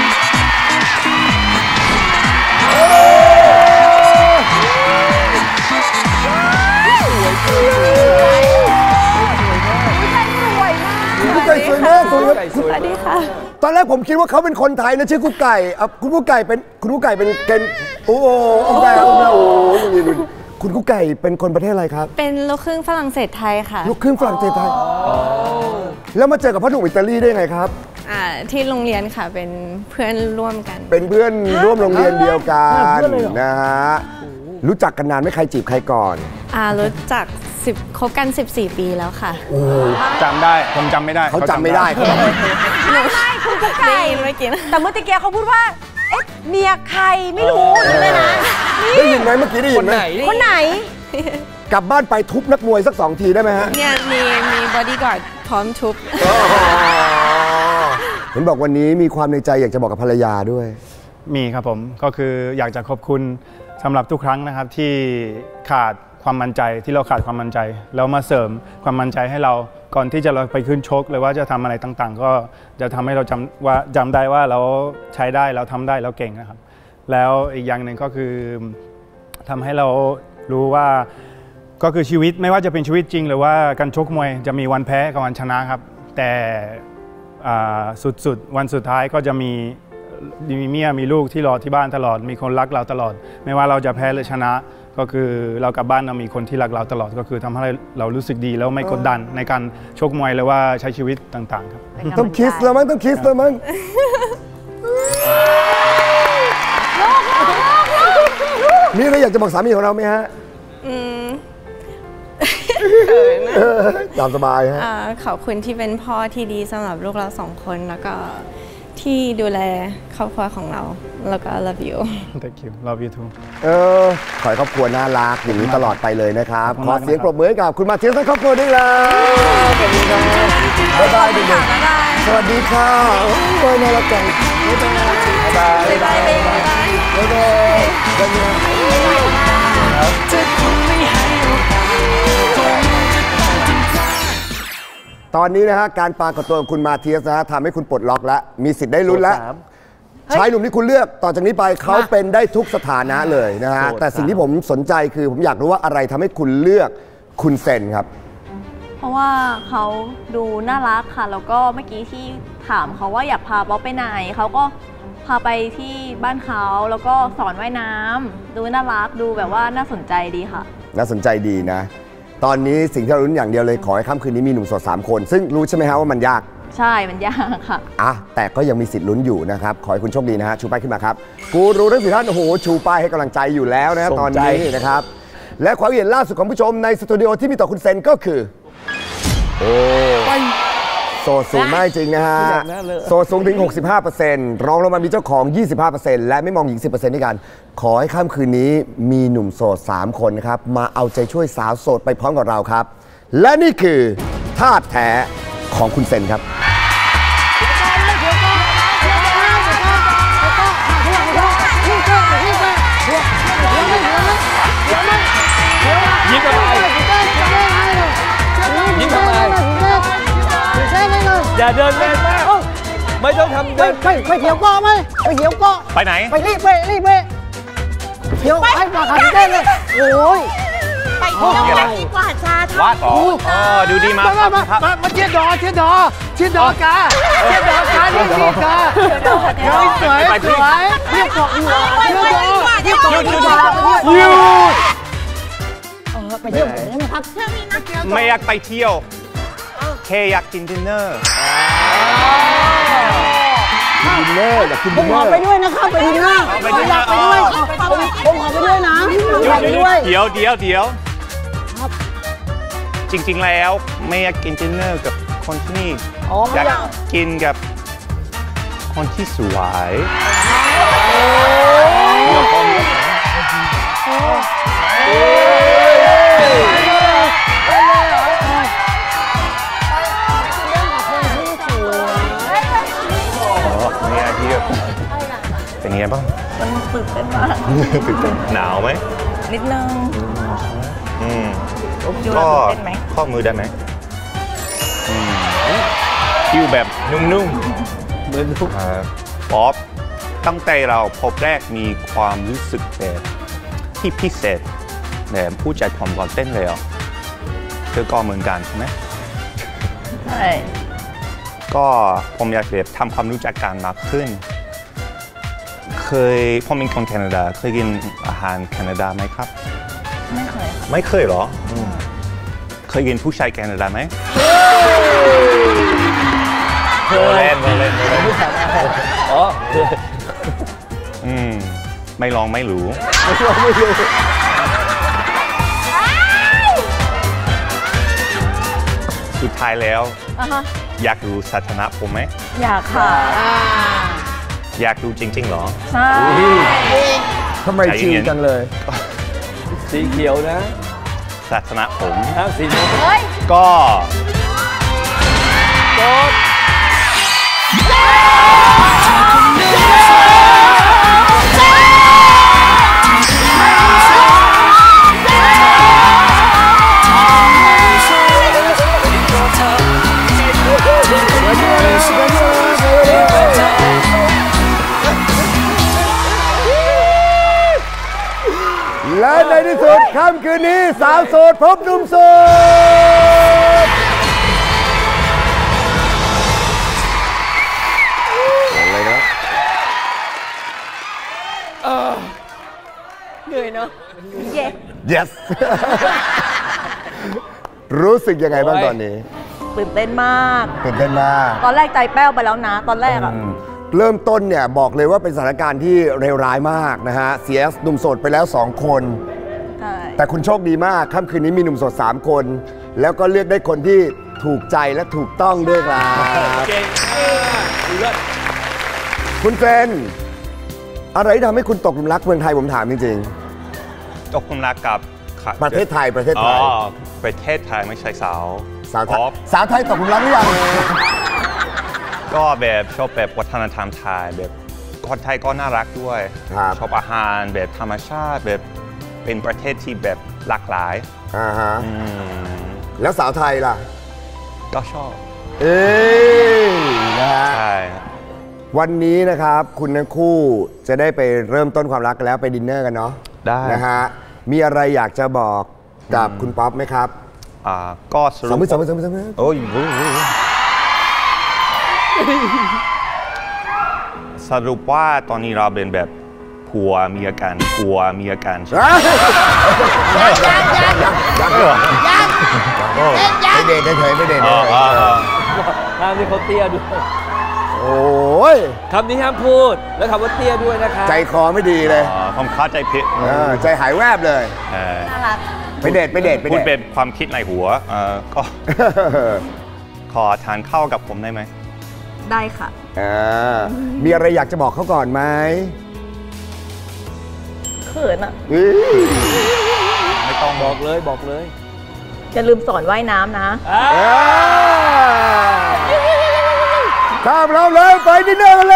กุ๊กไก่สวยมากสวยสวัสดีค่ะตอนแรกผมคิดว่าเขาเป็นคนไทยนะชื่อกุ๊กไก่คุณกุ๊กไก่เป็นคุณกุ๊กไก่เป็นเกณฑ์โอ้โหโอ้โหโอ้โหคุณกุ๊กไก่เป็นคนประเทศอะไรครับเป็นลูกครึ่งฝรั่งเศสไทยค่ะลูกครึ่งฝรั่งเศสไทยแล้วมาเจอกับพ่อหนุ่มอิตาลีได้ไงครับอ่าที่โรงเรียนค่ะเป็นเพื่อนร่วมกันเป็นเพื่อนร่วมโรงเรียนเดียวกันนะฮะรู้จักกันนานไม่ใครจีบใครก่อนอ่ารู้จักสิบคบกันสิบสี่ปีแล้วค่ะโอ้จำได้ผมจำไม่ได้เขาจำไม่ได้เขาไม่ไม่คุณกุ๊กไก่ไม่กินแต่เมื่อกี้เขาพูดว่าเอ๊ะเมียใครไม่รู้เลยนะได้ยินไหมเมื่อกี้ได้ยินไหมคนไหนกลับบ้านไปทุบนักมวยสักสองทีได้ไหมฮะเนี่ยมีมีบอดี้การ์ดพร้อมทุบเห็นบอกวันนี้มีความในใจอยากจะบอกกับภรรยาด้วยมีครับผมก็คืออยากจะขอบคุณสำหรับทุกครั้งนะครับที่ขาดความมั่นใจที่เราขาดความมั่นใจแล้วมาเสริมความมั่นใจให้เราก่อนที่จะเราไปขึ้นชกหรือว่าจะทำอะไรต่างๆก็จะทำให้เราจำว่าจำได้ว่าเราใช้ได้เราทำได้เราเก่งนะครับแล้วอีกอย่างหนึ่งก็คือทำให้เรารู้ว่าก็คือชีวิตไม่ว่าจะเป็นชีวิตจริงหรือว่าการชกมวยจะมีวันแพ้กับวันชนะครับแต่สุดๆวันสุดท้ายก็จะมีมีเมียมีลูกที่รอที่บ้านตลอดมีคนรักเราตลอดไม่ว่าเราจะแพ้หรือชนะก็คือเรากลับบ้านเรามีคนที่รักเราตลอดก็คือทำให้เรารู้สึกดีแล้วไม่กดดันในการชกมวยหรือว่าใช้ชีวิตต่างๆครับต้องคิสแล้วมั้งต้องคิสแล้วมั้งมีอะไรอยากจะบอกสามีของเราไหมฮะอืมตามสบายฮะขอบคุณที่เป็นพ่อที่ดีสำหรับลูกเราสองคนแล้วก็ที่ดูแลครอบครัวของเราแล้วก็ love you thank you love you too เออขอให้ครอบครัวน่ารักอย่างนี้ตลอดไปเลยนะครับขอเสียงปรบมือให้กับคุณมาเทียสและครอบครัวด้วยเลยสวัสดีครับบ๊ายบายเด็กๆสวัสดีค่ะโอ้ยน่ารักจังบ๊ายบายบ๊ายบายบ๊ายบายบ๊ายบายบ๊ายบายตอนนี้นะฮะการปรากฏตัวของคุณมาเทียสนะฮะทำให้คุณปลดล็อกแล้วมีสิทธิ์ได้ลุ้นแล้วชายหนุ่มที่คุณเลือกต่อจากนี้ไปเขาเป็นได้ทุกสถานะเลยนะฮะแต่สิ่งที่ผมสนใจคือผมอยากรู้ว่าอะไรทำให้คุณเลือกคุณเซนครับเพราะว่าเขาดูน่ารักค่ะแล้วก็เมื่อกี้ที่ถามเขาว่าอยากพาป๊อปไปไหนเขาก็พาไปที่บ้านเขาแล้วก็สอนว่ายน้ำดูน่ารักดูแบบว่าน่าสนใจดีค่ะน่าสนใจดีนะตอนนี้สิ่งที่เราลุ้นอย่างเดียวเลยขอให้ค่ำคืนนี้มีหนุ่มโสดสามคนซึ่งรู้ใช่ไหมครับว่ามันยากใช่มันยากค่ะอ่ะแต่ก็ยังมีสิทธิ์ลุ้นอยู่นะครับขอให้คุณโชคดีนะฮะชูป้ายขึ้นมาครับกูรู้ทั้งสี่ท่านโอ้โหชูป้ายให้กำลังใจอยู่แล้วนะตอนนี้นะครับและความเห็นล่าสุดของผู้ชมในสตูดิโอที่มีต่อคุณเซนก็คือโอ้โสดสูงมากจริงนะฮะโสดสูงถึง หกสิบห้าเปอร์เซ็นต์ รองลงมามีเจ้าของ ยี่สิบห้าเปอร์เซ็นต์ และไม่มองหญิง สิบเปอร์เซ็นต์ ด้วยกันขอให้ค่ำคืนนี้มีหนุ่มโสดสามคนนะครับมาเอาใจช่วยสาวโสดไปพร้อมกับเราครับและนี่คือธาตุแท้ของคุณเซนครับยิ้มทำไมยิ้มทำไมอย่าเดินแรงมากไม่ต้องทำเดินไปไปเขียวก้อไหมไปเขียวก้อไปไหนไปรีบไปรีบไปเขียวไปมาขันเต้นเลยโอ้ยไปเที่ยววัดดีกว่าชาวัดอ๋อดูดีมากมามามามาเชียร์ดอเชียร์ดอเชียร์ดอกาเชียร์ดอกานี่นี่กาสวยสวยสวยเรียกเกาะอยู่เรียกดอเรียกเกาะอยู่ยูไปเที่ยวไหนได้ไหมครับไม่อยากไปเที่ยวแค่อยากกินดินเนอร์ดินเนอร์อยากกินดินเนอร์ผมขอไปด้วยนะครับไปดินเนอร์อยากไปด้วยผมขอไปด้วยนะอยากไปด้วยเดี๋ยวเดี๋ยวเดี๋ยวจริงๆแล้วไม่อยากกินดินเนอร์กับคนที่นี่อยากกินกับคนที่สวยเป็นไงบ้างมันตื่นเต้นมากตื่นเต้นหนาวไหมนิดนึงอืมก็ข้อมือได้ไหมคิวแบบนุ่มๆเหมือนทุกป๊อปตั้งแต่เราพบแรกมีความรู้สึกแบบที่พิเศษแบบผู้จัดผมก่อนเต้นเลยอ่ะเธอก็เหมือนกันใช่ไหมใช่ก็ผมอยากแบบทำความรู้จักกันมากขึ้นเคยผมเป็นคนแคนาดาเคยกินอาหารแคนาดาไหมครับไม่เคยไม่เคยหรอเคยกินผู้ชายแคนาดาไหมเคยเล่นเล่นอ๋ออืมไม่ลองไม่รู้ไม่ลองไม่รู้สุดท้ายแล้วอยากรู้สถานะผมไหมอยากค่ะอยากดูจริงๆเหรอใช่ทำไมชิวจังเลยสีเขียวนะศาสนาผมสีเขียวก็และในที่สุดค่ำคืนนี้สาวโสดพบหนุ่มโสดอะไรนะเหนื่อยเนาะ yes yes รู้สึกยังไงบ้างตอนนี้ตื่นเต้นมากตื่นเต้นมากตอนแรกใจแป้วไปแล้วนะตอนแรกอะเริ่มต้นเนี่ยบอกเลยว่าเป็นสถานการณ์ที่เลวร้ายมากนะฮะเสียหนุ่มโสดไปแล้วสองคนแต่คุณโชคดีมากค่ำคืนนี้มีหนุ่มโสดสามคนแล้วก็เลือกได้คนที่ถูกใจและถูกต้องด้วยครับคุณเฟรนอะไรที่ทำให้คุณตกหลุมรักเมืองไทยผมถามจริงๆตกหลุมรักกับประเทศไทยประเทศไทยอ๋อประเทศไทยไม่ใช่สาวสาวไทยสาวไทยตกหลุมรักหรือยังก็แบบชอบแบบวัฒนธรรมไทยแบบคนไทยก็น่ารักด้วยชอบอาหารแบบธรรมชาติแบบเป็นประเทศที่แบบหลากหลายอ่าฮะแล้วสาวไทยล่ะก็ชอบเอ้ยนะฮะใช่วันนี้นะครับคุณทั้งคู่จะได้ไปเริ่มต้นความรักกันแล้วไปดินเนอร์กันเนาะได้นะฮะมีอะไรอยากจะบอกกับคุณป๊อปไหมครับอ่าก็สรุปสมมติสมมติสมมติโอ้ยสรุปว่าตอนนี้เราเป็นแบบผัวเมียกันผัวเมียกันใช่ไหมยังยังยังยังยังไม่เด็ดเฉยไม่เด็ดห้ามที่เขาเตี้ยด้วยโอ้ยคำนี้ห้ามพูดแล้วคำว่าเตี้ยด้วยนะครับใจคอไม่ดีเลยผมเข้าใจผิดใจหายแวบเลยน่ารักไปเด็ดไปเด็ดไปเด็ดพูดเป็นความคิดในหัวก็ขอทานข้าวกับผมได้ไหมได้ค่ะมีอะไรอยากจะบอกเขาก่อนไหมเขินอ่ะไม่ต้องบอกเลยบอกเลยอย่าลืมสอนว่ายน้ำนะถ้าพร้อมแล้วไปดินเนอร์กันเลย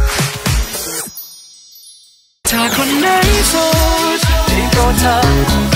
ถ้าคนไหนโสดที่โปรดเธอ